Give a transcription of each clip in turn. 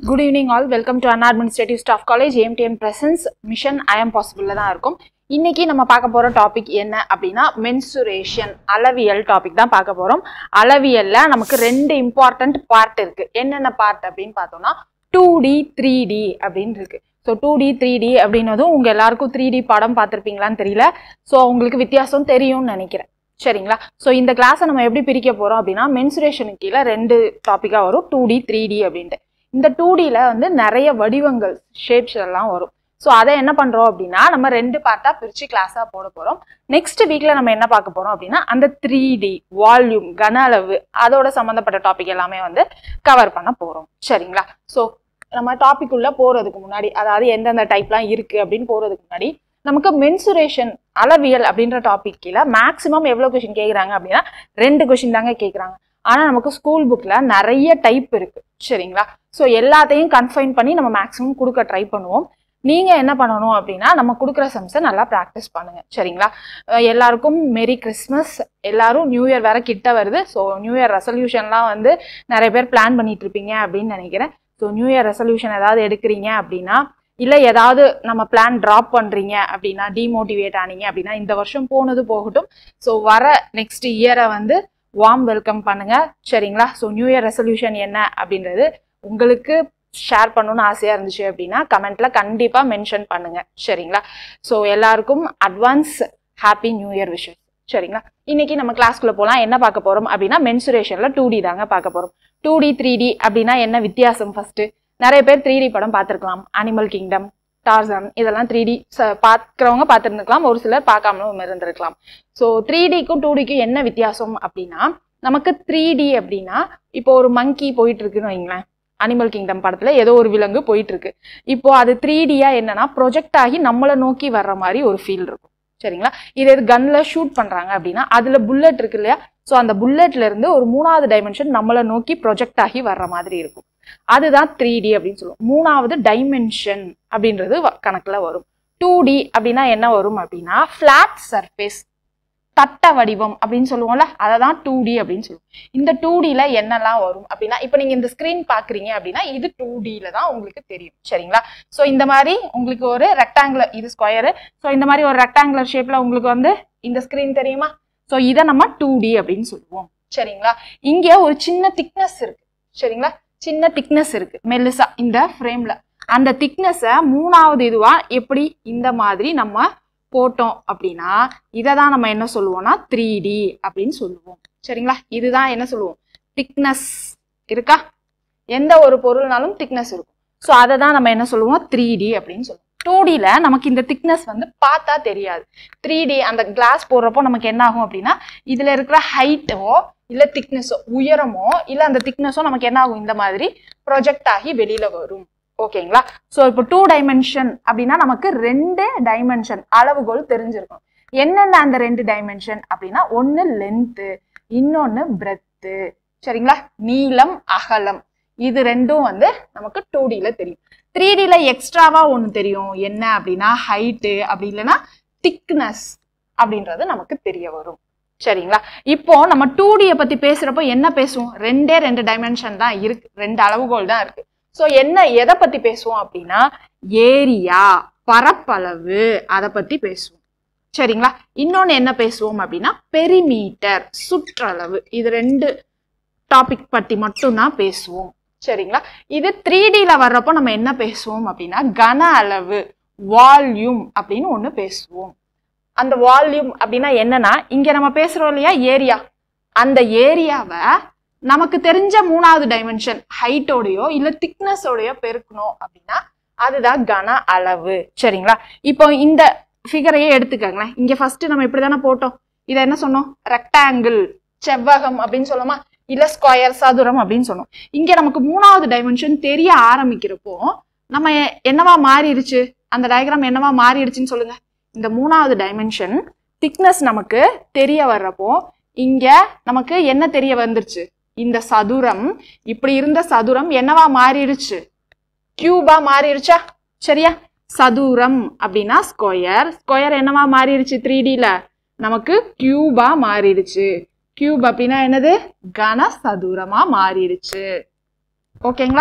Good evening all. Welcome to Anna Administrative Staff College AMTM Presence Mission I am possible தான் இருக்கும். இன்னைக்கு நம்ம பார்க்க போற டாபிக் என்ன அப்படினா mensuration அளவியல் டாபிக் தான் பார்க்க போறோம். அளவியல்ல நமக்கு ரெண்டு இம்பார்ட்டன்ட் பார்ட் இருக்கு. என்னென்ன பார்ட் அப்படினு பார்த்தோம்னா 2D 3D அப்படினு இருக்கு. So 2D 3D அப்படினதும் உங்க எல்லாருக்கும் 3D படம் பார்த்திருப்பீங்களான்னு தெரியல. சோ உங்களுக்கு வித்தியாசம் தெரியும்னு நினைக்கிறேன். சரிங்களா? சோ இந்த கிளாஸை நம்ம எப்படி பிரிக்க போறோம் அப்படினா mensuration கீழ ரெண்டு டாபிக்கா வரும் 2D 3D அப்படினு. இந்த 2Dல வந்து நிறைய வடிவங்கள் ஷேப்ஸ் எல்லாம் வரும். ஸோ அதை என்ன பண்றோம் அப்படின்னா நம்ம ரெண்டு பார்ட்டா பிரிச்சு கிளாஸா போட போறோம். நெக்ஸ்ட் வீக்ல நம்ம என்ன பார்க்க போறோம் அப்படின்னா அந்த 3D வால்யூம் கன அளவு அதோட சம்பந்தப்பட்ட டாபிக் எல்லாமே வந்து கவர் பண்ண போறோம். சரிங்களா? ஸோ நம்ம டாபிக் உள்ள போறதுக்கு முன்னாடி அதாவது எந்தெந்த டைப்லாம் இருக்கு அப்படின்னு போறதுக்கு முன்னாடி நமக்கு மென்சுரேஷன் அளவியல் அப்படின்ற டாபிக் கீழே மேக்ஸிமம் எவ்வளவு கொஸ்டின் கேட்குறாங்க அப்படின்னா 2 கொஸ்டின் தாங்க கேட்குறாங்க. ஆனா நமக்கு ஸ்கூல் புக்ல நிறைய டைப் இருக்கு. சரிங்களா? ஸோ எல்லாத்தையும் கன்ஃபைன் பண்ணி நம்ம மேக்ஸிமம் கொடுக்க ட்ரை பண்ணுவோம். நீங்க என்ன பண்ணணும் அப்படின்னா நம்ம கொடுக்குற சம்ஸை நல்லா ப்ராக்டிஸ் பண்ணுங்க. சரிங்களா? எல்லாருக்கும் மேரி கிறிஸ்மஸ். எல்லாரும் நியூ இயர் வேற கிட்ட வருது. ஸோ நியூ இயர் ரெசல்யூஷன்லாம் வந்து நிறைய பேர் பிளான் பண்ணிட்டு இருப்பீங்க அப்படின்னு நினைக்கிறேன். ஸோ நியூ இயர் ரெசல்யூஷன் ஏதாவது எடுக்கிறீங்க அப்படின்னா இல்லை ஏதாவது நம்ம பிளான் ட்ராப் பண்ணுறீங்க அப்படின்னா டிமோட்டிவேட் ஆனீங்க அப்படின்னா இந்த வருஷம் போனது போகட்டும். ஸோ வர நெக்ஸ்ட் இயரை வந்து வார்ம் வெல்கம் பண்ணுங்க. சரிங்களா? ஸோ நியூ இயர் ரெசல்யூஷன் என்ன அப்படின்றது உங்களுக்கு ஷேர் பண்ணணும்னு ஆசையா இருந்துச்சு அப்படின்னா கமெண்ட்ல கண்டிப்பா மென்ஷன் பண்ணுங்க. சரிங்களா? ஸோ எல்லாருக்கும் advance happy new year wishes. சரிங்களா? இன்னைக்கு நம்ம கிளாஸ்க்குள்ள போலாம். என்ன பார்க்க போறோம் அப்படின்னா மென்சுரேஷன்ல 2D தாங்க பார்க்க போறோம். 2D 3D அப்படின்னா என்ன வித்தியாசம்? ஃபர்ஸ்ட் நிறைய பேர் 3D படம் பார்த்துருக்கலாம். அனிமல் கிங்டம், டார்சன் இதெல்லாம் 3D பார்க்குறவங்க பார்த்துருந்துக்கலாம். ஒரு சிலர் பார்க்காமலும் இருந்திருக்கலாம். ஸோ 3Dக்கும் 2Dக்கும் என்ன வித்தியாசம் அப்படின்னா நமக்கு 3D அப்படின்னா இப்போ ஒரு மங்கி போயிட்டு இருக்குன்னு வைங்களேன். அனிமல் கிங்டம் படத்துல ஏதோ ஒரு விலங்கு போயிட்டு இருக்கு. இப்போ அது 3Dயா என்னன்னா ப்ரொஜெக்ட் ஆகி நம்மளை நோக்கி வர்ற மாதிரி ஒரு ஃபீல் இருக்கும். சரிங்களா? இது கன்ல ஷூட் பண்றாங்க அப்படின்னா அதுல புல்லட் இருக்கு இல்லையா? ஸோ அந்த புல்லட்ல இருந்து ஒரு 3வது டைமென்ஷன் நம்மளை நோக்கி ப்ரொஜெக்ட் ஆகி வர்ற மாதிரி இருக்கும். அதுதான் 3D அப்படின்னு சொல்லுவோம். 3வது டைமென்ஷன் அப்படின்றது கணக்குல வரும். 2D அப்படின்னா என்ன வரும் அப்படின்னா பிளாட் சர்ஃபேஸ் தட்ட வடிவம் அப்படின்னு சொல்லுவோம்ல, அதை தான் 2D அப்படின்னு சொல்லுவோம். இந்த 2Dல என்னெல்லாம் வரும் அப்படின்னா இப்போ நீங்க இந்த ஸ்கிரீன் பாக்குறீங்க அப்படின்னா இது 2Dல தான் உங்களுக்கு தெரியும். சரிங்களா? ஸோ இந்த மாதிரி உங்களுக்கு ஒரு ரெக்டாங்குலர், இது ஸ்கொயரு. ஸோ இந்த மாதிரி ஒரு ரெக்டாங்குலர் ஷேப்ல உங்களுக்கு வந்து இந்த ஸ்கிரீன் தெரியுமா? ஸோ இதை நம்ம 2D அப்படின்னு சொல்லுவோம். சரிங்களா? இங்க ஒரு சின்ன திக்னஸ் இருக்கு. சரிங்களா? சின்ன திக்னஸ் இருக்கு மெல்லிசா இந்த ஃப்ரேம்ல. அந்த திக்னஸை 3வது இதுவா எப்படி இந்த மாதிரி நம்ம போட்டோம் அப்படின்னா இதை தான் நம்ம என்ன சொல்லுவோம்னா 3D அப்படின்னு சொல்லுவோம். சரிங்களா? இதுதான் என்ன சொல்லுவோம்? திக்னஸ் இருக்கா? எந்த ஒரு பொருள்னாலும் திக்னஸ் இருக்கும். ஸோ அதை தான் நம்ம என்ன சொல்லுவோம்? 3D அப்படின்னு சொல்லுவோம். 2Dல நமக்கு இந்த திக்னஸ் வந்து பார்த்தா தெரியாது. 3D அந்த கிளாஸ் போடுறப்போ நமக்கு என்ன ஆகும் அப்படின்னா இதுல இருக்கிற ஹைட்டோ இல்ல திக்னஸோ உயரமோ இல்ல அந்த திக்னஸோ நமக்கு என்ன ஆகும்? இந்த மாதிரி ப்ரொஜெக்ட் ஆகி வெளியில வரும். ஓகேங்களா? ஸோ இப்போ 2 டைமென்ஷன் அப்படின்னா நமக்கு 2 டைமென்ஷன் அளவுகோல் தெரிஞ்சிருக்கும். என்னென்ன அந்த 2 டைமென்ஷன் அப்படின்னா ஒன்னு லென்த்து, இன்னொன்னு பிரெத்து. சரிங்களா? நீளம் அகலம். இது ரெண்டும் வந்து நமக்கு 2Dல தெரியும். 3Dல எக்ஸ்ட்ராவா ஒன்று தெரியும். என்ன அப்படின்னா ஹைட்டு, அப்படி இல்லைன்னா திக்னஸ் அப்படின்றது நமக்கு தெரிய வரும். சரிங்களா? இப்போ நம்ம 2Dயை பத்தி பேசுறப்போ என்ன பேசுவோம்? 2 டைமென்ஷன் தான் இருக்கு, 2 அளவுகோல் தான் இருக்கு. ஸோ என்ன எதை பத்தி பேசுவோம் அப்படின்னா ஏரியா, பரப்பளவு, அதை பத்தி பேசுவோம். சரிங்களா? இன்னொன்னு என்ன பேசுவோம் அப்படின்னா பெரிமீட்டர், சுற்றளவு. இது 2 டாபிக் பத்தி மட்டும்தான் பேசுவோம். சரிங்களா? இது 3Dல வர்றப்போ நம்ம என்ன பேசுவோம் அப்படின்னா கன அளவு, வால்யூம் அப்படின்னு ஒண்ணு பேசுவோம். அந்த வால்யூம் அப்படின்னா என்னன்னா இங்க நம்ம பேசுறோம் இல்லையா ஏரியா, அந்த ஏரியாவை நமக்கு தெரிஞ்ச 3வது டைமென்ஷன் ஹைட்டோடையோ இல்ல திக்னஸோடையோ பெருக்கணும் அப்படின்னா அதுதான் கன அளவு. சரிங்களா? இப்போ இந்த ஃபிகரையே எடுத்துக்கங்களேன். இங்க ஃபர்ஸ்ட் நம்ம இப்படிதானே போட்டோம். இதை என்ன சொன்னோம்? ரெக்டாங்கிள், செவ்வகம் அப்படின்னு சொல்லுமா, இல்ல ஸ்கொயர், சதுரம் அப்படின்னு சொன்னோம். இங்க நமக்கு 3வது டைமென்ஷன் தெரிய ஆரம்பிக்கிறப்போ நம்ம என்னவா மாறிடுச்சு? அந்த டயக்ராம் என்னவா மாறிடுச்சுன்னு சொல்லுங்க. இந்த 3வது டைமென்ஷன் திக்னஸ் நமக்கு தெரிய வர்றப்போ இங்க நமக்கு என்ன தெரிய வந்துருச்சு? இந்த சதுரம், இப்படி இருந்த சதுரம் என்னவா மாறிடுச்சு? கியூபா மாறிடுச்சா? சரியா? சதுரம் அப்படின்னா ஸ்கொயர், ஸ்கொயர் என்னவா மாறிடுச்சு? 3Dல நமக்கு கியூபா மாறிடுச்சு. கியூப் அப்படின்னா என்னது? கன சதுரமா மாறிடுச்சு. ஓகேங்களா?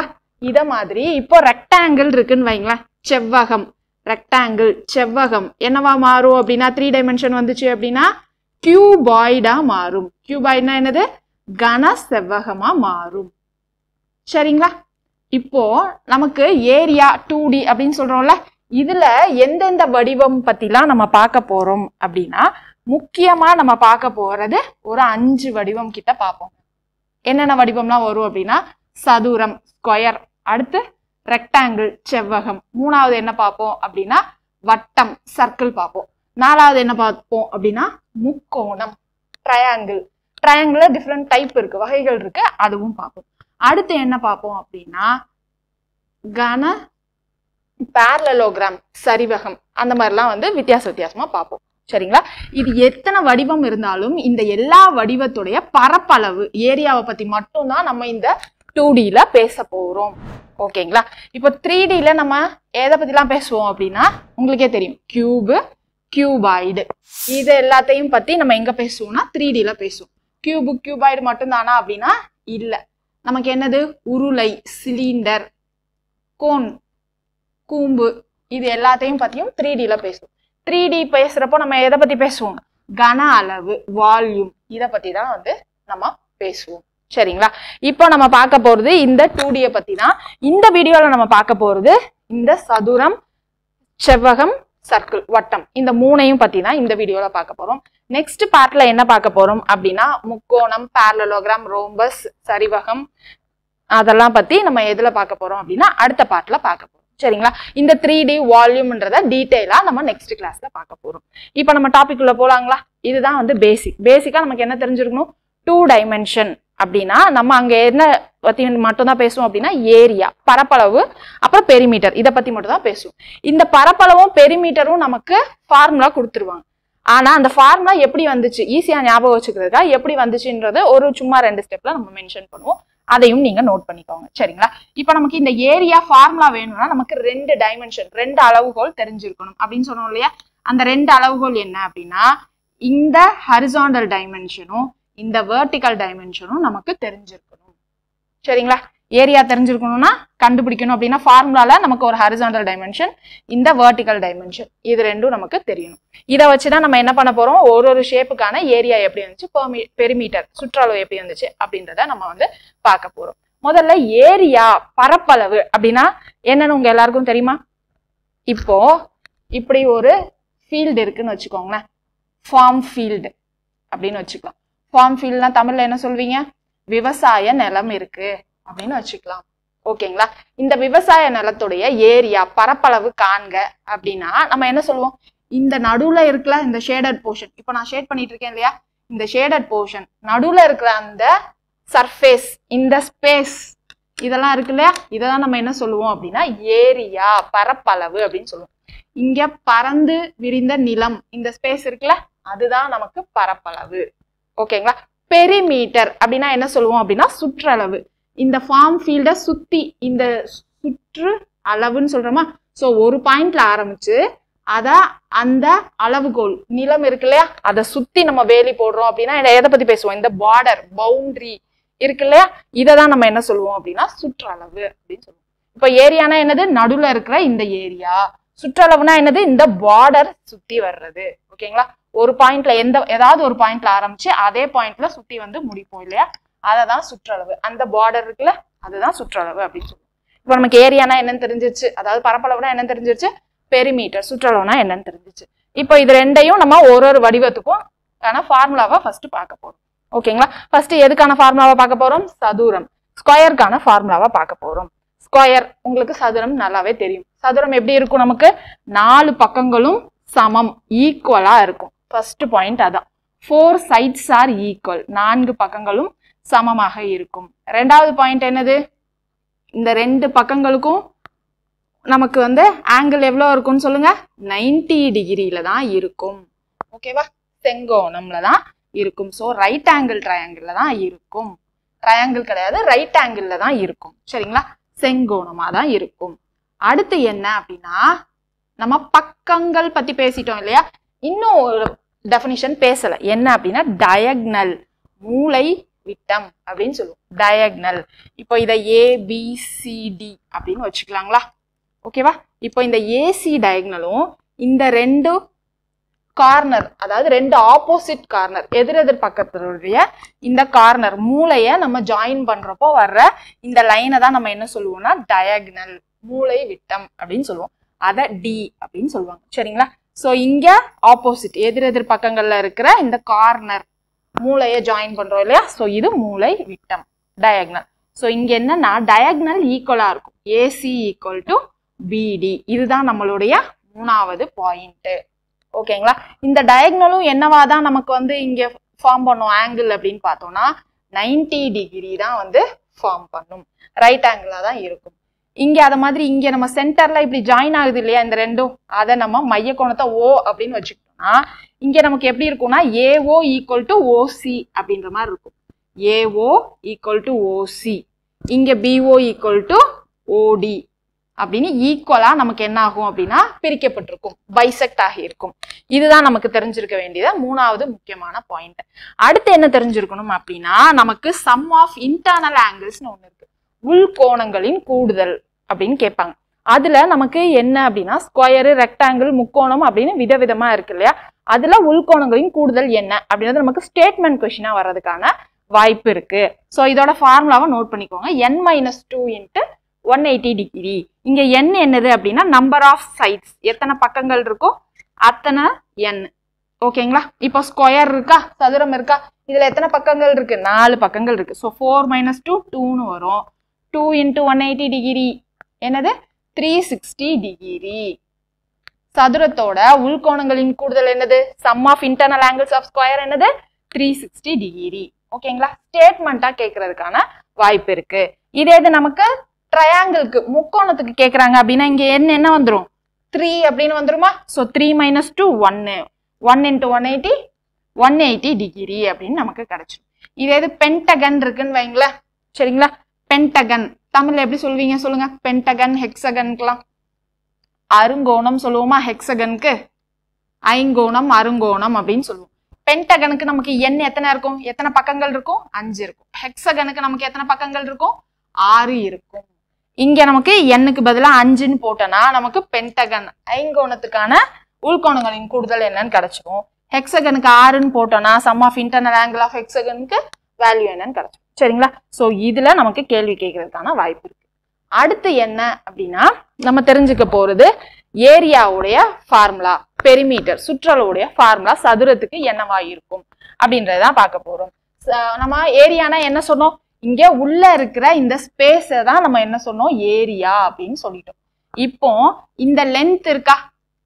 இத மாதிரி இப்போ ரெக்டாங்கிள் இருக்குன்னு வைங்களேன், செவ்வகம், ரெக்டாங்கிள் செவ்வகம் என்னவா மாறும் அப்படின்னா 3 டைமென்ஷன் வந்துச்சு அப்படின்னா கியூபாய்டா மாறும். கியூபாய்டுனா என்னது? கன செவ்வகமா மாறும். சரிங்களா? இப்போ நமக்கு ஏரியா 2D அப்படின்னு சொல்றோம்ல, இதுல எந்தெந்த வடிவம் பத்திலாம் நம்ம பார்க்க போறோம் அப்படின்னா முக்கியமா நம்ம பார்க்க போறது ஒரு 5 வடிவம் கிட்ட பார்ப்போம். என்னென்ன வடிவம்லாம் வரும் அப்படின்னா சதுரம், ஸ்கொயர், அடுத்து ரெக்டாங்கிள் செவ்வகம், மூணாவது என்ன பார்ப்போம் அப்படின்னா வட்டம், சர்க்கிள் பார்ப்போம், நாலாவது என்ன பார்ப்போம் அப்படின்னா முக்கோணம், ட்ரையாங்கிள். ட்ரையாங்கிள்ல டிஃப்ரெண்ட் டைப் இருக்கு, வகைகள் இருக்கு, அதுவும் பார்ப்போம். அடுத்து என்ன பார்ப்போம் அப்படின்னா கன பேரலோகிராம், சரிவகம், அந்த மாதிரிலாம் வந்து வித்தியாசமா பார்ப்போம். சரிங்களா? இது எத்தனை வடிவம் இருந்தாலும் இந்த எல்லா வடிவத்துடைய பரப்பளவு ஏரியாவை பத்தி மட்டும்தான் நம்ம இந்த 2Dல பேச போறோம். ஓகேங்களா? இப்போ 3Dல நம்ம எதை பத்திலாம் பேசுவோம் அப்படின்னா உங்களுக்கே தெரியும், கியூபு, கியூபாய்டு, இது எல்லாத்தையும் பத்தி நம்ம எங்க பேசுவோம்னா 3Dல பேசுவோம். கியூபு, கியூபாய்டு மட்டும் தானா அப்படின்னா இல்ல. நமக்கு என்னது? உருளை, சிலிண்டர், கோன், கூம்பு, இது எல்லாத்தையும் பத்தியும் 3Dல பேசுவோம். 3D பேசுறப்போ நம்ம எதை பத்தி பேசுவோம்? கன அளவு, வால்யூம், இதை பத்தி தான் வந்து நம்ம பேசுவோம். சரிங்களா? இப்போ நம்ம பார்க்க போறது இந்த 2Dயை பத்தி தான். இந்த வீடியோல நம்ம பார்க்க போறது இந்த சதுரம், செவ்வகம், சர்க்கிள், வட்டம், இந்த மூணையும் பத்தி தான் இந்த வீடியோல பார்க்க போறோம். நெக்ஸ்ட் பார்ட்ல என்ன பார்க்க போறோம் அப்படின்னா முக்கோணம், பேரலோகிராம், ரோம்பஸ், சரிவகம், அதெல்லாம் பத்தி நம்ம எதுல பார்க்க போறோம் அப்படின்னா அடுத்த பார்ட்ல பார்க்க போறோம். சரிங்களா? இந்த 3D வால்யூம்ன்றத டீடைலா நம்ம நெக்ஸ்ட் கிளாஸ்ல பார்க்க போறோம். இப்போ நம்ம டாபிக் உள்ள போலாங்களா? இதுதான் வந்து பேசிக்கா நமக்கு என்ன தெரிஞ்சிருக்கணும்? 2 டைமென்ஷன் அப்படின்னா நம்ம அங்க என்ன பத்தி மட்டும் தான் பேசுவோம் அப்படின்னா ஏரியா, பரப்பளவு, அப்புறம் பெரிமீட்டர், இதை பத்தி மட்டும் தான் பேசுவோம். இந்த பரப்பளவும் பெரிமீட்டரும் நமக்கு ஃபார்முலா கொடுத்துருவாங்க. ஆனா அந்த ஃபார்முலா எப்படி வந்துச்சு, ஈஸியா ஞாபகம் வச்சுக்கிறதுக்கா எப்படி வந்துச்சுன்றது ஒரு சும்மா 2 ஸ்டெப்ல நம்ம மென்ஷன் பண்ணுவோம். அதையும் நீங்க நோட் பண்ணிக்கோங்க. சரிங்களா? இப்ப நமக்கு இந்த ஏரியா ஃபார்முலா வேணும்னா நமக்கு 2 டைமென்ஷன், 2 அளவுகோல் தெரிஞ்சிருக்கணும் அப்படின்னு சொன்னோம் இல்லையா? அந்த 2 அளவுகோல் என்ன அப்படின்னா இந்த ஹரிசாண்டல் டைமென்ஷனும் இந்த வெர்டிகல் டைமென்ஷனும் நமக்கு தெரிஞ்சிருக்கணும். சரிங்களா? ஏரியா தெரிஞ்சிருக்கணும்னா கண்டுபிடிக்கணும் அப்படின்னா ஃபார்முலால நமக்கு ஒரு ஹரிசாண்டல் டைமென்ஷன், இந்த வெர்டிகல் டைமென்ஷன், இது ரெண்டும் நமக்கு தெரியணும். இதை வச்சுதான் நம்ம என்ன பண்ண போறோம், ஒரு ஷேப்புக்கான ஏரியா எப்படி வந்துச்சு, பெரிமீட்டர், சுற்றளவு எப்படி வந்துச்சு அப்படின்றத நம்ம வந்து பார்க்க போறோம். முதல்ல ஏரியா, பரப்பளவு அப்படின்னா என்னன்னு உங்க எல்லாருக்கும் தெரியுமா? இப்போ இப்படி ஒரு ஃபீல்டு இருக்குன்னு வச்சுக்கோங்களேன், ஃபார்ம் ஃபீல்டு அப்படின்னு வச்சுக்கலாம். ஃபார்ம் ஃபீல்ட்னா தமிழ்ல என்ன சொல்வீங்க? விவசாய நிலம் இருக்கு அப்படின்னு வச்சுக்கலாம். ஓகேங்களா? இந்த விவசாய நிலத்துடைய ஏரியா, பரப்பளவு காண்க அப்படின்னா நம்ம என்ன சொல்லுவோம்? இந்த நடுவுல இருக்கிற இந்த ஷேடட் போர்ஷன், இப்போ நான் ஷேட் பண்ணிட்டு இருக்கேன் இல்லையா, இந்த ஷேடட் போர்ஷன் நடுவுல இருக்கிற அந்த சர்ஃபேஸ், இந்த ஸ்பேஸ், இதெல்லாம் இருக்கு இல்லையா, இதெல்லாம் நம்ம என்ன சொல்லுவோம் அப்படின்னா ஏரியா, பரப்பளவு அப்படின்னு சொல்லுவோம். இங்க பறந்து விரிந்த நிலம், இந்த ஸ்பேஸ் இருக்குல்ல, அதுதான் நமக்கு பரப்பளவு. ஓகேங்களா? பெரிமீட்டர் அப்படின்னா என்ன சொல்லுவோம் அப்படின்னா சுற்றளவு. இந்த ஃபார்ம் ஃபீல்ட சுத்தி இந்த சுற்று அளவுன்னு சொல்றோமா, சோ ஒரு பாயிண்ட்ல ஆரம்பிச்சு அத அந்த அளவுகோல் நிலம் இருக்கு இல்லையா, அதை சுத்தி நம்ம வேலி போடுறோம் அப்படின்னா எதை பத்தி பேசுவோம்? இந்த பார்டர், பவுண்டரி இருக்கு இல்லையா, இததான் நம்ம என்ன சொல்லுவோம் அப்படின்னா சுற்றளவு அப்படின்னு சொல்லுவோம். இப்ப ஏரியானா என்னது? நடுவுல இருக்கிற இந்த ஏரியா. சுற்றளவுனா என்னது? இந்த பார்டர் சுத்தி வர்றது. ஓகேங்களா? ஒரு பாயிண்ட்ல ஏதாவது ஒரு பாயிண்ட்ல ஆரம்பிச்சு அதே பாயிண்ட்ல சுத்தி வந்து முடிப்போம் இல்லையா, அததான் சுற்றளவு. அந்த பார்டர் இருக்குல்ல, அதுதான் சுற்றளவு அப்படின்னு சொல்லுவோம். இப்போ நமக்கு ஏரியானா என்னன்னு தெரிஞ்சிருச்சு, அதாவது பரப்பளவுனா என்னன்னு தெரிஞ்சிருச்சு, பெரிமீட்டர், சுற்றளவுனா என்னன்னு தெரிஞ்சிச்சு. இப்போ இது ரெண்டையும் நம்ம ஒரு வடிவத்துக்கும் ஃபார்முலாவை ஃபர்ஸ்ட் பார்க்க போறோம். ஓகேங்களா? ஃபர்ஸ்ட் எதுக்கான ஃபார்முலாவை பார்க்க போறோம்? சதுரம், ஸ்கொயருக்கான ஃபார்முலாவை பார்க்க போறோம். ஸ்கொயர், உங்களுக்கு சதுரம் நல்லாவே தெரியும். சதுரம் எப்படி இருக்கும்? நமக்கு 4 பக்கங்களும் சமம், ஈக்குவலா இருக்கும். ஃபர்ஸ்ட் பாயிண்ட் அதான். 4 sides are equal, 4 பக்கங்களும் சமமாக இருக்கும். ரெண்டாவது பாயிண்ட் என்னது? இந்த 2 பக்கங்களுக்கும் நமக்கு வந்து ஆங்கிள் எவ்வளவு இருக்கும்னு சொல்லுங்க? 90 டிகிரியில தான் இருக்கும். ஓகேவா? செங்கோணம்ல தான் இருக்கும். ஸோ ரைட் ஆங்கிள் ட்ரையாங்கிள்ல தான் இருக்கும். ட்ரையாங்கிள் கிடையாது, ரைட் ஆங்கிள்ல தான் இருக்கும். சரிங்களா? செங்கோணமா தான் இருக்கும். அடுத்து என்ன அப்படின்னா நம்ம பக்கங்கள் பத்தி பேசிட்டோம் இல்லையா, இன்னும் ஒரு டெஃபினிஷன் பேசல. என்ன அப்படின்னா டயக்னல், மூலை விட்டம் அப்படின்னு சொல்லுவோம். டயக்னல். இப்போ இதை ஏபிசிடி அப்படின்னு வச்சுக்கலாங்களா? ஓகேவா? இப்போ இந்த ஏசி டயக்னலும் இந்த ரெண்டு கார்னர், அதாவது ரெண்டு ஆப்போசிட் கார்னர், எதிரெதிர் பக்கத்துடைய இந்த கார்னர் மூளைய நம்ம ஜாயின் பண்றப்போ வர்ற இந்த லைனை தான் நம்ம என்ன சொல்லுவோம்னா டயக்னல், மூளை விட்டம் அப்படின்னு சொல்லுவோம். அதை டி அப்படின்னு சொல்லுவாங்க. சரிங்களா? ஸோ இங்க ஆப்போசிட் எதிரெதிர் பக்கங்கள்ல இருக்கிற இந்த கார்னர் மூளையை ஜாயின் பண்றோம் இல்லையா? ஸோ இது மூளை விட்டம், டயக்னல். ஸோ இங்க என்னன்னா டயக்னல் ஈக்குவலா இருக்கும், ஏசி ஈக்குவல் டு பிடி. இதுதான் நம்மளுடைய மூணாவது பாயிண்ட். ஓகேங்களா? இந்த டயக்னலும் என்னவாதான் நமக்கு வந்து இங்க ஃபார்ம் பண்ணும் ஆங்கிள் அப்படின்னு பார்த்தோம்னா 90 டிகிரி தான் வந்து ஃபார்ம் பண்ணும், ரைட் ஆங்கிளா தான் இருக்கும். இங்க அத மாதிரி இங்க நம்ம சென்டர்ல இப்படி ஜாயின் ஆகுது இல்லையா இந்த ரெண்டும், அதை நம்ம மைய கோணத்தை ஓ அப்படின்னு வச்சுக்கிட்டோம்னா இங்க நமக்கு எப்படி இருக்கும்னா ஏஓ ஈக்குவல் டு ஓசி அப்படின்ற மாதிரி இருக்கும். ஏஓ ஈக்குவல் டு ஓசி, இங்க பிஓ ஈக்குவல் டு ஓடி அப்படின்னு ஈக்குவலா நமக்கு என்ன ஆகும் அப்படின்னா பிரிக்கப்பட்டிருக்கும், பைசெக்ட் ஆகி இருக்கும். இதுதான் நமக்கு தெரிஞ்சிருக்க வேண்டியது மூணாவது முக்கியமான பாயிண்ட். அடுத்து என்ன தெரிஞ்சிருக்கணும் அப்படின்னா நமக்கு சம் ஆஃப் இன்டர்னல் ஆங்கிள்ஸ்னு ஒண்ணு இருக்கு, உள்கோணங்களின் கூடுதல் அப்படின்னு கேட்பாங்க. அதுல நமக்கு என்ன அப்படின்னா ஸ்கொயரு, ரெக்டாங்கிள், முக்கோணம் அப்படின்னு விதவிதமா இருக்கு இல்லையா? அதுல உள்கோணங்களின் கூடுதல் என்ன அப்படின்றது நமக்கு ஸ்டேட்மெண்ட் கொஸ்டினா வர்றதுக்கான வாய்ப்பு இருக்கு. ஸோ இதோட ஃபார்முலாவை நோட் பண்ணிக்கோங்க. n-2 into 180 degree. இங்க n என்னது அப்படின்னா நம்பர் ஆஃப் சைட்ஸ், எத்தனை பக்கங்கள் இருக்கோ அத்தனை n. ஓகேங்களா? இப்போ ஸ்கொயர் இருக்கா, சதுரம் இருக்கா, இதுல எத்தனை பக்கங்கள் இருக்கு? 4 பக்கங்கள் இருக்கு. ஸோ 4 - 2 2ன்னு வரும். 2 × 180 டிகிரி என்னது 360 டிகிரி. சதுரத்தோட உள்கோணங்களின் கூடுதல் என்னது? Sum of internal angles of square என்னது? 360 டிகிரி. ஓகேங்களா? ஸ்டேட்மெண்டா கேட்கறதுக்கான வாய்ப்பு இருக்கு. இதே இது நமக்கு ட்ரையாங்கிளுக்கு, முக்கோணத்துக்கு கேட்கறாங்க அப்படின்னா இங்க என்ன வந்துடும்? 3 அப்படின்னு வந்துருமா? ஸோ 3 - 2 1. 1 × 180 180 டிகிரி அப்படின்னு நமக்கு கிடைச்சிடும். இதே இது பென்டகன் இருக்குன்னு வைங்களேன். சரிங்களா? பென்டகன் தமிழ்ல எப்படி சொல்வீங்க சொல்லுங்க? பென்டகன், ஹெக்ஸகனுக்குலாம் அருங்கோணம் சொல்லுவோமா? ஹெக்ஸகனுக்கு ஐங்கோணம், அருங்கோணம் அப்படின்னு சொல்லுவோம். பென்டகனுக்கு நமக்கு n எத்தனை இருக்கும்? எத்தனை பக்கங்கள் இருக்கும்? 5 இருக்கும். ஹெக்ஸகனுக்கு நமக்கு எத்தனை பக்கங்கள் இருக்கும்? 6 இருக்கும். இங்க நமக்கு n-க்கு பதிலா 5ன்னு போட்டோம்னா நமக்கு பென்டகன் ஐங்கோணத்துக்கான உள்கோணங்களின் கூடுதல் என்னன்னு கிடைச்சிடும். ஹெக்ஸகனுக்கு 6ன்னு போட்டோம்னா sum of internal angle of ஹெக்ஸகனுக்கு வேல்யூ என்னன்னு கிடைச்சிடும். சரிங்களா? ஸோ இதுல நமக்கு கேள்வி கேட்கறதுக்கான வாய்ப்பு இருக்கு. அடுத்து என்ன அப்படின்னா நம்ம தெரிஞ்சுக்க போறது ஏரியாவுடைய ஃபார்முலா, பெரிமீட்டர் சுற்றளவுடைய ஃபார்முலா சதுரத்துக்கு என்னவா இருக்கும் அப்படின்றதான் பார்க்க போறோம். நம்ம ஏரியானா என்ன சொன்னோம்? இங்க உள்ள இருக்கிற இந்த ஸ்பேஸ தான் நம்ம என்ன சொன்னோம்? ஏரியா அப்படின்னு சொல்லிட்டோம். இப்போ இந்த லென்த் இருக்கா,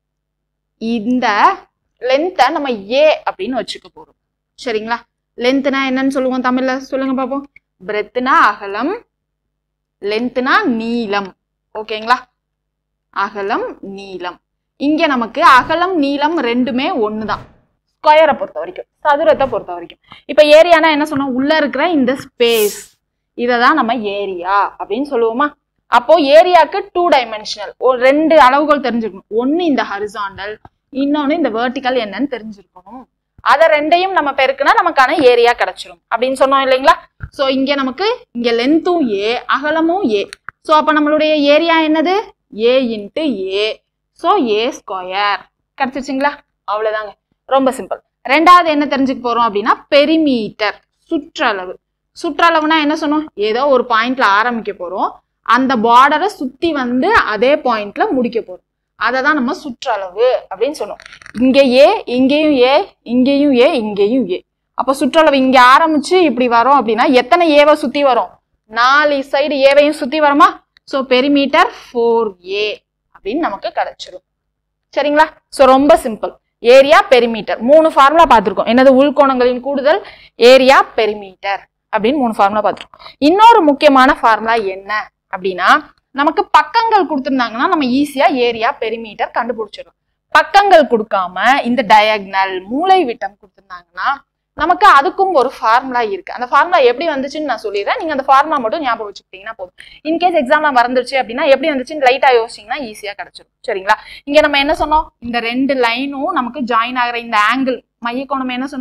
இந்த லென்த்தை நம்ம ஏ அப்படின்னு வச்சுக்க போறோம். சரிங்களா? லென்த்னா என்னன்னு சொல்லுவோம் தமிழ்ல? சொல்லுங்க பாப்போம். பிரெத்னா அகலம், லென்த்னா நீளம். ஓகேங்களா? அகலம், நீளம். இங்க நமக்கு அகலம், நீளம் ரெண்டுமே ஒண்ணுதான் ஸ்கொயரை பொறுத்த வரைக்கும், சதுரத்தை பொறுத்த வரைக்கும். இப்ப ஏரியானா என்ன சொன்னோம்? உள்ள இருக்கிற இந்த ஸ்பேஸ், இததான் நம்ம ஏரியா அப்படின்னு சொல்லுவோமா? அப்போ ஏரியாக்கு 2 டைமென்ஷனல், ரெண்டு அளவுகள் தெரிஞ்சிருக்கணும். ஒன்னு இந்த ஹரிசாண்டல், இன்னொன்னு இந்த வெர்டிகல் என்னன்னு தெரிஞ்சிருக்கணும். அதை ரெண்டையும் நம்ம பெருக்குனா நமக்கான ஏரியா கிடைச்சிரும் அப்படின்னு சொன்னோம் இல்லைங்களா? சோ இங்க நமக்கு இங்க லென்த்தும் ஏ, அகலமும் ஏ. சோ அப்ப நம்மளுடைய ஏரியா என்னது? a × a. So a square கிடைச்சிருச்சுங்களா? அவ்வளவுதாங்க, ரொம்ப சிம்பிள். ரெண்டாவது என்ன தெரிஞ்சுக்க போறோம் அப்படின்னா பெரிமீட்டர், சுற்றளவு. சுற்றளவுனா என்ன சொன்னோம்? ஏதோ ஒரு பாயிண்ட்ல ஆரம்பிக்க போறோம், அந்த பார்டரை சுத்தி வந்து அதே பாயிண்ட்ல முடிக்க போறோம், அதை தான் நம்ம சுற்றளவு அப்படின்னு சொன்னோம். இங்க ஏ, இங்கேயும் ஏ, இங்கேயும் ஏ, இங்கேயும் ஏ. அப்ப சுற்றளவு இங்க ஆரம்பிச்சு இப்படி வரும் அப்படின்னா எத்தனை ஏவை சுத்தி வரும்? 4 சைடு ஏவையும் சுத்தி வருமா? சோ பெரிமீட்டர் 4a அப்படின்னு நமக்கு கிடைச்சிரும். சரிங்களா? சோ ரொம்ப சிம்பிள். ஏரியா, பெரிமீட்டர் 3 ஃபார்முலா பார்த்திருக்கோம். என்னது? உள்கோணங்களின் கூடுதல், ஏரியா, பெரிமீட்டர் அப்படின்னு 3 ஃபார்முலா பார்த்திருக்கோம். இன்னொரு முக்கியமான ஃபார்முலா என்ன அப்படின்னா நமக்கு பக்கங்கள் கொடுத்திருந்தாங்கன்னா நம்ம ஈஸியா ஏரியா, பெரிமீட்டர் கண்டுபிடிச்சிடும். பக்கங்கள் கொடுக்காம இந்த டயக்னல், மூளை விட்டம் கொடுத்திருந்தாங்கன்னா நமக்கு அதுக்கும் ஒரு ஃபார்முலா இருக்கு. அந்த ஃபார்முலா எப்படி வந்துச்சுன்னு நான் சொல்லிடுறேன், நீங்க அந்த ஃபார்முலா மட்டும் ஞாபகம் வச்சுக்கிட்டீங்கன்னா போதும். இன்கேஸ் எக்ஸாம்ல மறந்துருச்சு அப்படின்னா எப்படி வந்துச்சுன்னு லைட்டா யோசிச்சீங்கன்னா ஈஸியா கிடைச்சிடும். சரிங்களா? இங்க நம்ம என்ன சொன்னோம்? இந்த ரெண்டு லைனும் நமக்கு ஜாயின் ஆகிற இந்த ஆங்கிள் மையக்கோணம் என்ன சொன்னோம்?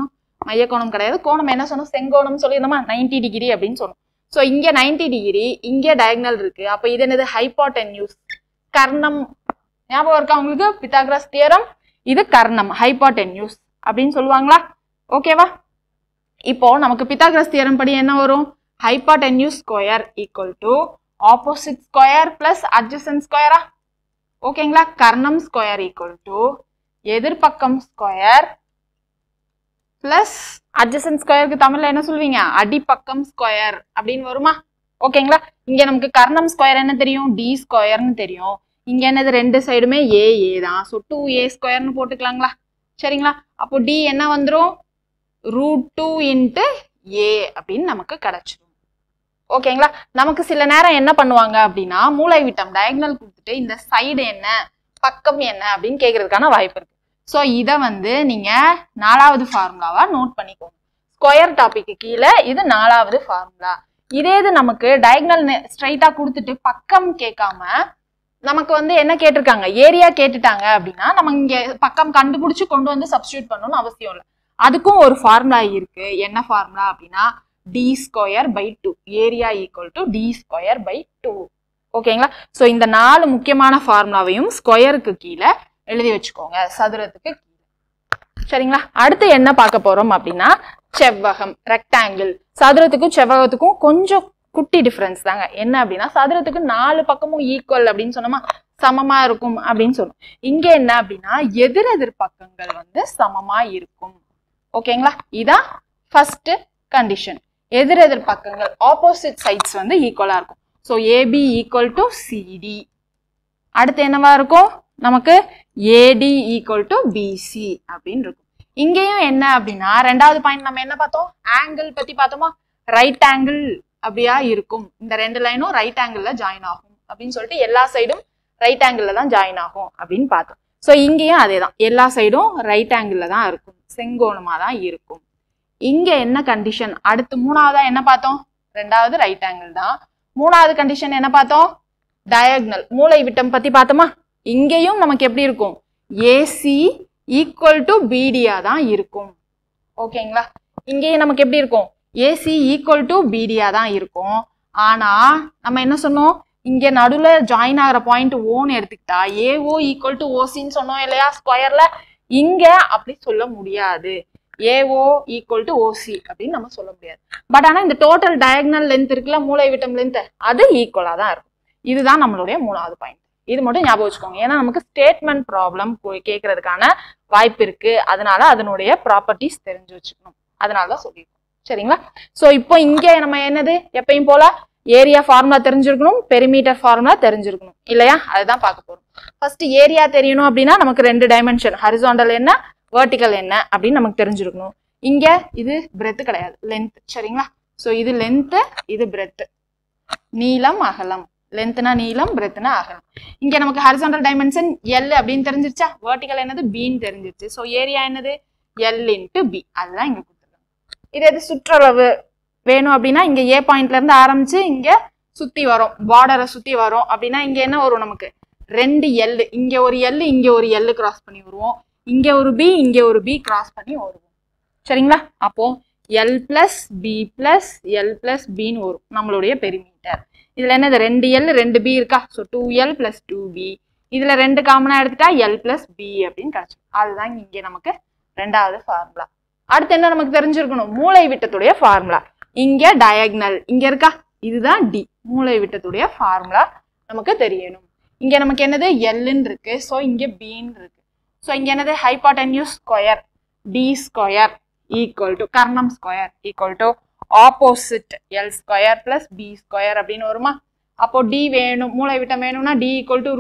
மைய கோணம் கிடையாது. கோணம் என்ன சொன்னோம்? செங்கோணம் சொல்லியிருந்தோமா? 90 டிகிரி அப்படின்னு சொன்னோம். ஸோ இங்க 90 டிகிரி, இங்க டயகனல் இருக்கு. அப்போ இது என்னது? ஹைப்போடென்யூஸ், கர்ணம். ஞாபகம் இருக்கா உங்களுக்கு? Pythagoras theorem. இது கர்ணம், ஹைப்போடென்யூஸ் அப்படின்னு சொல்லுவாங்களா? ஓகேவா? இப்போ நமக்கு பித்தாகரஸ் தியரம் படி என்ன வரும்? Hypotenuse square equal to opposite square plus adjacent ஸ்கொயரா? ஓகேங்களா? கர்ணம் ஸ்கொயர் ஈக்குவல் டு எதிர்பக்கம் ஸ்கொயர் பிளஸ் அட்ஜசன்ட் ஸ்கொயருக்கு தமிழ்ல என்ன சொல்லுவீங்க? அடிப்பக்கம் ஸ்கொயர் அப்படின்னு வருமா? ஓகேங்களா? இங்க நமக்கு கர்ணம் ஸ்கொயர் என்ன தெரியும்? டி ஸ்கொயர்னு தெரியும். இங்க என்னது? ரெண்டு சைடுமே ஏ தான். ஸோ 2a ஸ்கொயர்னு போட்டுக்கலாங்களா? சரிங்களா? அப்போ டி என்ன வந்துடும்? √2 இன்ட்டு ஏ அப்படின்னு நமக்கு கிடைச்சிடும். ஓகேங்களா? நமக்கு சில நேரம் என்ன பண்ணுவாங்க அப்படின்னா, மூளை விட்டம் டயகனல் கொடுத்துட்டு இந்த சைடு என்ன, பக்கம் என்ன அப்படின்னு கேட்கறதுக்கான வாய்ப்பு இருக்கு. ஸோ இதை வந்து நீங்க 4வது ஃபார்முலாவா நோட் பண்ணிக்கோங்க. ஸ்கொயர் டாபிக்கு கீழே இது 4வது ஃபார்முலா. இதே இது நமக்கு டயகனல் ஸ்ட்ரைட்டா கொடுத்துட்டு பக்கம் கேட்காம நமக்கு வந்து என்ன கேட்டிருக்காங்க? ஏரியா கேட்டுட்டாங்க அப்படின்னா நம்ம இங்க பக்கம் கண்டுபிடிச்சு கொண்டு வந்து சப்ஸ்டியூட் பண்ணணும்னு அவசியம் இல்லை. அதுக்கும் ஒரு ஃபார்முலா இருக்கு. என்ன ஃபார்முலா அப்படின்னா d²/2, area equal to d²/2. ஓகேங்களா? ஸோ இந்த 4 முக்கியமான ஃபார்முலாவையும் ஸ்கொயருக்கு கீழே எழுதி வச்சுக்கோங்க, சதுரத்துக்கு கீழே. சரிங்களா? அடுத்து என்ன பார்க்க போறோம் அப்படின்னா செவ்வகம், ரெக்டாங்கிள். சதுரத்துக்கும் செவ்வகத்துக்கும் கொஞ்சம் குட்டி டிஃபரன்ஸ் தாங்க. என்ன அப்படின்னா சதுரத்துக்கு 4 பக்கமும் ஈக்குவல் அப்படின்னு சொன்னோமா, சமமா இருக்கும் அப்படின்னு சொன்னோம். இங்க என்ன அப்படின்னா எதிர் பக்கங்கள் வந்து சமமா இருக்கும். ஓகேங்களா? இதான் ஃபர்ஸ்ட் கண்டிஷன். எதிர் பக்கங்கள் ஆப்போசிட் சைட்ஸ் வந்து ஈக்குவலா இருக்கும். So AB equal to CD. அடுத்து என்னவா இருக்கும்? நமக்கு ஏடி ஈக்குவல் டு பிசி அப்படின்னு இருக்கும். இங்கேயும் என்ன அப்படின்னா ரெண்டாவது பாயிண்ட் நம்ம என்ன பார்த்தோம்? ஆங்கிள் பத்தி பார்த்தோமா? ரைட் ஆங்கிள் அப்படியா இருக்கும். இந்த ரெண்டு லைனும் ரைட் ஆங்கிள் ஜாயின் ஆகும் அப்படின்னு சொல்லிட்டு எல்லா சைடும் ரைட் ஆங்கிள் தான் ஜாயின் ஆகும் அப்படின்னு பார்த்தோம். ஸோ இங்கேயும் அதே தான், எல்லா சைடும் ரைட் ஆங்கிள் தான் இருக்கும், செங்கோணமா தான் இருக்கும். இங்க என்ன கண்டிஷன்? அடுத்து 3வதா என்ன பார்த்தோம்? 2வது ரைட் ஆங்கிள் தான். 3வது கண்டிஷன் என்ன பார்த்தோம்? டயகனல், மூளை விட்டம் பத்தி பார்த்தோமா? இங்கேயும் நமக்கு எப்படி இருக்கும்? ஏசி ஈக்குவல் டு பிடியா தான் இருக்கும். ஓகேங்களா? இங்கேயும் நமக்கு எப்படி இருக்கும்? ஏசி ஈக்குவல் டு பிடியா தான் இருக்கும். ஆனா நம்ம என்ன சொன்னோம்? இங்க நடுவுல ஜாயின் ஆகிற பாயிண்ட் ஓன்னு எடுத்துக்கிட்டா ஏஓ ஈக்குவல் டு ஓசின்னு சொன்னோம் இல்லையா ஸ்கொயர்ல? இங்க அப்படி சொல்ல முடியாது. ஏஓ ஈக்குவல் டு ஓசி அப்படின்னு நம்ம சொல்ல முடியாது. பட் ஆனா இந்த டோட்டல் டயகனல் லென்த் இருக்குல்ல, மூளை விட்டம் லென்த், அது ஈக்குவலா தான் இருக்கும். இதுதான் நம்மளுடைய 3வது பாயிண்ட். இது மட்டும் ஞாபகம் வச்சுக்கோங்க. ஏன்னா நமக்கு ஸ்டேட்மெண்ட் ப்ராப்ளம் கேட்கறதுக்கான வாய்ப்பு இருக்கு. அதனால அதனுடைய ப்ராப்பர்ட்டிஸ் தெரிஞ்சு வச்சுக்கணும். அதனாலதான் சொல்லியிருக்கோம். சரிங்களா? சோ இப்போ இங்க நம்ம என்னது? எப்பயும் போல ஏரியா ஃபார்முலா தெரிஞ்சிருக்கணும், பெரிமீட்டர் ஃபார்முலா தெரிஞ்சிருக்கணும் இல்லையா? அதுதான் பார்க்க போறோம். ஃபர்ஸ்ட் ஏரியா தெரியணும் அப்படின்னா நமக்கு 2 டைமென்ஷன், ஹரிசாண்டல் என்ன, வெர்டிகல் என்ன அப்படின்னு நமக்கு தெரிஞ்சிருக்கணும். இங்க இது பிரெத் கிடையாது, லென்த். சரிங்களா? சோ இது லென்த், இது பிரெத். நீளம் அகலம், லென்த்னா நீளம், பிரெத்னா அகலம். இங்க நமக்கு ஹரிசாண்டல் டைமென்ஷன் எல் அப்படின்னு தெரிஞ்சிருச்சா? வெர்டிகல் என்னது? பின்னு தெரிஞ்சிருச்சு. சோ ஏரியா என்னது? L into B. அதுதான் இங்க கொடுத்துருக்காங்க. இது எது? சுற்றளவு வேணும் அப்படின்னா இங்க ஏ பாயிண்ட்ல இருந்து ஆரம்பிச்சு இங்க சுத்தி வரும், பார்டரை சுத்தி வரும் அப்படின்னா இங்க என்ன வரும்? நமக்கு 2 எல், இங்க ஒரு எல், இங்க ஒரு எல் கிராஸ் பண்ணி வருவோம், இங்க ஒரு பி, இங்க ஒரு பி கிராஸ் பண்ணி வருவோம். சரிங்களா? அப்போ L plus B plus L plus பின்னு வரும் நம்மளுடைய பெரிமீட்டர். இதுல என்னது? 2 எல் 2 பி இருக்கா? So 2L + 2B. இதுல 2 காமனா எடுத்துட்டா எல் பிளஸ் பி அப்படின்னு கிடைச்சிடும். அதுதான் இங்க நமக்கு 2வது ஃபார்முலா. அடுத்து என்ன நமக்கு தெரிஞ்சிருக்கணும்? மூளை விட்டத்துடைய ஃபார்முலா. இங்க டயகனல் இங்க இருக்கா? இதுதான் டி. மூளை விட்டத்துடைய ஃபார்முலா நமக்கு தெரியணும். இங்க நமக்கு என்னது? எல்ன்னு இருக்கு. ஸோ இங்க பின்னு இருக்கு. ஸோ இங்க என்னது? Hypotenuse square d² equal to கர்ணம் square equal to opposite L² + B² அப்படின்னு வருமா? அப்போ டி வேணும், மூளை விட்டம் வேணும்னா D equal to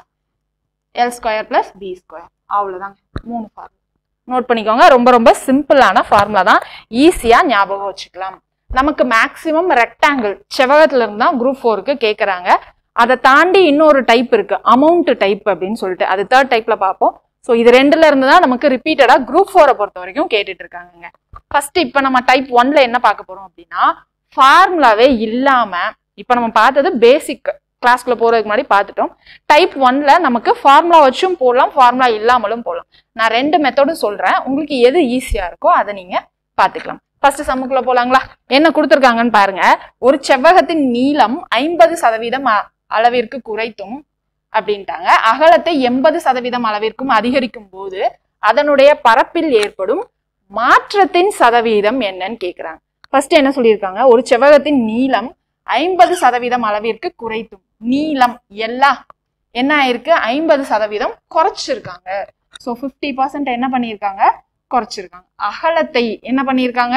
√L² + B². அவ்வளவுதாங்க. 3 ஃபார்முலா நோட் பண்ணிக்கோங்க. ரொம்ப ரொம்ப சிம்பிளான ஃபார்முலா தான், ஈஸியா ஞாபகம் வச்சுக்கலாம். நமக்கு மேக்சிமம் ரெக்டாங்கிள் செவ்வகத்துல இருந்து தான் குரூப் 4க்கு கேட்கறாங்க. அதை தாண்டி இன்னொரு டைப் இருக்கு, அமௌண்ட் டைப் அப்படின்னு சொல்லிட்டு, அது 3rd டைப்ல பார்ப்போம். ஸோ இது 2ல இருந்து தான் நமக்கு ரிப்பீட்டடா குரூப் 4 பொறுத்த வரைக்கும் கேட்டுட்டு இருக்காங்க. ஃபர்ஸ்ட் இப்ப நம்ம டைப் 1ல என்ன பார்க்க போறோம் அப்படின்னா, ஃபார்முலாவே இல்லாம, இப்ப நம்ம பார்த்தது பேசிக், கிளாஸ்க்குள்ள போறதுக்கு முன்னாடி பார்த்துட்டோம். டைப் 1ல நமக்கு ஃபார்முலா வச்சும் போடலாம், ஃபார்முலா இல்லாமலும் போடலாம். நான் 2 மெத்தடும் சொல்றேன், உங்களுக்கு எது ஈஸியா இருக்கோ அதை நீங்க பாத்துக்கலாம். ஃபர்ஸ்ட் சம்முக்குள்ள போலாங்களா? என்ன கொடுத்திருக்காங்கன்னு பாருங்க. ஒரு செவ்வகத்தின் நீளம் 50% அளவிற்கு குறைத்தும் அப்படின்ட்டாங்க. அகலத்தை 80% அளவிற்கும் அதிகரிக்கும் போது அதனுடைய பரப்பில் ஏற்படும் மாற்றத்தின் சதவீதம் என்னன்னு கேக்குறாங்க. ஃபர்ஸ்ட் என்ன சொல்லியிருக்காங்க? ஒரு செவ்வகத்தின் நீளம் 50% அளவிற்கு குறைத்தும். நீளம் எல்லாம் என்ன ஆயிருக்கு? 50% குறைச்சிருக்காங்க. ஸோ 50% என்ன பண்ணியிருக்காங்க? குறைச்சிருக்காங்க. அகலத்தை என்ன பண்ணியிருக்காங்க?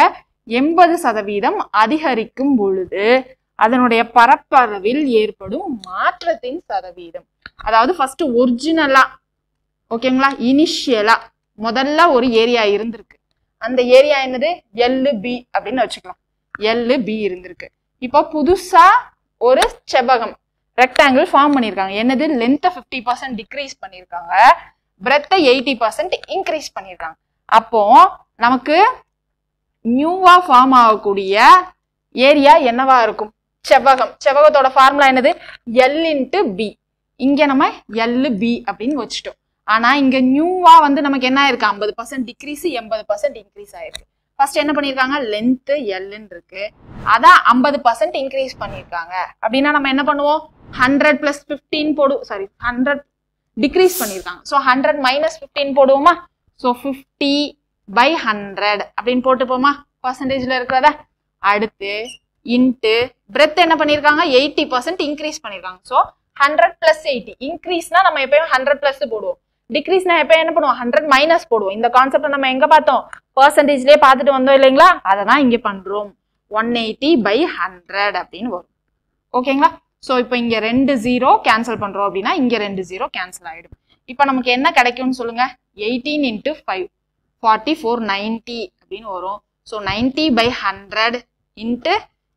80% அதிகரிக்கும் பொழுது அதனுடைய பரப்பளவில் ஏற்படும் மாற்றத்தின் சதவீதம். அதாவது ஃபர்ஸ்ட் ஒரிஜினலா ஓகேங்களா, இனிஷியலா முதல்ல ஒரு ஏரியா இருந்திருக்கு. அந்த ஏரியா என்னது? LB அப்படின்னு வச்சுக்கலாம். LB இருந்திருக்கு. இப்போ புதுசா ஒரு செவ்வகம் ரெக்டாங்கிள் ஃபார்ம் பண்ணியிருக்காங்க. என்னது? லென்த்தை 50% டிக்ரீஸ் பண்ணியிருக்காங்க, பிரெத்தை 80% இன்க்ரீஸ் பண்ணியிருக்காங்க. அப்போ நமக்கு நியூவா ஃபார்ம் ஆகக்கூடிய ஏரியா என்னவா இருக்கும்? செவ்வகம். செவ்வகத்தோட ஃபார்முலா என்னது? L×B. இங்க நம்ம LB அப்படின்னு வச்சுட்டோம். ஆனா இங்க நியூவா வந்து நமக்கு என்ன ஆயிருக்கு? 50% டிக்ரீஸ், 80% இன்க்ரீஸ் ஆயிருக்கு. ஃபர்ஸ்ட் என்ன பண்ணிருக்காங்க? லென்த் Lன்னு இருக்கு, அதான் 50% இன்க்ரீஸ் பண்ணிருக்காங்க. அப்படின்னா நம்ம என்ன பண்ணுவோம்? 100 + 15 போடுவோம். சாரி, 100 டிக்ரீஸ் பண்ணிருக்காங்க. ஸோ 100 - 15 போடுவோமா? ஸோ 50/100 அப்படின்னு போட்டுப்போமா பர்சன்டேஜ்ல இருக்கிறத. அடுத்து இன்ட்டு பிரெத் என்ன பண்ணிருக்காங்க? 80% இன்க்ரீஸ் பண்ணிருக்காங்க. ஸோ 100 + 80. இன்க்ரீஸ்னா நம்ம எப்பயும் 100+ போடுவோம். டிக்ரீஸ்னா எப்பயும் என்ன பண்ணுவோம்? 100- போடுவோம். இந்த கான்செப்ட் நம்ம எங்க பார்த்தோம்? பர்சன்டேஜ்லயே பார்த்துட்டு வந்தோம் இல்லைங்களா? அதை தான் இங்க பண்றோம். 180/100 அப்படின்னு வரும். ஓகேங்களா? ஸோ இப்போ இங்க 2 0 கேன்சல் பண்றோம் அப்படின்னா இங்க 2 0 கேன்சல் ஆயிடும். இப்போ நமக்கு என்ன கிடைக்கும்னு சொல்லுங்க? 18 × 5 44 90 அப்படின்னு வரும். ஸோ 90/100 ×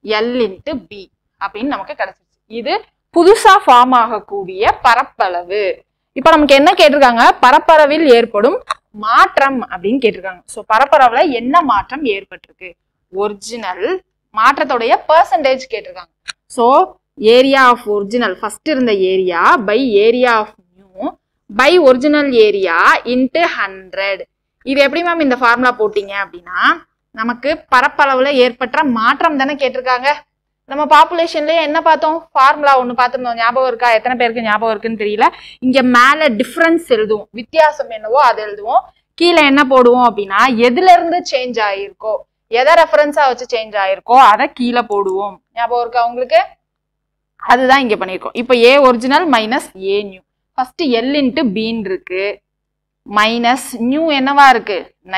L×B அப்படின்னு நமக்கு கிடைச்சிருச்சு. இது புதுசா ஃபார்ம் ஆகக்கூடிய பரப்பளவு. இப்ப நமக்கு என்ன கேட்டிருக்காங்க? பரப்பளவில் ஏற்படும் மாற்றம் அப்படின்னு கேட்டிருக்காங்க. ஸோ பரப்பளவுல என்ன மாற்றம் ஏற்பட்டிருக்கு? ஒரிஜினல் மாற்றத்தோடைய பெர்சன்டேஜ் கேட்டிருக்காங்க. So area of original first இருந்த area by area of new by original area into 100. இது எப்படி மேம் இந்த ஃபார்முலா போட்டீங்க அப்படின்னா நமக்கு பரப்பளவுல ஏற்பட்ட மாற்றம் தானே கேட்டிருக்காங்க. நம்ம பாப்புலேஷன்லயே என்ன பார்த்தோம்? ஃபார்முலா ஒன்று பார்த்துருந்தோம். ஞாபகம் இருக்கா? எத்தனை பேருக்கு ஞாபகம் இருக்குன்னு தெரியல. இங்க மேல டிஃபரன்ஸ் எழுதுவோம், வித்தியாசம் என்னவோ அதை எழுதுவோம். கீழே என்ன போடுவோம் அப்படின்னா எதுல இருந்து சேஞ்ச் ஆயிருக்கோ, எதை ரெஃபரன்ஸா வச்சு சேஞ்ச் ஆயிருக்கோ அதை கீழே போடுவோம். ஞாபகம் இருக்கா உங்களுக்கு? அதுதான் இங்க பண்ணிருக்கோம். இப்போ A original minus A new. First L×B இருக்கு, மைனஸ் நியூ என்னவா இருக்கு?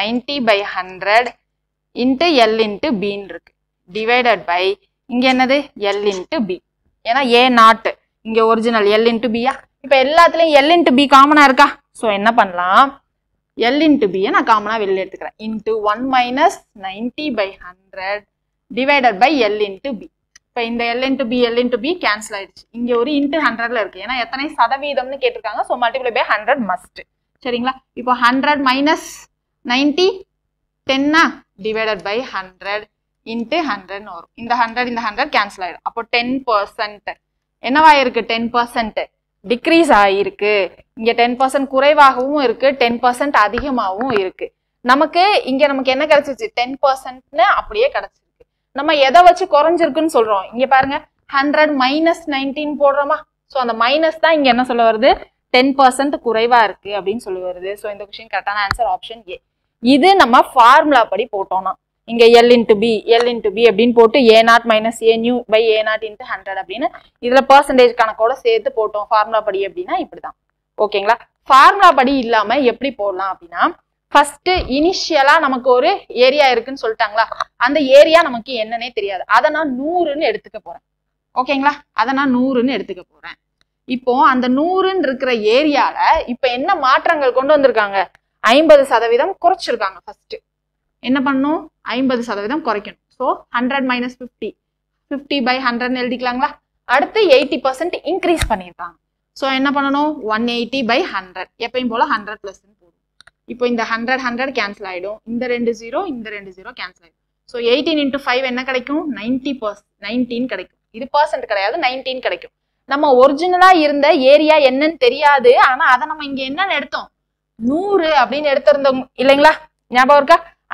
90/100 × L×B இருக்கு, டிவைடட் பை இங்க என்னது? L×B. ஏன்னா A0 இங்க ஒரிஜினல் L×B. இப்ப எல்லாத்துலயும் L×B காமனா இருக்கா? ஸோ என்ன பண்ணலாம்? L×B நான் காமனா வெளில எடுத்துக்கிறேன். ×1 - 90/100 டிவைடட் பை L×B. இப்ப இந்த L×B கேன்சல் ஆயிடுச்சு. இங்க ஒரு ×100ல இருக்கு. ஏன்னா எத்தனை சதவீதம்னு கேட்டிருக்காங்க. So multiply by 100 must. சரிங்களா? இப்போ 100 - 90 10 டிவைடட் பை 100 × 100 வரும். இந்த 100 கேன்சல் ஆயிடும். அப்போ 10% என்னவா இருக்கு? 10% டிக்ரீஸ் ஆயிருக்கு. இங்க 10% குறைவாகவும் இருக்கு, 10% அதிகமாகவும் இருக்கு. நமக்கு இங்க நமக்கு என்ன கிடைச்சிருச்சு? 10%ன்னு அப்படியே கிடைச்சிருக்கு. நம்ம எதை வச்சு குறைஞ்சிருக்குன்னு சொல்றோம்? இங்க பாருங்க, 100 - 19 போடுறோமா? ஸோ அந்த மைனஸ் தான் இங்க என்ன சொல்ல வருது? 10% குறைவா இருக்கு அப்படின்னு சொல்லி வருது. ஸோ இந்த கொஸ்டின் கரெக்டான ஆன்சர் ஆப்ஷன் ஏ. இது நம்ம ஃபார்முலா படி போட்டோம்னா இங்க L×B அப்படின்னு போட்டு A0 - A new by A0 × 100 அப்படின்னு இதுல பெர்சன்டேஜ் கணக்கோட சேர்த்து போட்டோம் ஃபார்முலா படி அப்படின்னா இப்படிதான். ஓகேங்களா? ஃபார்முலா படி இல்லாம எப்படி போடலாம் அப்படின்னா ஃபர்ஸ்ட் இனிஷியலா நமக்கு ஒரு ஏரியா இருக்குன்னு சொல்லிட்டாங்களா, அந்த ஏரியா நமக்கு என்னன்னே தெரியாது. அதை நான் 100ன்னு எடுத்துக்க போறேன். ஓகேங்களா? அதை நான் 100ன்னு எடுத்துக்க போறேன். இப்போ அந்த 100ன்னு இருக்கிற ஏரியால இப்ப என்ன மாற்றங்கள் கொண்டு வந்திருக்காங்க? 50% குறைச்சிருக்காங்க. ஃபர்ஸ்ட் என்ன பண்ணும்? 50% குறைக்கணும். ஸோ 100 - 50 50/100 எழுதிக்கலாங்களா? அடுத்து 80% இன்க்ரீஸ் பண்ணியிருக்காங்க. ஸோ என்ன பண்ணணும்? 180/100 எப்பயும் போல 100+ போடும். இப்போ இந்த 100 கேன்சல் ஆயிடும். இந்த 2 0 இந்த 2 0 கேன்சல் ஆயிடும். ஸோ 18 × 5 என்ன கிடைக்கும்? 19 கிடைக்கும். இது பர்சன்ட் கிடையாது, 19 கிடைக்கும். நம்ம ஒரிஜினலா இருந்த ஏரியா என்னன்னு தெரியாது. ஆனா அதை நம்ம இங்க என்னன்னு எடுத்தோம்? 100 அப்படின்னு எடுத்திருந்தோம் இல்லைங்களா? ஞாபகம் இருக்கா?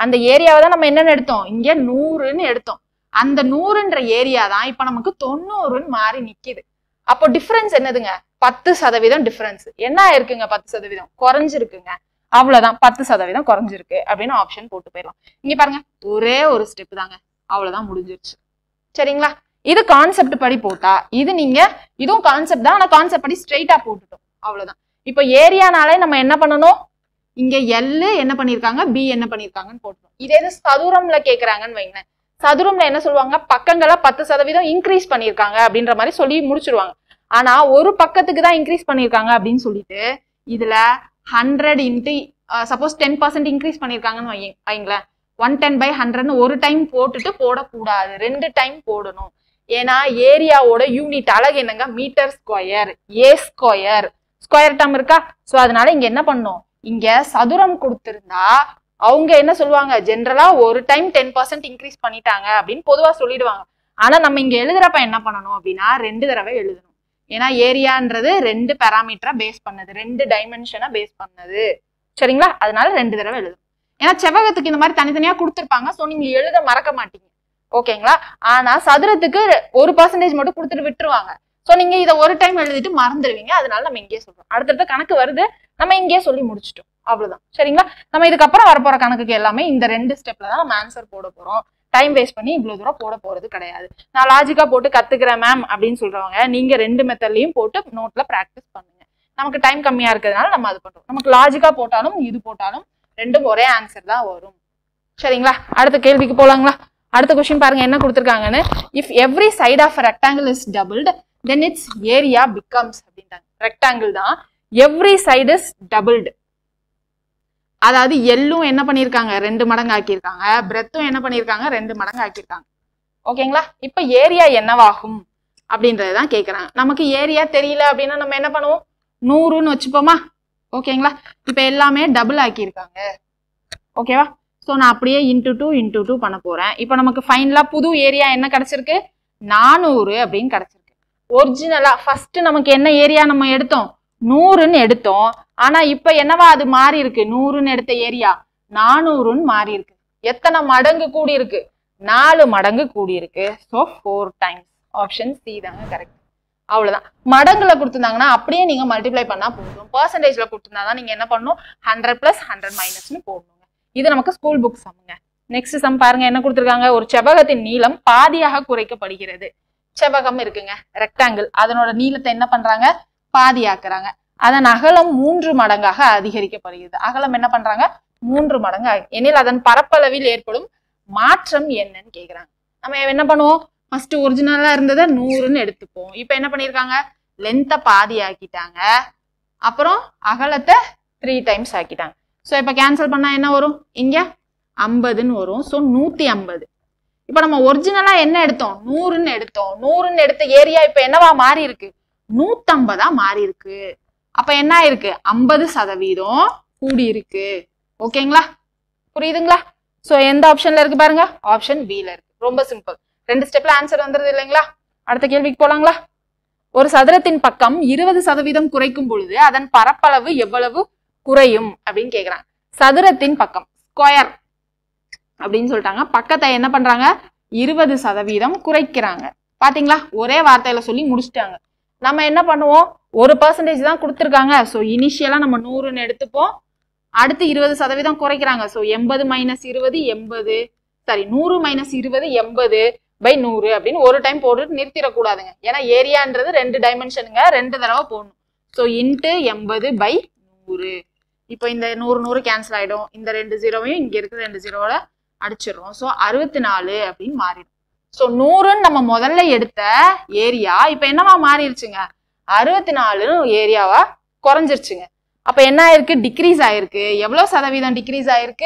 அந்த ஏரியாவை தான் நம்ம என்னன்னு எடுத்தோம், இங்க 100ன்னு எடுத்தோம். அந்த 100ன்ற ஏரியா தான் இப்ப நமக்கு 90ன்னு மாறி நிக்குது. அப்போ டிஃபரன்ஸ் என்னதுங்க, 10% டிஃபரன்ஸ். என்ன ஆயிருக்குங்க, 10% குறைஞ்சிருக்குங்க. அவ்வளவுதான், 10% குறைஞ்சிருக்கு அப்படின்னு ஆப்ஷன் போட்டு போயிடலாம். இங்க பாருங்க, ஒரே ஒரு ஸ்டெப் தாங்க, அவ்வளவுதான், முடிஞ்சிருச்சு. சரிங்களா? இது கான்செப்ட் படி போட்டா, இது நீங்க இதுவும் கான்செப்ட் தான், ஆனா கான்செப்ட் படி ஸ்ட்ரெயிட்டா போட்டுட்டோம், அவ்வளவுதான். இப்போ ஏரியானாலே நம்ம என்ன பண்ணணும், இங்க எல் என்ன பண்ணிருக்காங்க, பி என்ன பண்ணிருக்காங்கன்னு போட்டோம். இதே இது சதுரம்ல கேக்குறாங்கன்னு வைங்களேன், சதுரம்ல என்ன சொல்லுவாங்க, பக்கங்களை 10% இன்க்ரீஸ் பண்ணிருக்காங்க அப்படின்ற மாதிரி சொல்லி முடிச்சிருவாங்க. ஆனா ஒரு பக்கத்துக்கு தான் இன்க்ரீஸ் பண்ணிருக்காங்க அப்படின்னு சொல்லிட்டு இதுல 100 இன்ட்டு சப்போஸ் 10% இன்க்ரீஸ் பண்ணிருக்காங்கன்னு வைங்களேன், 110/100 ஒரு டைம் போட்டுட்டு போடக்கூடாது, 2 டைம் போடணும். ஏன்னா ஏரியாவோட யூனிட் அழகு என்னங்க, metre square, A square, square term இருக்கா. சோ அதனால இங்க என்ன பண்ணும், இங்க சதுரம் கொடுத்திருந்தா அவங்க என்ன சொல்லுவாங்க, ஜென்ரலா ஒரு டைம் 10% இன்க்ரீஸ் பண்ணிட்டாங்க அப்படின்னு பொதுவா சொல்லிடுவாங்க. ஆனா நம்ம இங்க எழுதுறப்ப என்ன பண்ணணும் அப்படின்னா 2 தடவை எழுதணும். ஏன்னா ஏரியான்றது 2 பேராமீட்டரை பேஸ் பண்ணது, 2 டைமென்ஷனை பேஸ் பண்ணது. சரிங்களா? அதனால 2 தடவை எழுதணும். ஏன்னா செவ்வகத்துக்கு இந்த மாதிரி தனித்தனியா கொடுத்துருப்பாங்க, சோ நீங்க எழுத மறக்க மாட்டீங்க. ஓகேங்களா? ஆனா சதுரத்துக்கு 1% மட்டும் கொடுத்துட்டு விட்டுருவாங்க. சோ நீங்க இதை ஒரு டைம் எழுதிட்டு மறந்துடுவீங்க. அதனால நம்ம இங்கேயே சொல்றோம். அடுத்தடுத்த கணக்கு வருது, நம்ம இங்கேயே சொல்லி முடிச்சிட்டோம், அவ்வளவுதான். சரிங்களா? நம்ம இதுக்கப்புறம் வரப்போற கணக்குக்கு எல்லாமே இந்த 2 ஸ்டெப்ல தான் நம்ம ஆன்சர் போட போறோம். டைம் வேஸ்ட் பண்ணி இவ்வளவு தூரம் போட போறது கிடையாது. நான் லாஜிக்கா போட்டு கத்துக்கிறேன் மேம் அப்படின்னு சொல்றவங்க நீங்க 2 மெத்தட்லயும் போட்டு நோட்ல பிராக்டிஸ் பண்ணுங்க. நமக்கு டைம் கம்மியா இருக்கிறதுனால நம்ம அது பண்றோம். நமக்கு லாஜிக்கா போட்டாலும் இது போட்டாலும் ரெண்டும் ஒரே ஆன்சர் தான் வரும். சரிங்களா? அடுத்த கேள்விக்கு போலாங்களா? அடுத்த கொஸ்டின் பாருங்க என்ன கொடுத்துருக்காங்கன்னு. If every side of rectangle is doubled then its area becomes அப்படின்ட்டாங்க. ரெக்டாங்கிள் தான், எவ்ரி சைடு இஸ் டபுள்டு. அதாவது எல்லும் என்ன பண்ணிருக்காங்க, 2 மடங்கு ஆக்கியிருக்காங்க, பிரெத்தும் என்ன பண்ணிருக்காங்க, 2 மடங்கு ஆக்கியிருக்காங்க. ஓகேங்களா? இப்ப ஏரியா என்னவாகும் அப்படின்றதுதான் கேக்குறாங்க. நமக்கு ஏரியா தெரியல அப்படின்னா நம்ம என்ன பண்ணுவோம், 100ன்னு வச்சுப்போமா. ஓகேங்களா? இப்ப எல்லாமே டபுள் ஆக்கியிருக்காங்க. ஓகேவா? ஸோ நான் அப்படியே இன்டூ 2 பண்ண போறேன். இப்போ நமக்கு ஃபைனலா புது ஏரியா என்ன கிடைச்சிருக்கு, 400 அப்படின்னு கிடைச்சிருக்கு. ஒரிஜினலா ஃபர்ஸ்ட் நமக்கு என்ன ஏரியா நம்ம எடுத்தோம், 100ன்னு எடுத்தோம். ஆனா இப்ப என்னவா அது மாறி இருக்கு, 100ன்னு எடுத்த ஏரியா 400ன்னு மாறி இருக்கு. எத்தனை மடங்கு கூடி இருக்கு, 4 மடங்கு கூடி இருக்கு. So 4 times. ஆப்ஷன் சி தாங்க கரெக்ட். அவ்வளவுதான். மடங்குல கொடுத்துருந்தாங்கன்னா அப்படியே நீங்க மல்டிப்ளை பண்ணா போதும். பெர்சன்டேஜ்ல கொடுத்துருந்தாதான் நீங்க என்ன பண்ணணும், 100 + 100 மைனஸ்னு போடணுங்க. இது நமக்கு ஸ்கூல் புக் சம்ங்க. நெக்ஸ்ட் சம் பாருங்க என்ன கொடுத்துருக்காங்க. ஒரு செவ்வகத்தின் நீளம் பாதியாக குறைக்கப்படுகிறது. செவ்வகம் இருக்குங்க, ரெக்டாங்கிள், அதனோட நீளத்தை என்ன பண்றாங்க, பாதியாக்குறாங்க. அதன் அகலம் 3 மடங்காக அதிகரிக்கப்படுகிறது. அகலம் என்ன பண்றாங்க, 3 மடங்கு. எனில் அதன் பரப்பளவில் ஏற்படும் மாற்றம் என்னன்னு கேக்குறாங்க. நம்ம என்ன பண்ணுவோம், ஃபர்ஸ்ட் ஒரிஜினலா இருந்ததை 100ன்னு எடுத்துப்போம். இப்ப என்ன பண்ணிருக்காங்க, லென்த்தை பாதி ஆக்கிட்டாங்க, அப்புறம் அகலத்தை 3 டைம்ஸ் ஆக்கிட்டாங்க. ஸோ இப்போ கேன்சல் பண்ணா என்ன வரும், இங்க 50ன்னு வரும். ஸோ 150. இப்போ நம்ம ஒரிஜினலா என்ன எடுத்தோம், 100ன்னு எடுத்தோம். 100ன்னு எடுத்த ஏரியா இப்ப என்னவா மாறி இருக்கு, 150ஆ மாறி இருக்கு. அப்ப என்ன ஆயிருக்கு, 50% கூடி இருக்கு. ஓகேங்களா? புரியுதுங்களா? ஸோ எந்த ஆப்ஷன்ல இருக்கு பாருங்க, ஆப்ஷன் பில இருக்கு. ரொம்ப சிம்பிள், 2 ஸ்டெப்ல ஆன்சர் வந்துருது இல்லைங்களா? அடுத்த கேள்விக்கு போலாங்களா? ஒரு சதுரத்தின் பக்கம் 20% குறைக்கும் பொழுது அதன் பரப்பளவு எவ்வளவு குறையும் அப்படின்னு கேக்குறாங்க. சதுரத்தின் பக்கம் ஸ்கொயர் அப்படின்னு சொல்லிட்டாங்க, பக்கத்தை என்ன பண்றாங்க, 20% குறைக்கிறாங்க. பாத்தீங்களா, ஒரே வார்த்தையில சொல்லி முடிச்சிட்டாங்க. நம்ம என்ன பண்ணுவோம், 1% தான் கொடுத்துருக்காங்க. ஸோ இனிஷியலா நம்ம 100ன்னு எடுத்துப்போம். அடுத்து 20% குறைக்கிறாங்க. ஸோ 80 - 20 80, சாரி 100 - 20 80/100 அப்படின்னு ஒரு டைம் போட்டுட்டு நிறுத்திடக்கூடாதுங்க. ஏன்னா ஏரியான்றது 2 டைமென்ஷனுங்க, 2 தடவை போடணும். So into 80/100. இப்போ இந்த 100 கேன்சல் ஆயிடும். இந்த 2 0வையும் இங்க இருக்கிற 2 0வோட அடிச்சிடறோம். ஸோ 64 அப்படின்னு மாறிடும். ஸோ 100ன்னு நம்ம முதல்ல எடுத்த ஏரியா இப்ப என்னவா மாறிடுச்சுங்க, 64 ஏரியாவா குறைஞ்சிருச்சுங்க. அப்ப என்ன ஆயிருக்கு, டிக்ரீஸ் ஆயிருக்கு. எவ்வளவு சதவீதம் டிக்ரீஸ் ஆயிருக்கு,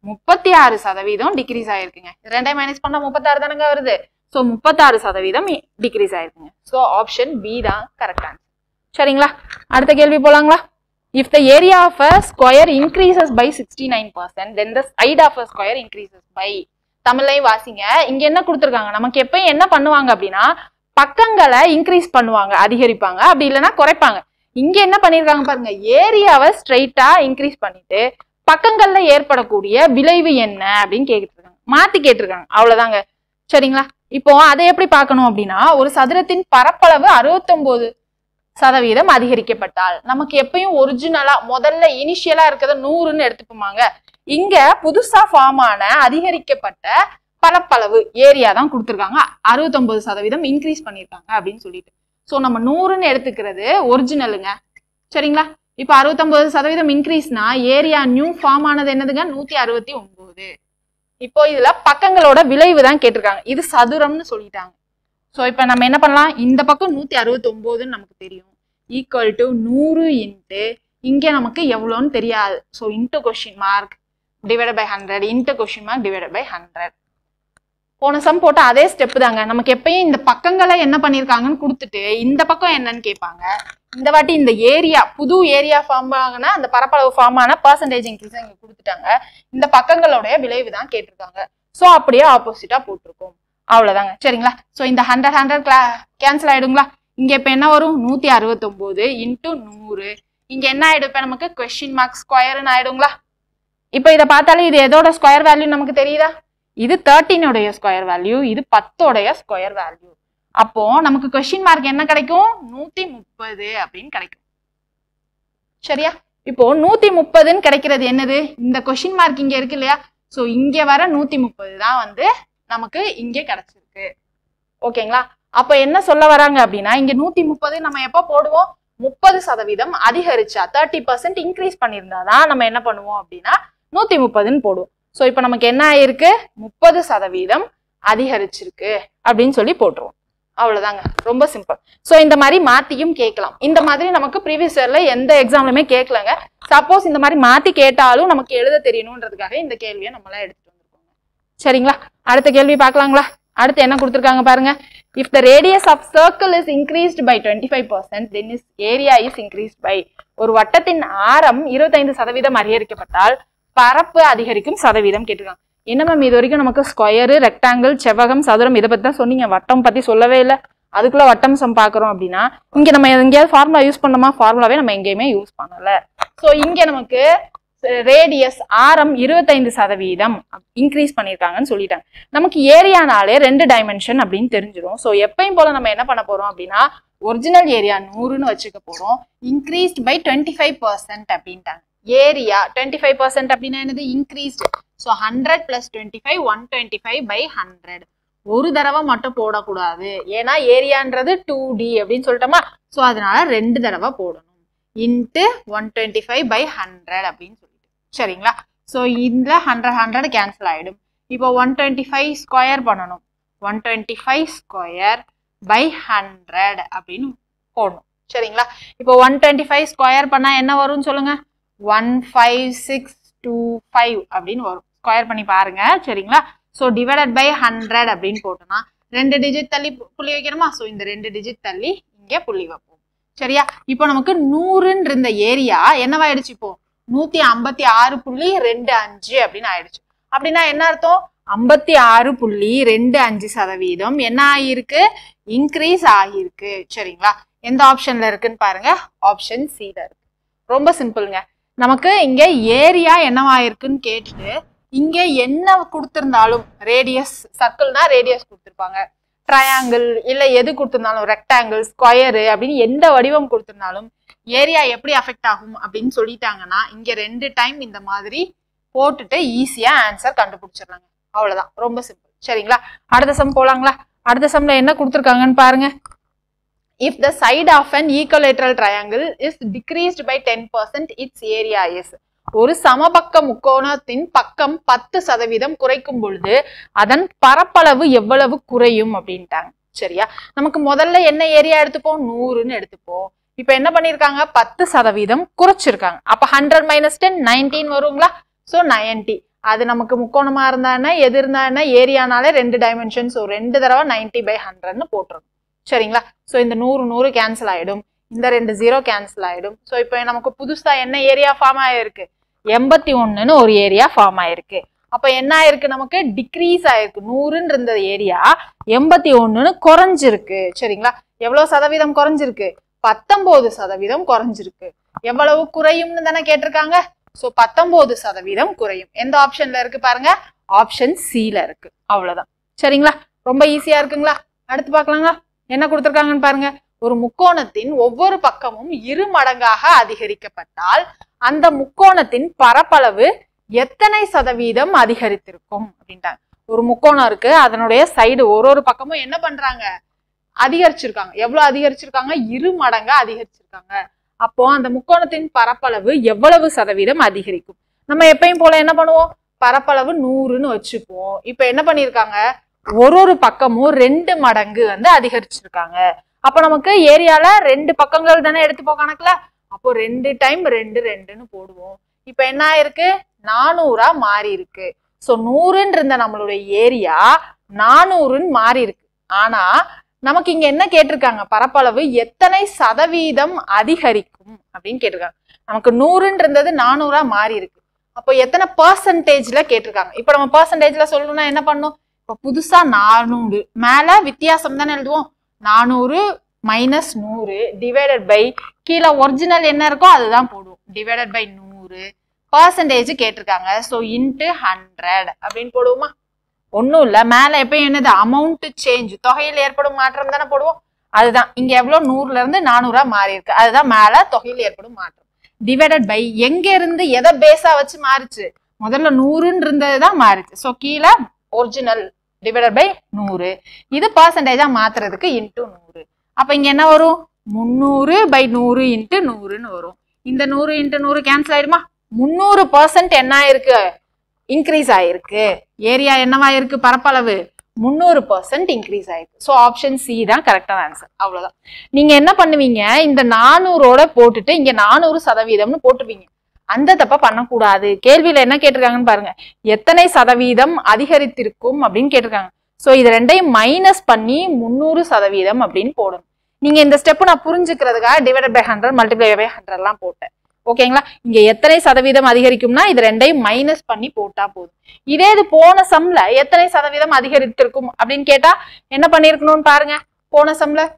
36% டிக்ரீஸ் ஆயிருக்குங்க. 2 மைனஸ் பண்ணா 36 தானங்க வருது. ஸோ 36% டிக்ரீஸ் ஆயிருக்குங்க. ஸோ ஆப்ஷன் பி தான் கரெக்ட் ஆன்சர். சரிங்களா? அடுத்த கேள்வி போலாங்களா? If the area of a square increases by 69%, then the side of a square increases by. தமிழ்லையும் வாசிங்க. இங்க என்ன கொடுத்துருக்காங்க, நமக்கு எப்பயும் என்ன பண்ணுவாங்க அப்படின்னா பக்கங்களை இன்க்ரீஸ் பண்ணுவாங்க, அதிகரிப்பாங்க, அப்படி இல்லைன்னா குறைப்பாங்க. இங்க என்ன பண்ணிருக்காங்க பாருங்க, ஏரியாவை ஸ்ட்ரைட்டா இன்க்ரீஸ் பண்ணிட்டு பக்கங்கள்ல ஏற்படக்கூடிய விளைவு என்ன அப்படின்னு கேட்டிருக்காங்க, மாத்தி கேட்டிருக்காங்க, அவ்வளவுதாங்க. சரிங்களா? இப்போ அதை எப்படி பார்க்கணும் அப்படின்னா, ஒரு சதுரத்தின் பரப்பளவு 69% அதிகரிக்கப்பட்டால், நமக்கு எப்பயும் ஒரிஜினலா முதல்ல இனிஷியலா இருக்கிறத 100ன்னு எடுத்துப்போமாங்க. இங்க புதுசா ஃபார்ம் ஆன அதிகரிக்கப்பட்ட பரப்பளவு ஏரியா தான் கொடுத்துருக்காங்க, 69% இன்க்ரீஸ் பண்ணிருக்காங்க அப்படின்னு சொல்லிட்டு. ஸோ நம்ம 100ன்னு எடுத்துக்கிறது ஒரிஜினலுங்க. சரிங்களா? இப்போ 69% இன்க்ரீஸ்னா ஏரியா நியூ ஃபார்ம் ஆனது என்னதுங்க, 169. இப்போ இதுல பக்கங்களோட விளைவு தான் கேட்டிருக்காங்க, இது சதுரம்னு சொல்லிட்டாங்க. ஸோ இப்போ நம்ம என்ன பண்ணலாம், இந்த பக்கம் 169ன்னு நமக்கு தெரியும், ஈக்குவல் டு 100 இன்ட்டு இங்கே நமக்கு எவ்வளோன்னு தெரியாது. So into question mark divided by 100 into question mark divided by 100. போன சம் போட்ட அதே ஸ்டெப் தாங்க. நமக்கு எப்பயும் இந்த பக்கங்களை என்ன பண்ணியிருக்காங்கன்னு கொடுத்துட்டு இந்த பக்கம் என்னன்னு கேட்பாங்க. இந்த வாட்டி இந்த ஏரியா புது ஏரியா ஃபார்ம் ஆகுனா அந்த பரப்பளவு ஃபார்ம் ஆன பர்சன்டேஜ் இன்க்ரீஸ் இங்க கொடுத்துட்டாங்க. இந்த பக்கங்களுடைய விளைவு தான் கேட்டிருக்காங்க. ஸோ அப்படியே ஆப்போசிட்டா போட்டிருக்கோம், அவ்வளவுதாங்க. சரிங்களா? ஸோ இந்த 100 கேன்சல் ஆயிடுங்களா? இங்க இப்ப என்ன வரும், 169 இன்ட்டு 100. இங்க என்ன ஆயிடும், இப்ப நமக்கு கொஸ்டின் மார்க் ஸ்கொயர்னு ஆயிடுங்களா? இப்ப இதை பார்த்தாலே இது எதோட ஸ்கொயர் வேல்யூ நமக்கு தெரியுதா? இது 13 ஸ்கொயர் வேல்யூ, இது 10 ஸ்கொயர் வேல்யூ. அப்போ நமக்கு கொஸ்டின் மார்க் என்ன கிடைக்கும், 130 அப்படின்னு கிடைக்கும். சரியா? இப்போ 130ன்னு கிடைக்கிறது என்னது, இந்த கொஸ்டின் மார்க் இங்க இருக்கு இல்லையா? சோ இங்க வர 130 தான் வந்து நமக்கு இங்க கிடைச்சிருக்கு. ஓகேங்களா? அப்ப என்ன சொல்ல வராங்க அப்படின்னா, இங்க 130 நம்ம எப்ப போடுவோம், 30% அதிகரிச்சா 30% இன்க்ரீஸ் பண்ணியிருந்தாதான் நம்ம என்ன பண்ணுவோம் அப்படின்னா 130ன்னு போடுவோம். ஸோ இப்போ நமக்கு என்ன ஆயிருக்கு, 30% அதிகரிச்சிருக்கு அப்படின்னு சொல்லி போட்டுருவோம், அவ்வளவுதாங்க. ரொம்ப சிம்பிள். ஸோ இந்த மாதிரி மாத்தியும் கேட்கலாம். இந்த மாதிரி நமக்கு ப்ரீவியஸ் இயர்ல எந்த எக்ஸாம்லுமே கேட்கலங்க. சப்போஸ் இந்த மாதிரி மாத்தி கேட்டாலும் நமக்கு எழுத தெரியணுன்றதுக்காக இந்த கேள்வியை நம்மளாம் எடுத்துட்டு வந்திருக்கோம். சரிங்களா? அடுத்த கேள்வி பார்க்கலாங்களா? அடுத்து என்ன கொடுத்துருக்காங்க பாருங்க. If the radius of circle is increased by 25%, then its area is increased by. ஒரு வட்டத்தின் ஆரம் 25% அதிகரிக்கப்பட்டால் பரப்பு அதிகரிக்கும் சதவீதம் கேட்டிருக்காங்க. என்ன மேம் இது வரைக்கும் நமக்கு ஸ்கொயரு, ரெக்டாங்கிள், செவ்வகம், சதுரம் இதை பத்தி தான் சொன்னீங்க, வட்டம் பத்தி சொல்லவே இல்லை. அதுக்குள்ள வட்டம் சம் பாக்குறோம் அப்படின்னா இங்க நம்ம எங்கேயாவது ஃபார்முலா யூஸ் பண்ணோமா, ஃபார்முலாவே நம்ம எங்கேயுமே யூஸ் பண்ணல. ஸோ இங்க நமக்கு ரேடியஸ் ஆரம் 25% இன்க்ரீஸ் பண்ணியிருக்காங்கன்னு சொல்லிட்டாங்க. நமக்கு ஏரியானாலே 2 டைமென்ஷன் அப்படின்னு தெரிஞ்சிடும். ஸோ எப்பயும் போல நம்ம என்ன பண்ண போறோம் அப்படின்னா ஒரிஜினல் ஏரியா 100ன்னு வச்சுக்க போறோம், இன்க்ரீஸ்ட் பை 25% அப்படின்ட்டாங்க. ஏரியா 25% அப்படின்னா என்னது, இன்க்ரீஸ்ட். So 100 + 25 125 by 100. ஒரு தடவை மட்டும் போடக்கூடாது, ஏன்னா ஏரியான்றது 2D அப்படின்னு சொல்லிட்டோமா. ஸோ அதனால 2 தடவை போடணும், இன்ட்டு 125 by 100 அப்படின்னு சொல்லிட்டு. சரிங்களா? ஸோ இதுல 100 கேன்சல் ஆயிடும். இப்போ 125 ஸ்கொயர் பண்ணணும், 125 ஸ்கொயர் by 100 அப்படின்னு போடணும். சரிங்களா? இப்போ 125 ஸ்கொயர் பண்ணா என்ன வரும்னு சொல்லுங்க, 15625 அப்படின்னு வரும். ஸ்கொயர் பண்ணி பாருங்க. சரிங்களா? ஸோ டிவைடட் பை 100 அப்படின்னு போட்டோம்னா 2 டிஜிட் தள்ளி புள்ளி வைக்கணுமா. ஸோ இந்த 2 டிஜிட் தள்ளி இங்கே புள்ளி வைப்போம். சரியா? இப்போ நமக்கு 100ன்னு இருந்த ஏரியா என்னவாயிடுச்சு, இப்போ 156.25 அப்படின்னு ஆயிடுச்சு. அப்படின்னா என்ன அர்த்தம், 56.25% என்ன ஆகியிருக்கு, இன்க்ரீஸ் ஆகியிருக்கு. சரிங்களா? எந்த ஆப்ஷன்ல இருக்குன்னு பாருங்க, ஆப்ஷன் சில இருக்கு. ரொம்ப சிம்பிள்ங்க. நமக்கு இங்க ஏரியா என்னவாயிருக்குன்னு கேட்டுட்டு இங்க என்ன கொடுத்திருந்தாலும், ரேடியஸ் சர்க்கிள்னா ரேடியஸ் கொடுத்திருப்பாங்க, ட்ரையாங்கிள் இல்ல எது கொடுத்திருந்தாலும், ரெக்டாங்கிள், ஸ்கொயரு அப்படின்னு எந்த வடிவம் கொடுத்திருந்தாலும் ஏரியா எப்படி அஃபெக்ட் ஆகும் அப்படின்னு சொல்லிட்டாங்கன்னா இங்க 2 டைம் இந்த மாதிரி போட்டுட்டு ஈஸியா ஆன்சர் கண்டுபிடிச்சிடலாங்க. அவ்வளவுதான், ரொம்ப சிம்பிள். சரிங்களா? அடுத்த சம் போலாங்களா? அடுத்த சம்ல என்ன கொடுத்திருக்காங்கன்னு பாருங்க. If the side of an equilateral triangle is decreased by 10%, its area is. ஒரு சமபக்க முக்கோணத்தின் பக்கம் 10% குறைக்கும் பொழுது அதன் பரப்பளவு எவ்வளவு குறையும் அப்படின்ட்டாங்க. சரியா? நமக்கு முதல்ல என்ன ஏரியா எடுத்துப்போம், 100ன்னு எடுத்துப்போம். இப்ப என்ன பண்ணிருக்காங்க, 10% குறைச்சிருக்காங்க. அப்ப 100 - 10 19 வருங்களா. சோ 90. அது நமக்கு முக்கோணமா இருந்தா என்ன, எது இருந்தா என்ன, ஏரியானாலே 2 டைமென்ஷன். ஸோ 2 தடவை 90/100ன்னு போட்டுருக்கும். சரிங்களா? ஸோ இந்த 100 கேன்சல் ஆயிடும், இந்த 2 0 கேன்சல் ஆயிடும். ஸோ இப்போ நமக்கு புதுசா என்ன ஏரியா ஃபார்ம் ஆயிருக்கு, 81ன்னு ஒரு ஏரியா ஃபார்ம் ஆயிருக்கு. அப்ப என்ன ஆயிருக்கு, நமக்கு டிக்ரீஸ் ஆயிருக்கு. 100ன்னு இருந்த ஏரியா 81ன்னு குறைஞ்சிருக்கு. சரிங்களா? எவ்வளவு சதவீதம் குறைஞ்சிருக்கு, 19% குறைஞ்சிருக்கு. எவ்வளவு குறையும்னு தானே கேட்டிருக்காங்க. ஸோ 19% குறையும். எந்த ஆப்ஷன்ல இருக்கு பாருங்க, ஆப்ஷன் சில இருக்கு. அவ்வளவுதான். சரிங்களா, ரொம்ப ஈஸியா இருக்குங்களா? அடுத்து பார்க்கலாங்களா, என்ன கொடுத்துருக்காங்கன்னு பாருங்க. ஒரு முக்கோணத்தின் ஒவ்வொரு பக்கமும் 2 மடங்காக அதிகரிக்கப்பட்டால் அந்த முக்கோணத்தின் பரப்பளவு எத்தனை சதவீதம் அதிகரித்திருக்கும் அப்படின்ட்டாங்க. ஒரு முக்கோணம் இருக்கு, அதனுடைய சைடு ஒரு பக்கமும் என்ன பண்றாங்க, அதிகரிச்சிருக்காங்க. எவ்வளவு அதிகரிச்சிருக்காங்க? 2 மடங்கா அதிகரிச்சிருக்காங்க. அப்போ அந்த முக்கோணத்தின் பரப்பளவு எவ்வளவு சதவீதம் அதிகரிக்கும்? நம்ம எப்பயும் போல என்ன பண்ணுவோம், பரப்பளவு 100ன்னு வச்சுப்போம். இப்ப என்ன பண்ணிருக்காங்க, ஒரு பக்கமும் 2 மடங்கு வந்து அதிகரிச்சிருக்காங்க. அப்ப நமக்கு ஏரியால 2 பக்கங்கள் தானே எடுத்துப்போ கணக்குல. அப்போ 2 டைம் 2 2ன்னு போடுவோம். இப்ப என்ன ஆயிருக்கு, 400ஆ மாறி இருக்கு. சோ 100ன்னு இருந்த நம்மளுடைய ஏரியா 400ன்னு மாறி இருக்கு. ஆனா நமக்கு இங்க என்ன கேட்டிருக்காங்க, பரப்பளவு எத்தனை சதவீதம் அதிகரிக்கும் அப்படின்னு கேட்டிருக்காங்க. நமக்கு 100ன்னு இருந்தது 400ஆ மாறி இருக்கு. அப்போ எத்தனை பெர்சன்டேஜ்ல கேட்டிருக்காங்க. இப்ப நம்ம பெர்சன்டேஜ்ல சொல்லணும்னா என்ன பண்ணும், இப்ப புதுசா 400 மேல வித்தியாசம் தானே எழுதுவோம். 400 மைனஸ் 100 டிவைடட் பை கீழே ஒரிஜினல் என்ன இருக்கோ அதுதான் போடுவோம். டிவைடட் பை 100 பெர்சன்டேஜ் கேட்டிருக்காங்க. ஸோ இன்ட்டு 100 அப்படின்னு போடுவோமா? ஒன்றும் இல்லை, மேலே எப்பயும் என்னது அமௌண்ட் சேஞ்ச், தொகையில் ஏற்படும் மாற்றம் தானே போடுவோம். அதுதான் இங்க எவ்வளோ 100ல இருந்து 400ஆ மாறி இருக்கு. அதுதான் மேலே தொகையில் ஏற்படும் மாற்றம். டிவைடட் பை எங்க இருந்து எதை பேஸா வச்சு மாறிச்சு, முதல்ல 100ன்னு இருந்ததுதான் மாறிச்சு. ஸோ கீழே ஒரிஜினல் டிவைடட் பை 100. இது பெர்சன்டேஜா மாத்துறதுக்கு இன்ட்டு 100. அப்ப இங்க என்ன வரும், 300 பை 100 இன்ட்டு 100ன்னு வரும். இந்த 100 இன்ட்டு 100 கேன்சல் ஆயிடுமா? 300% என்ன ஆயிருக்கு, இன்க்ரீஸ் ஆயிருக்கு. ஏரியா என்னவாயிருக்கு, பரப்பளவு 300% இன்க்ரீஸ் ஆயிருக்கு. ஸோ ஆப்ஷன் சி தான் கரெக்டான ஆன்சர். அவ்வளவுதான். நீங்க என்ன பண்ணுவீங்க, இந்த 400ஓட போட்டுட்டு இங்க 400% போட்டுவீங்க. அந்த தப்ப பண்ணக்கூடாது. கேள்வியில என்ன கேட்டிருக்காங்கன்னு பாருங்க, எத்தனை சதவீதம் அதிகரித்திருக்கும் அப்படின்னு கேட்டிருக்காங்க. சோ இது ரெண்டையும் மைனஸ் பண்ணி 300% அப்படின்னு போடணும். நீங்க இந்த ஸ்டெப் நான் புரிஞ்சுக்கிறதுக்காக டிவைடட் பை 100 மல்டிப்ளை பை 100 எல்லாம் போட்டேன். ஓகேங்களா, இங்க எத்தனை சதவீதம் அதிகரிக்கும்னா இது ரெண்டையும் மைனஸ் பண்ணி போட்டா போதும். இதே இது போன சம்ல எத்தனை சதவீதம் அதிகரித்திருக்கும் அப்படின்னு கேட்டா என்ன பண்ணிருக்கணும்னு பாருங்க. போன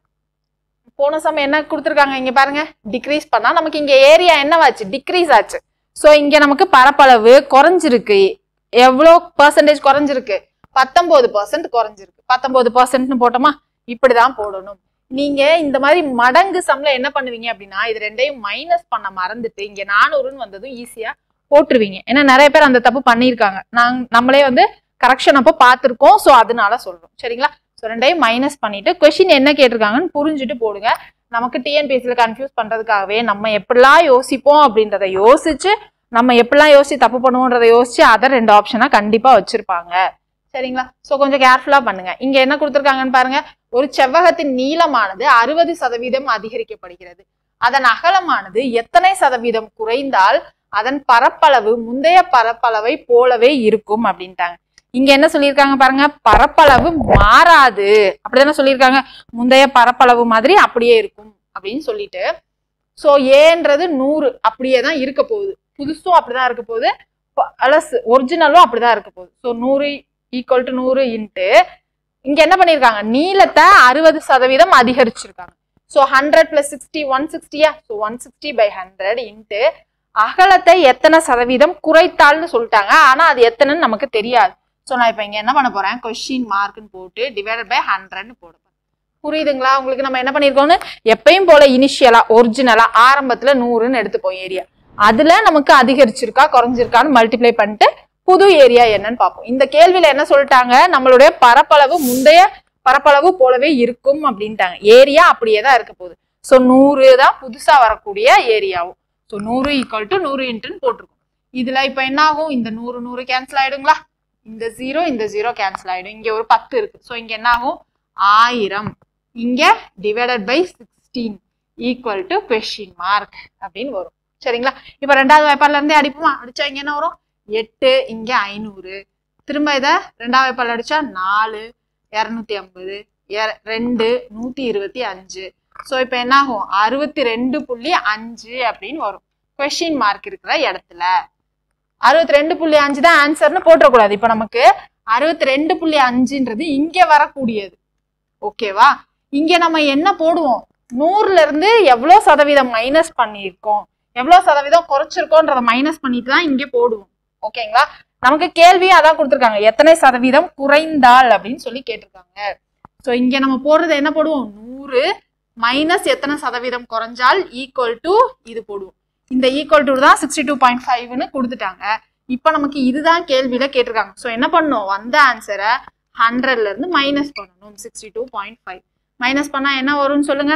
சம் என்ன கொடுத்துருக்காங்க இங்க பாருங்க, டிக்ரீஸ் பண்ணா நமக்கு இங்க ஏரியா என்னவாச்சு, டிக்ரீஸ் ஆச்சு. சோ இங்க நமக்கு பரப்பளவு குறைஞ்சிருக்கு. எவ்வளோ பெர்சன்டேஜ் குறைஞ்சிருக்கு, 19% குறைஞ்சிருக்கு. 19%ன்னு போட்டோமா, இப்படிதான் போடணும். நீங்க இந்த மாதிரி மடங்கு சம்ல என்ன பண்ணுவீங்க அப்படின்னா, இது ரெண்டையும் மைனஸ் பண்ண மறந்துட்டு இங்க 400ன்னு வந்ததும் ஈஸியா போட்டுருவீங்க. ஏன்னா நிறைய பேர் அந்த தப்பு பண்ணியிருக்காங்க. நம்மளே வந்து கரெக்ஷன் அப்போ பார்த்துருக்கோம். ஸோ அதனால சொல்றோம். சரிங்களா, ஸோ ரெண்டையும் மைனஸ் பண்ணிட்டு கொஸ்டின் என்ன கேட்டிருக்காங்கன்னு புரிஞ்சுட்டு போடுங்க. நமக்கு டிஎன்பிஎஸ்சில கன்ஃபியூஸ் பண்றதுக்காகவே நம்ம எப்படிலாம் யோசிப்போம் அப்படின்றத யோசிச்சு, நம்ம எப்படிலாம் யோசிச்சு தப்பு பண்ணுவோன்றதை யோசிச்சு அதை 2 ஆப்ஷனா கண்டிப்பா வச்சிருப்பாங்க. சரிங்களா, ஸோ கொஞ்சம் கேர்ஃபுல்லா பண்ணுங்க. இங்க என்ன கொடுத்துருக்காங்கன்னு பாருங்க, ஒரு செவ்வகத்தின் நீளமானது 60% அதிகரிக்கப்படுகிறது. அதன் அகலமானது எத்தனை சதவீதம் குறைந்தால் அதன் பரப்பளவு முந்தைய பரப்பளவை போலவே இருக்கும் அப்படின்ட்டாங்க. இங்க என்ன சொல்லியிருக்காங்க பாருங்க, பரப்பளவு மாறாது அப்படிதானே சொல்லியிருக்காங்க. முந்தைய பரப்பளவு மாதிரி அப்படியே இருக்கும் அப்படின்னு சொல்லிட்டு, சோ ஏன்றது 100 அப்படியே தான் இருக்க போகுது. புதுசும் அப்படிதான் இருக்க போகுது, பிளஸ் ஒரிஜினலும் அப்படிதான் இருக்க போகுது. ஸோ 100 ஈக்குவல் டு 100 இன்ட்டு இங்க என்ன பண்ணிருக்காங்க, நீளத்தை 60% அதிகரிச்சிருக்காங்க. ஸோ 100 + 60 160யா, ஸோ 160 பை 100 இன்ட்டு அகலத்தை எத்தனை சதவீதம் குறைத்தால்னு சொல்லிட்டாங்க. ஆனா அது எத்தனைன்னு நமக்கு தெரியாது. ஸோ நான் இப்போ இங்க என்ன பண்ண போறேன், கொஸ்டின் மார்க்னு போட்டு டிவைடட் பை 100ன்னு போடுறேன். புரியுதுங்களா உங்களுக்கு? நம்ம என்ன பண்ணிருக்கோம்னு எப்பயும் போல இனிஷியலா ஒரிஜினலா ஆரம்பத்துல 100ன்னு எடுத்துப்போம் ஏரியா. அதுல நமக்கு அதிகரிச்சிருக்கா குறைஞ்சிருக்கான்னு மல்டிப்ளை பண்ணிட்டு புது ஏரியா என்னன்னு பார்ப்போம். இந்த கேள்வியில என்ன சொல்லிட்டாங்க, நம்மளுடைய பரப்பளவு முந்தைய பரப்பளவு போலவே இருக்கும் அப்படின்ட்டாங்க. ஏரியா அப்படியே தான் இருக்க போகுது. ஸோ 100 தான் புதுசா வரக்கூடிய ஏரியாவும். ஸோ 100 ஈக்குவல் டு 100 இன்ட்டுன்னு போட்டிருக்கோம். இதுல இப்ப என்ன ஆகும், இந்த 100 கேன்சல் ஆயிடுங்களா, இந்த 0 கேன்சல் ஆயிடும். இங்க ஒரு 10 இருக்கு. ஸோ இங்க என்ன ஆகும், 1000 இங்க divided by 16 equal to question mark அப்படின்னு வரும். சரிங்களா, இப்ப 2வது வாய்ப்பாடுல இருந்தே அடிப்போமா. அடிச்சா இங்க என்ன வரும், 8 இங்க 500. திரும்ப இதை 2வது வாய்ப்பாடுல அடிச்சா 4 250 2 125. ஸோ இப்ப என்ன ஆகும், 62.5 அப்படின்னு வரும் கொஸ்டின் மார்க் இருக்கிற இடத்துல. 62.5 தான் ஆன்சர்னு போட்டக்கூடாது. இப்ப நமக்கு 62.5ன்றது இங்க வரக்கூடியது. ஓகேவா, இங்க நம்ம என்ன போடுவோம், 100ல இருந்து எவ்வளவு சதவீதம் மைனஸ் பண்ணியிருக்கோம், எவ்வளவு சதவீதம் குறைச்சிருக்கோன்றத மைனஸ் பண்ணிட்டு தான் இங்கே போடுவோம். ஓகேங்களா? நமக்கு கேள்வியே அதான் கொடுத்துருக்காங்க, எத்தனை சதவீதம் குறைந்தால் அப்படின்னு சொல்லி கேட்டிருக்காங்க. ஸோ இங்க நம்ம போடுறது என்ன போடுவோம், 100 மைனஸ் எத்தனை சதவீதம் குறைஞ்சால் ஈக்குவல் டு இது போடுவோம். இந்த ஈக்குவல் டு தான் 62.5ன்னு கொடுத்துட்டாங்க. இப்போ நமக்கு இதுதான் கேள்வியில கேட்டிருக்காங்க. ஸோ என்ன பண்ணணும், வந்த ஆன்சரை 100ல இருந்து மைனஸ் பண்ணணும். 62.5 மைனஸ் பண்ணா என்ன வரும்னு சொல்லுங்க,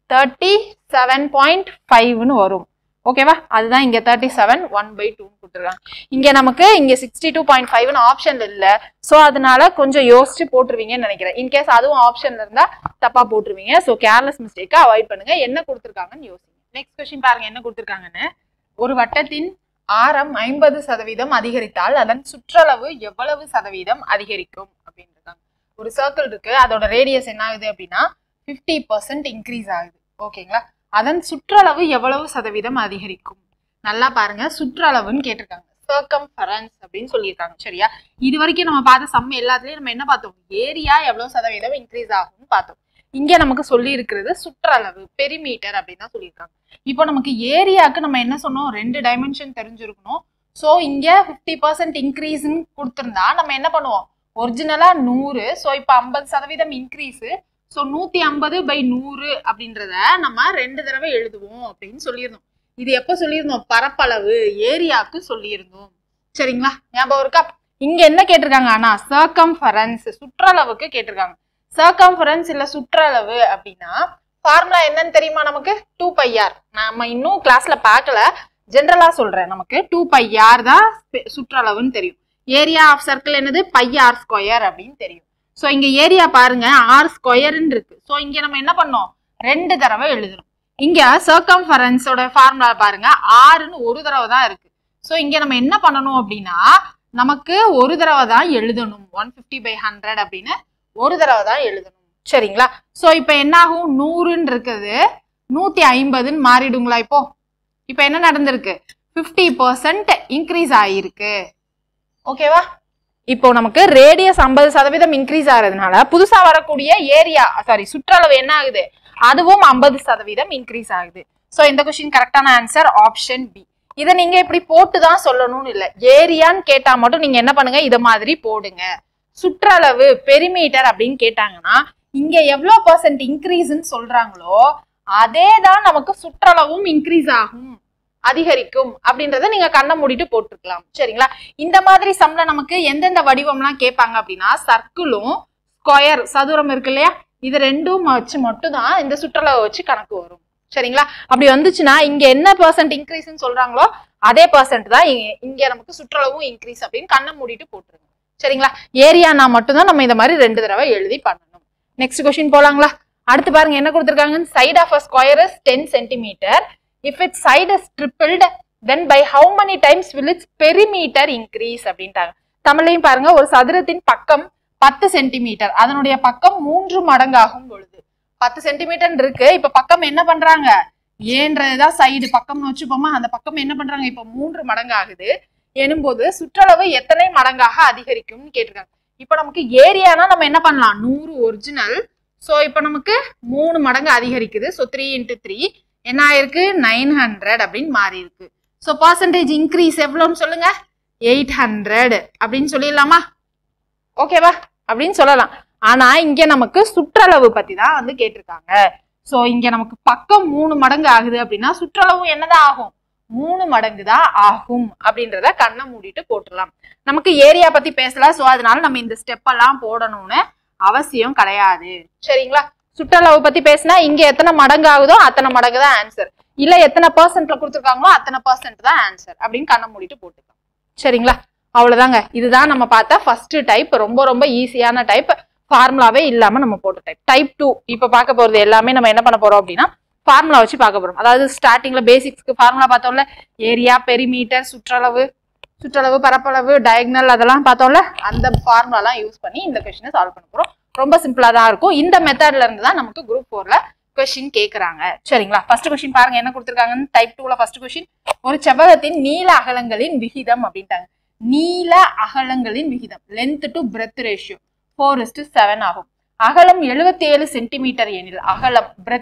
37.5ன்னு வரும். ஓகேவா? அதுதான் இங்க 37 1/2 கொடுத்துருக்காங்க. இங்க நமக்கு இங்க 62.5ன்னு ஆப்ஷன்ல இல்ல. ஸோ அதனால கொஞ்சம் யோசிச்சு போட்டுருவீங்கன்னு நினைக்கிறேன். இன்கேஸ் அதுவும் ஆப்ஷன்ல இருந்தா தப்பா போட்டுருவீங்க. ஸோ கேர்லெஸ் மிஸ்டேக்கை அவாய்ட் பண்ணுங்க. என்ன கொடுத்துருக்காங்கன்னு யோசிங்க. நெக்ஸ்ட் கொஸ்டின் பாருங்க என்ன கொடுத்துருக்காங்கன்னு. ஒரு வட்டத்தின் ஆரம் 50% அதிகரித்தால் அதன் சுற்றளவு எவ்வளவு சதவீதம் அதிகரிக்கும் அப்படின்னு இருக்காங்க. ஒரு சர்க்கிள் இருக்கு, அதோட ரேடியஸ் என்ன ஆகுது அப்படின்னா 50% இன்க்ரீஸ் ஆகுது. ஓகேங்களா? அதன் சுற்றளவு எவ்வளவு சதவீதம் அதிகரிக்கும்? நல்லா பாருங்க, சுற்றளவுன்னு கேட்டிருக்காங்க, சர்க்கம்ஃபரன்ஸ் அப்படின்னு சொல்லியிருக்காங்க. சரியா? இது வரைக்கும் நம்ம பார்த்த சம் எல்லாத்துலயும் நம்ம என்ன பார்த்தோம், ஏரியா எவ்வளவு சதவீதம் இன்க்ரீஸ் ஆகும்னு பார்த்தோம். இங்க நமக்கு சொல்லி இருக்கிறது சுற்றளவு, பெரிமீட்டர் அப்படின்னு தான் சொல்லியிருக்காங்க. இப்போ நமக்கு ஏரியாவுக்கு நம்ம என்ன சொன்னோம், 2 டைமென்ஷன் தெரிஞ்சிருக்கணும். ஸோ இங்க 50% இன்க்ரீஸ்ன்னு கொடுத்துருந்தா நம்ம என்ன பண்ணுவோம், ஒரிஜினலா 100, ஸோ இப்போ 50% இன்க்ரீஸ். ஸோ 150/100 அப்படின்றத நம்ம 2 தடவை எழுதுவோம் அப்படின்னு சொல்லியிருந்தோம். இது எப்போ சொல்லியிருந்தோம், பரப்பளவு ஏரியாவுக்கு சொல்லியிருந்தோம். சரிங்களா? ஞாபகம் இருக்கா? இங்க என்ன கேட்டிருக்காங்க, ஆனா சர்க்கம்ஃபரன்ஸ் சுற்றளவுக்கு கேட்டிருக்காங்க. சர்க்கம்ஃபரன்ஸ் இல்ல சுற்றளவு அப்படின்னா ஃபார்முலா என்னன்னு தெரியுமா நமக்கு, 2πr. நம்ம இன்னும் கிளாஸ்ல பார்க்கல, ஜென்ரலா சொல்றேன். நமக்கு 2πr தான் சுற்றளவுன்னு தெரியும். ஏரியா ஆஃப் சர்க்கிள் என்னது, πr² அப்படின்னு தெரியும். ஸோ இங்க ஏரியா பாருங்க r² இருக்கு. ஸோ இங்க நம்ம என்ன பண்ணோம், 2 தடவை எழுதணும். இங்க சர்க்கம்ஃபரன்ஸோட ஃபார்முலா பாருங்க, rன்னு ஒரு தடவை தான் இருக்கு. ஸோ இங்க நம்ம என்ன பண்ணணும் அப்படின்னா நமக்கு ஒரு தடவை தான் எழுதணும். 150/100 அப்படின்னு ஒரு தடவை தான் எழுதணும். சரிங்களா? ஸோ இப்போ என்ன ஆகும், 100ன்னு இருக்குது 150ன்னு மாறிடுங்களா? இப்போ என்ன நடந்திருக்கு, 50% இன்க்ரீஸ் ஆகிருக்கு. ஓகேவா? இப்போ நமக்கு ரேடியஸ் 50% இன்க்ரீஸ் ஆகிறதுனால புதுசா வரக்கூடிய ஏரியா சுற்றளவு என்ன ஆகுது, அதுவும் 50% இன்க்ரீஸ் ஆகுது. ஸோ இந்த கொஸ்டின் கரெக்டான ஆன்சர் ஆப்ஷன் பி. இதை நீங்க இப்படி போட்டு தான் சொல்லணும்னு இல்லை, ஏரியான்னு கேட்டா மட்டும் நீங்க என்ன பண்ணுங்க, இதை மாதிரி போடுங்க. சுற்றளவு பெரிமீட்டர் அப்படின்னு கேட்டாங்கன்னா இங்க எவ்வளவு % இன்க்ரீஸ்ன்னு சொல்றாங்களோ அதே தான் நமக்கு சுற்றளவும் இன்க்ரீஸ் ஆகும், அதிகரிக்கும் அப்படின்றத நீங்க கண்ணை மூடிட்டு போட்டுருக்கலாம். சரிங்களா? இந்த மாதிரி சம்ல நமக்கு எந்தெந்த வடிவம்லாம் கேட்பாங்க அப்படின்னா சர்க்கிளும் ஸ்கொயர் சதுரம் இருக்கு இல்லையா, இது ரெண்டும் வச்சு மட்டும் தான் இந்த சுற்றளவை வச்சு கணக்கு வரும். சரிங்களா? அப்படி வந்துச்சுன்னா இங்க என்ன % இன்க்ரீஸ்ன்னு சொல்றாங்களோ அதே % தான் இங்க நமக்கு சுற்றளவும் இன்க்ரீஸ் அப்படின்னு கண்ணை மூடிட்டு போட்டுருங்க. சரிங்களா? ஏரியானா மட்டும்தான் நம்ம இந்த மாதிரி 2 தடவை எழுதி பண்ணணும். நெக்ஸ்ட் கொஸ்டின் போலாங்களா? அடுத்து பாருங்க என்ன கொடுத்துருக்காங்க, side of a square is 10 centimeter. If its side is tripled, then by how many times will its perimeter increase அப்படின்ட்டாங்க. தமிழையும் பாருங்க, ஒரு சதுரத்தின் பக்கம் 10 சென்டிமீட்டர், அதனுடைய பக்கம் 3 மடங்காகும் பொழுது 10 சென்டிமீட்டர் இருக்கு. இப்ப பக்கம் என்ன பண்றாங்க, ஏன்றதுதான் சைடு பக்கம்னு வச்சுப்போமா, அந்த பக்கம் என்ன பண்றாங்க, இப்ப 3 மடங்கு ஆகுது எனும்போது சுற்றளவு எத்தனை மடங்காக அதிகரிக்கும்னு கேட்டிருக்காங்க. இப்ப நமக்கு ஏரியானா நம்ம என்ன பண்ணலாம், 100 ஒரிஜினல். ஸோ இப்போ நமக்கு 3 மடங்கு அதிகரிக்குது. ஸோ 3 × 3 என்ன ஆயிருக்கு, 900 அப்படின்னு மாறி இருக்கு. ஸோ பர்சன்டேஜ் இன்க்ரீஸ் எவ்வளோன்னு சொல்லுங்க, 800 அப்படின்னு சொல்லிடலாமா? ஓகேவா? அப்படின்னு சொல்லலாம். ஆனா இங்க நமக்கு சுற்றளவு பத்தி தான் வந்து கேட்டிருக்காங்க. ஸோ இங்க நமக்கு பக்கம் 3 மடங்கு ஆகுது அப்படின்னா சுற்றளவும் என்னதான் ஆகும், 3 மடங்கு தான் ஆகும் அப்படின்றத கண்ணை மூடிட்டு போட்டுடலாம். நமக்கு ஏரியா பத்தி பேசல, ஸோ அதனால நம்ம இந்த ஸ்டெப் எல்லாம் போடணும்னு அவசியம் கிடையாது. சரிங்களா? சுற்றளவு பத்தி பேசினா இங்க எத்தனை மடங்கு ஆகுதோ அத்தனை மடங்கு தான் ஆன்சர், இல்ல எத்தனை % கொடுத்துருக்காங்களோ அத்தனை % தான் ஆன்சர் அப்படின்னு கண்ணை மூடிட்டு போட்டுக்கலாம். சரிங்களா? அவ்வளவுதாங்க. இதுதான் நம்ம பார்த்த ஃபர்ஸ்ட் டைப், ரொம்ப ரொம்ப ஈஸியான டைப், ஃபார்முலாவே இல்லாம நம்ம போட்ட டைப். டைப் 2 இப்ப பார்க்க போறது எல்லாமே நம்ம என்ன பண்ண போறோம் அப்படின்னா ஃபார்முலா வச்சு பார்க்க போறோம். அதாவது ஸ்டார்டிங்ல பேசிக்ஸ்க்கு ஃபார்முலா பார்த்தோம்ல, ஏரியா, பெரிமீட்டர், சுற்றளவு, பரப்பளவு, டயகனல் அதெல்லாம் பார்த்தோம்ல, அந்த ஃபார்முலாலாம் யூஸ் பண்ணி இந்த கொஸ்டினை சால்வ் பண்ண போறோம். ரொம்ப சிம்பிளா தான் இருக்கும். இந்த மெத்தட்ல இருந்து தான் நமக்கு குரூப் 4ல கொஸ்டின் கேட்கறாங்க. சரிங்களா? ஃபர்ஸ்ட் கொஸ்டின் பாருங்க என்ன கொடுத்துருக்காங்கன்னு. டைப் 2ல ஃபர்ஸ்ட் கொஸ்டின், ஒரு செவ்வகத்தின் நீள அகலங்களின் விகிதம் அப்படின்ட்டாங்க. நீள அகலங்களின் விகிதம், லென்த் டு பிரெத் ரேஷியோ 4:7 ஆகும். அகலம் 77 சென்டிமீட்டர் எனில் அகலம் பிரெத்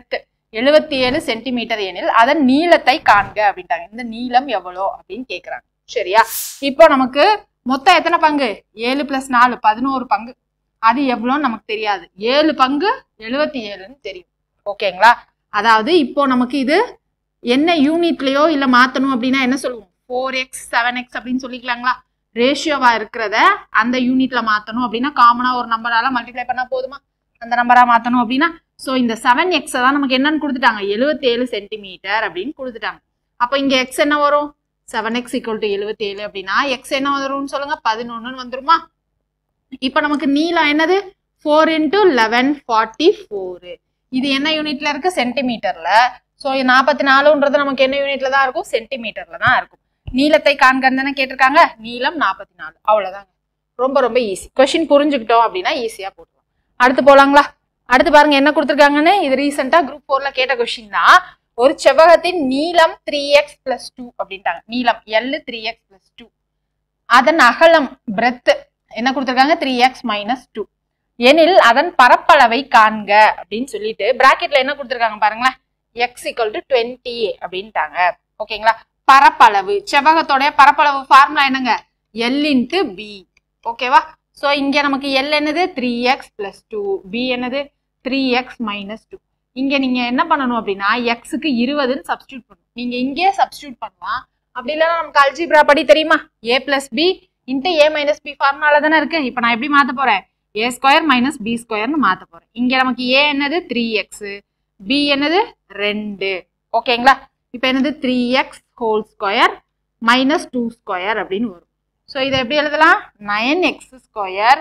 77 சென்டிமீட்டர் எனில் அதன் நீளத்தை காண்க அப்படின்ட்டாங்க. இந்த நீளம் எவ்வளோ அப்படின்னு கேக்குறாங்க. சரியா? இப்போ நமக்கு மொத்தம் எத்தனை பங்கு? 7 + 4 11 பங்கு. அது எவ்வளோன்னு நமக்கு தெரியாது. 7 பங்கு 77ன்னு தெரியும். ஓகேங்களா? அதாவது இப்போ நமக்கு இது என்ன யூனிட்லயோ இல்ல மாத்தணும் அப்படின்னா என்ன சொல்லுவோம்? 4x 7x அப்படின்னு சொல்லிக்கலாங்களா? ரேஷியோவா இருக்கிறத அந்த யூனிட்ல மாத்தணும் அப்படின்னா காமனா ஒரு நம்பரால மல்டிப்ளை பண்ணா போதுமா? அந்த நம்பரா மாத்தணும் அப்படின்னா சோ இந்த 7x தான் நமக்கு என்னன்னு கொடுத்துட்டாங்க? 77 சென்டிமீட்டர் அப்படின்னு கொடுத்துட்டாங்க. அப்ப இங்க x என்ன வரும்? 7x = 77 அப்படின்னா x என்ன வரும்னு சொல்லுங்க? 11ன்னு வந்துருமா? இப்ப நமக்கு நீளம் என்னது? 4 × 11 44. இது என்ன யூனிட்ல இருக்கு? சென்டிமீட்டர்ல. சோ 44ன்றது நமக்கு என்ன யூனிட்ல தான் இருக்கும்? சென்டிமீட்டர்ல தான் இருக்கும். நீளத்தை காண்கன்னு கேட்டிருக்காங்க. நீளம் 44. அவ்வளவுதாங்க. ரொம்ப ரொம்ப ஈஸி. கொஸ்டின் புரிஞ்சுக்கிட்டோம் அப்படின்னா ஈஸியா போட்டுருவோம். அடுத்து போலாங்களா? அடுத்து பாருங்க என்ன கொடுத்துருக்காங்கன்னு. இது ரீசெண்டா குரூப் 4ல கேட்ட கொஸ்டின் தான். ஒரு செவ்வகத்தின் நீளம் 3x + 2 அப்படின்ட்டாங்க. நீளம் L 3x + 2. அதன் அகலம் பிரெத் என்ன கொடுத்துருக்காங்க? 3x - 2 எனில் அதன் பரப்பளவை காண்க அப்படின்னு சொல்லிட்டு பிராக்கெட்ல என்ன கொடுத்துருக்காங்க பாருங்களேன். x = 20 அப்படின்ட்டாங்க. ஓகேங்களா? பரப்பளவு, செவ்வகத்தோடைய பரப்பளவு ஃபார்முலா என்னங்க? L × b. ஓகேவா? சோ இங்க நமக்கு L என்னது? 3x + 2, b என்னது? 3x - 2. இங்க நீங்க என்ன பண்ணணும் அப்படின்னா x-க்கு 20ன்னு சப்ஸ்டிடியூட் பண்ணணும். நீங்க இங்கே சப்ஸ்டிடியூட் பண்ணலாம். அப்படி இல்லைன்னா நமக்கு அல்ஜிப்ரா படி தெரியுமா? a + b × a - b ஃபார்முலால தானே இருக்கு. இப்போ நான் எப்படி மாத்த போறேன்? a² - b² ன்னு மாத்த போறேன். இங்க நமக்கு a என்னது? 3x, b என்னது? 2. ஓகேங்களா? இப்போ என்னது? 3x² - 2² அப்படின்னு வரும். சோ இதை எப்படி எழுதலாம்? 9x² -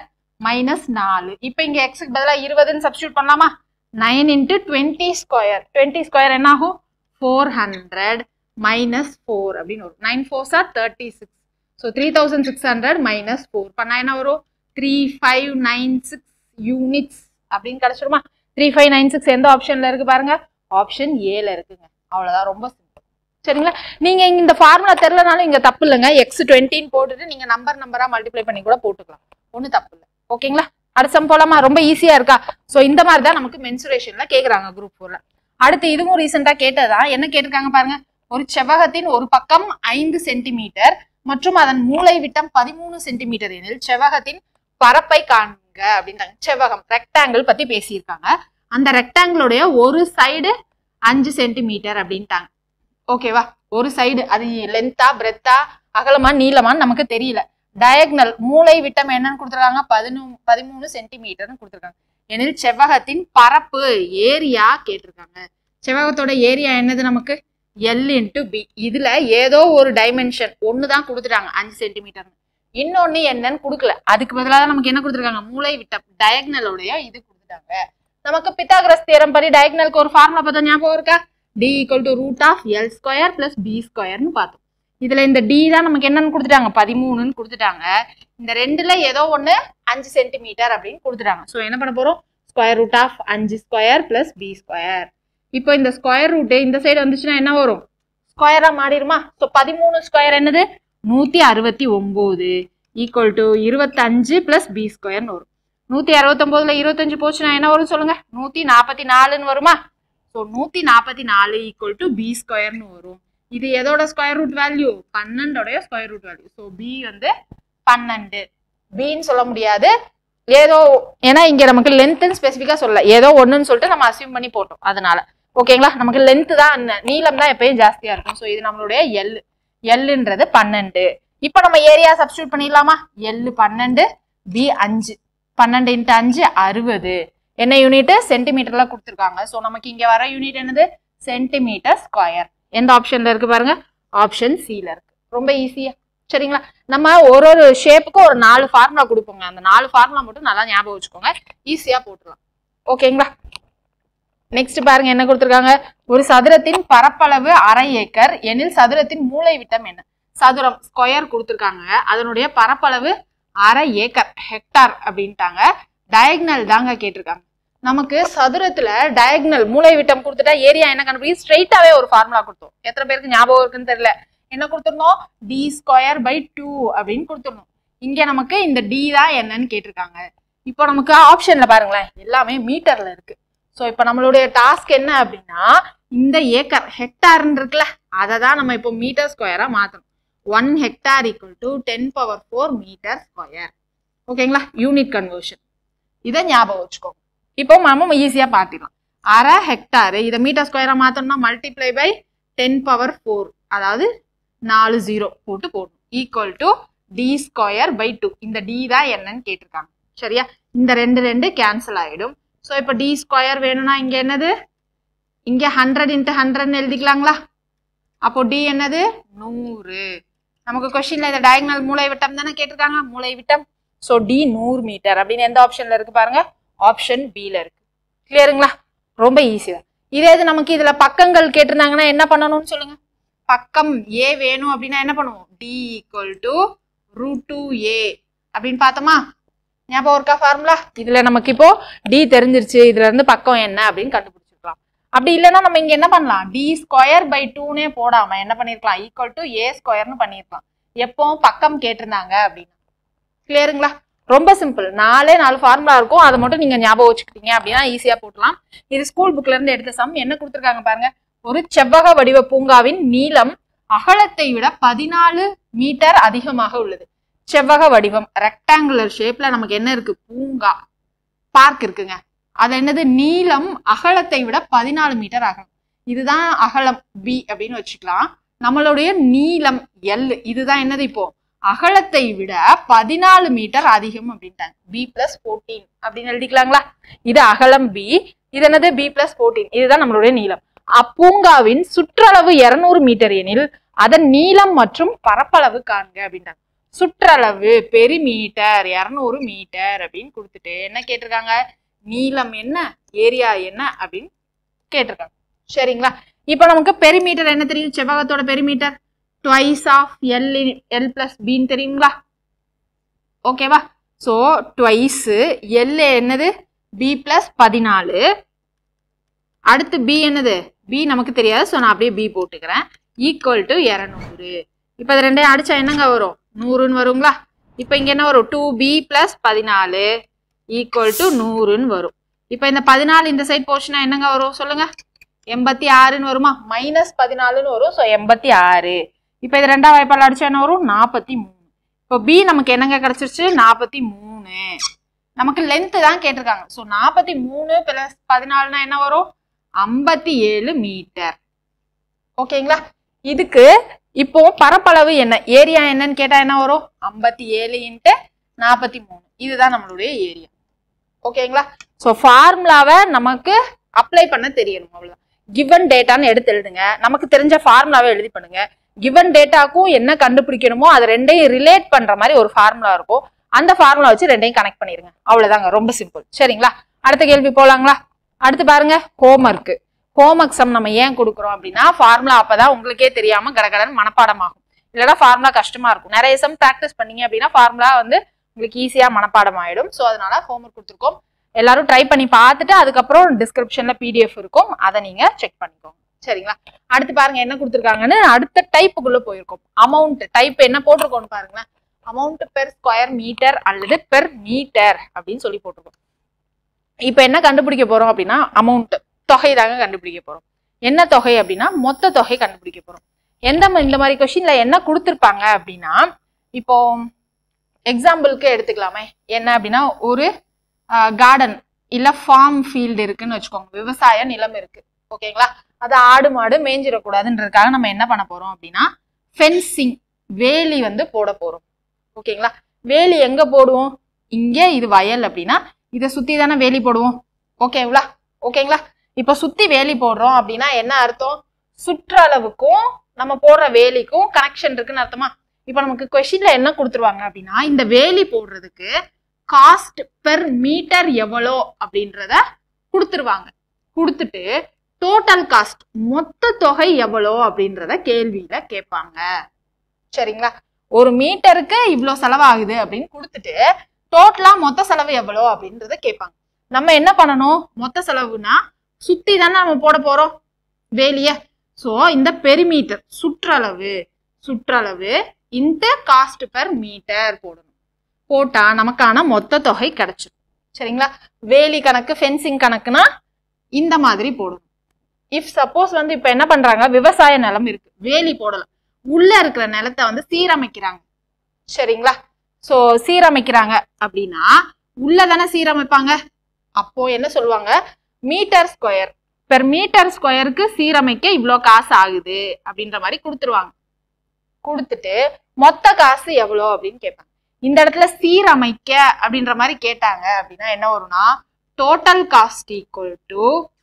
4. இப்போ இங்க x-க்கு பதிலா 20ன்னு சப்ஸ்டிடியூட் பண்ணலாமா? 9 × 20². 20² என்ன ஆகும்? 400 - 4 அப்படின்னு வரும். 9 4s are 36. ஸோ 3600 - 4 பண்ணா என்ன வரும்? 3596 யூனிட்ஸ் அப்படின்னு கிடைச்சிருமா? 3596 எந்த ஆப்ஷன்ல இருக்கு பாருங்க? ஆப்ஷன் ஏல இருக்குங்க. அவ்வளவுதான். ரொம்ப சிம்பிள். சரிங்களா? நீங்க இந்த ஃபார்முலா தெரியலனாலும் இங்க தப்பு இல்லைங்க. x 20ன்னு போட்டுட்டு நீங்க நம்பரா மல்டிப்ளை பண்ணி கூட போட்டுக்கலாம். ஒன்றும் தப்பு இல்லை. ஓகேங்களா? அடுத்த சம் போலாமா? ரொம்ப ஈஸியா இருக்கா? சோ இந்த மாதிரி தான் நமக்கு மென்சுரேஷன்ல கேக்குறாங்க குரூப் 4ல. அடுத்து இதுவும் ரீசெண்டா கேட்டதா. என்ன கேட்டிருக்காங்க பாருங்க. ஒரு செவ்வகத்தின் ஒரு பக்கம் 5 சென்டிமீட்டர் மற்றும் அதன் மூலை விட்டம் 13 சென்டிமீட்டர் எனில் செவ்வகத்தின் பரப்பை காண்க அப்படின்றாங்க. செவ்வகம் ரெக்டாங்கிள் பத்தி பேசியிருக்காங்க. அந்த ரெக்டாங்கிளுடைய ஒரு சைடு 5 சென்டிமீட்டர் அப்படின்ட்டாங்க. ஓகேவா? ஒரு சைடு அது லென்த்தா பிரெத்தா அகலமா நீளமான்னு நமக்கு தெரியல. டயக்னல் மூலை விட்டம் என்னன்னு கொடுத்துருக்காங்க? 13 சென்டிமீட்டர்னு கொடுத்துருக்காங்க. எனில் செவ்வகத்தின் பரப்பு ஏரியா கேட்டிருக்காங்க. செவ்வகத்தோட ஏரியா என்னது நமக்கு? L × b. இதுல ஏதோ ஒரு டைமென்ஷன் ஒண்ணுதான் கொடுத்துட்டாங்க 5 சென்டிமீட்டர். இன்னொன்னு என்னன்னு கொடுக்கல. அதுக்கு பதிலாக நமக்கு என்ன கொடுத்துருக்காங்க? மூலை விட்டம் டயக்னலோடைய இது கொடுத்துட்டாங்க. நமக்கு பித்தாகரஸ் தியரம் படி டயக்னலுக்கு ஒரு ஃபார்முலா பார்த்தா ஞாபகம் இருக்கா? d = √L² + b² பார்த்தோம். இதுல இந்த d தான் நமக்கு என்னன்னு கொடுத்துட்டாங்க? 13ன்னு கொடுத்துட்டாங்க. இந்த ரெண்டுல ஏதோ ஒண்ணு 5 சென்டிமீட்டர் அப்படின்னு கொடுத்துட்டாங்க. சோ என்ன பண்ண போறோம்? √5² + b². இப்போ இந்த ஸ்கொயர் ரூட் இந்த சைடு வந்துச்சுன்னா என்ன வரும்? ஸ்கொயரா மாறிடுமா? ஸோ 13² என்னது? 169 = 25 + b² வரும். 169ல 25 போச்சுன்னா என்ன வரும் சொல்லுங்க? 144ன்னு வருமா? ஸோ 144 = b² வரும். இது எதோட square root value? 12 square root value. So b வந்து 12. பின்னு சொல்ல முடியாது. ஏதோ ஏன்னா இங்க நமக்கு லென்த்னு ஸ்பெசிஃபிக்கா சொல்லல. ஏதோ ஒண்ணுன்னு சொல்லிட்டு நம்ம அசியூம் பண்ணி போட்டோம். அதனால ஓகேங்களா? நமக்கு லென்த் தான் நீளம் தான் எப்பயும் ஜாஸ்தியா இருக்கும். ஸோ இது நம்மளுடைய எல்ன்றது 12. இப்போ நம்ம ஏரியா சப்ஸ்டியூட் பண்ணிடலாமா? L 12, B 5. 12 × 5 60. என்ன யூனிட்? சென்டிமீட்டர்ல கொடுத்துருக்காங்க. ஸோ நமக்கு இங்க வர யூனிட் என்னது? Centimetre square. எந்த ஆப்ஷன்ல இருக்கு பாருங்க? ஆப்ஷன் சில இருக்கு. ரொம்ப ஈஸியா. சரிங்களா? நம்ம ஒரு ஷேப்புக்கு ஒரு 4 ஃபார்முலா கொடுப்போங்க. அந்த 4 ஃபார்முலா மட்டும் நல்லா ஞாபகம் வச்சுக்கோங்க. ஈஸியா போட்டுடலாம். ஓகேங்களா? நெக்ஸ்ட் பாருங்க என்ன கொடுத்துருக்காங்க? ஒரு சதுரத்தின் பரப்பளவு ½ ஏக்கர் எனில் சதுரத்தின் மூலை விட்டம் என்ன? சதுரம் ஸ்கொயர் கொடுத்துருக்காங்க. அதனுடைய பரப்பளவு ½ ஏக்கர் ஹெக்டார் அப்படின்ட்டாங்க. டயக்னல் தாங்க கேட்டிருக்காங்க. நமக்கு சதுரத்துல டயக்னல் மூலை விட்டம் கொடுத்துட்டா ஏரியா என்ன கண்டுபிடிக்கும்? ஸ்ட்ரெயிட்டாவே ஒரு ஃபார்முலா கொடுத்தோம். எத்தனை பேருக்கு ஞாபகம் இருக்குன்னு தெரியல. என்ன கொடுத்துருந்தோம்? d²/2 அப்படின்னு கொடுத்துருந்தோம். இங்க நமக்கு இந்த d தான் என்னன்னு கேட்டிருக்காங்க. இப்போ நமக்கு ஆப்ஷன்ல பாருங்களேன் எல்லாமே மீட்டர்ல இருக்கு. ஸோ இப்போ நம்மளுடைய டாஸ்க் என்ன அப்படின்னா இந்த ஏக்கர் ஹெக்டார்ன்னு இருக்குல்ல அதை தான் நம்ம இப்போ மீட்டர் ஸ்கொயராக மாற்றணும். 1 hectare equal to 10⁴ metre square. ஓகேங்களா, யூனிட் கன்வர்ஷன். இதை ஞாபகம் வச்சுக்கோங்க. இப்போ நம்ம ஈஸியாக பார்த்துக்கலாம். அரை ஹெக்டாரு இதை மீட்டர் ஸ்கொயராக மாற்றணும்னா மல்டிப்ளை பை 10⁴, அதாவது 4 0 போடணும். Equal to d²/2. இந்த d தான் என்னன்னு கேட்டிருக்காங்க. சரியா, இந்த 2 கேன்சல் ஆகிடும். ஸோ இப்போ d² வேணும்னா இங்கே என்னது, இங்கே 100 × 100 எழுதிக்கலாங்களா? அப்போ d என்னது 100. நமக்கு கொஸ்டின்ல இந்த டயகனல் மூலை விட்டம் தானே கேட்டிருக்காங்க, மூலை விட்டம். ஸோ d 100 மீட்டர் அப்படின்னு எந்த ஆப்ஷன்ல இருக்கு பாருங்க, ஆப்ஷன் B ல இருக்கு. கிளியருங்களா, ரொம்ப ஈஸி தான். இதே இது நமக்கு இதுல பக்கங்கள் கேட்டிருந்தாங்கன்னா என்ன பண்ணணும்னு சொல்லுங்க. பக்கம் A வேணும் அப்படின்னா என்ன பண்ணுவோம், d = √2a அப்படின்னு பார்த்தோமா? ஞாபகம் இருக்கா ஃபார்முலா? இதுல நமக்கு இப்போ d தெரிஞ்சிருச்சு, இதுல இருந்து பக்கம் என்ன அப்படின்னு கண்டுபிடிச்சிருக்கலாம். அப்படி இல்லைன்னா நம்ம இங்க என்ன பண்ணலாம், d²/2னே போடாம என்ன பண்ணிருக்கலாம், =a² பண்ணிருக்கலாம். எப்போ பக்கம் கேட்டிருந்தாங்க அப்படின்னா. கிளியருங்களா, ரொம்ப சிம்பிள். 4 ஃபார்முலா இருக்கும், அதை மட்டும் நீங்க ஞாபகம் வச்சுக்கிட்டீங்க அப்படின்னா ஈஸியா போடலாம். இது ஸ்கூல் புக்ல இருந்து எடுத்த சம். என்ன கொடுத்துருக்காங்க பாருங்க, ஒரு செவ்வக வடிவ பூங்காவின் நீளம் அகலத்தை விட 14 மீட்டர் அதிகமாக உள்ளது. செவ்வக வடிவம் ரெக்டாங்குலர் ஷேப்ல நமக்கு என்ன இருக்கு, பூங்கா பார்க் இருக்குங்க. அது என்னது, நீளம் அகலத்தை விட 14 மீட்டர் அகலம். இதுதான் அகலம் B அப்படின்னு வச்சுக்கலாம். நம்மளுடைய நீளம் L, இதுதான் என்னது இப்போ அகலத்தை விட 14 மீட்டர் அதிகம் அப்படின்ட்டாங்க. B+14 அப்படின்னு எழுதிக்கலாங்களா? இது அகலம் B, இது என்னது B+14, இதுதான் நம்மளுடைய நீளம். அப்பூங்காவின் சுற்றளவு 200 மீட்டர் எனில் அதன் நீளம் மற்றும் பரப்பளவு காண்க அப்படின்ட்டாங்க. சுற்றளவு பெரிமீட்டர் 200 மீட்டர் அப்படின்னு கொடுத்துட்டு என்ன கேட்டிருக்காங்க, நீளம் என்ன, ஏரியா என்ன அப்படின்னு கேட்டிருக்காங்க. சரிங்களா, இப்ப நமக்கு பெரிமீட்டர் என்ன தெரியும், செவ்வகத்தோட perimeter twice of L plus B தெரியுங்களா? ஓகேவா? சோ twice L என்னது B+14, அடுத்து B என்னது, B நமக்கு தெரியாது, ஸோ நான் அப்படியே B போட்டுக்கிறேன். Equal to 200. இப்போ இது ரெண்டையும் அடிச்சா என்னங்க வரும், 100ன்னு வருங்களா? இப்போ இங்க என்ன வரும், 2B + 14 ஈக்குவல் டு 100ன்னு வரும். இப்போ இந்த 14 இந்த சைட் போச்சுன்னா என்னங்க வரும் சொல்லுங்க, 86ன்னு வருமா? -14ன்னு வரும். ஸோ 86. இப்போ இது ரெண்டாம் வாய்ப்பால் அடிச்சா என்ன வரும், 43. இப்போ B நமக்கு என்னங்க கிடைச்சிருச்சு, 43. நமக்கு லென்த் தான் கேட்டிருக்காங்க. ஸோ 43 + 14னா என்ன வரும், 57 மீட்டர். ஓகேங்களா, இதுக்கு இப்போ பரப்பளவு என்ன, ஏரியா என்னன்னு கேட்டா என்ன வரும், 57 × 43. இதுதான் நம்மளுடைய ஏரியா. ஓகேங்களா, ஸோ ஃபார்முலாவை நமக்கு அப்ளை பண்ண தெரியணும், அவ்வளவுதான். கிவன் டேட்டான்னு எடுத்து எழுதுங்க, நமக்கு தெரிஞ்ச ஃபார்முலாவை எழுதி பண்ணுங்க. கிவன் டேட்டாக்கும் என்ன கண்டுபிடிக்கணுமோ அதை ரெண்டையும் ரிலேட் பண்ற மாதிரி ஒரு ஃபார்முலா இருக்கும், அந்த ஃபார்முலா வச்சு ரெண்டையும் கனெக்ட் பண்ணிருங்க. அவ்வளவுதாங்க, ரொம்ப சிம்பிள். சரிங்களா, அடுத்த கேள்வி போலாங்களா? அடுத்து பாருங்க, ஹோம்ஒர்க். ஹோம்ஒர்க் சம் நம்ம ஏன் கொடுக்குறோம் அப்படின்னா, ஃபார்முலா அப்பதான் உங்களுக்கே தெரியாம கடகடன் மனப்பாடம் ஆகும். இல்லைன்னா ஃபார்முலா கஷ்டமா இருக்கும். நிறைய சம் ப்ராக்டிஸ் பண்ணீங்க அப்படின்னா ஃபார்முலா வந்து உங்களுக்கு ஈஸியா மனப்பாடம் ஆயிடும். ஸோ அதனால ஹோம்ஒர்க் கொடுத்துருக்கோம். எல்லாரும் ட்ரை பண்ணி பார்த்துட்டு அதுக்கப்புறம் டிஸ்கிரிப்ஷன்ல PDF இருக்கும், அதை நீங்க செக் பண்ணிக்கோங்க. சரிங்களா, அடுத்து பாருங்க என்ன கொடுத்துருக்காங்கன்னு. அடுத்த டைப்புக்குள்ள போயிருக்கோம். அமௌண்ட் டைப் என்ன போட்டிருக்கோம்னு பாருங்களேன். அமௌண்ட் பெர் ஸ்கொயர் மீட்டர் அல்லது பெர் மீட்டர் அப்படின்னு சொல்லி போட்டிருக்கோம். இப்ப என்ன கண்டுபிடிக்க போறோம் அப்படின்னா, அமௌண்ட் தொகை தாங்க கண்டுபிடிக்க போறோம். என்ன தொகை அப்படின்னா மொத்த தொகை கண்டுபிடிக்க போறோம். இந்த மாதிரி கொஸ்டின்ல என்ன கொடுத்துருப்பாங்க அப்படின்னா, இப்போ எக்ஸாம்பிளுக்கு எடுத்துக்கலாமே. என்ன அப்படின்னா, ஒரு கார்டன் இல்ல ஃபார்ம் ஃபீல்டு இருக்குன்னு வச்சுக்கோங்க, விவசாய நிலம் இருக்கு. ஓகேங்களா, அது ஆடு மாடு மேய்ஞ்சிடக்கூடாதுன்றதுக்காக நம்ம என்ன பண்ண போறோம் அப்படின்னா, ஃபென்சிங் வேலி வந்து போட போறோம். ஓகேங்களா, வேலி எங்க போடுவோம், இங்கே இது வயல் அப்படின்னா இதை சுத்தி தானே வேலி போடுவோம். ஓகேங்களா, இப்ப சுத்தி வேலி போடுறோம் அப்படின்னா என்ன அர்த்தம், சுற்றளவுக்கும் நம்ம போடுற வேலிக்கும் கனெக்ஷன் இருக்குன்னு அர்த்தமா? இப்ப நமக்கு கொஸ்டின்ல என்ன கொடுத்துருவாங்க அப்படின்னா, இந்த வேலி போடுறதுக்கு காஸ்ட் பெர் மீட்டர் எவ்வளோ அப்படின்றத கொடுத்துருவாங்க. கொடுத்துட்டு டோட்டல் காஸ்ட் மொத்த தொகை எவ்வளோ அப்படின்றத கேள்வியில கேட்பாங்க. சரிங்களா, ஒரு மீட்டருக்கு இவ்வளோ செலவாகுது அப்படின்னு கொடுத்துட்டு டோட்டலா மொத்த செலவு எவ்வளோ அப்படின்றத கேட்பாங்க. நம்ம என்ன பண்ணணும், மொத்த செலவுனா சுத்தி தானே நம்ம போட போறோம் வேலிய. சோ இந்த பெரிமீட்டர் சுற்றளவு இந்த காஸ்ட் பெர் மீட்டர் போடணும். போட்டா நமக்கான மொத்த தொகை கிடைச்சிடும். சரிங்களா, வேலி கணக்கு ஃபென்சிங் கணக்குனா இந்த மாதிரி போடணும். இஃப் சப்போஸ் வந்து இப்ப என்ன பண்றாங்க, விவசாய நிலம் இருக்கு, வேலி போடலாம், உள்ள இருக்கிற நிலத்தை வந்து சீரமைக்கிறாங்க. சரிங்களா? சோ சீரமைக்கிறாங்க அப்படின்னா உள்ளதானே சீரமைப்பாங்க. அப்போ என்ன சொல்லுவாங்க, மீட்டர் ஸ்கொயர் பெர் மீட்டர் ஸ்கொயருக்கு சீரமைக்க இவ்வளோ காசு ஆகுது அப்படின்ற மாதிரி கொடுத்துருவாங்க. கொடுத்துட்டு மொத்த காசு எவ்வளோ அப்படின்னு கேட்பாங்க. இந்த இடத்துல சீரமைக்க அப்படின்ற மாதிரி கேட்டாங்க அப்படின்னா என்ன வரும்னா, total cost equal to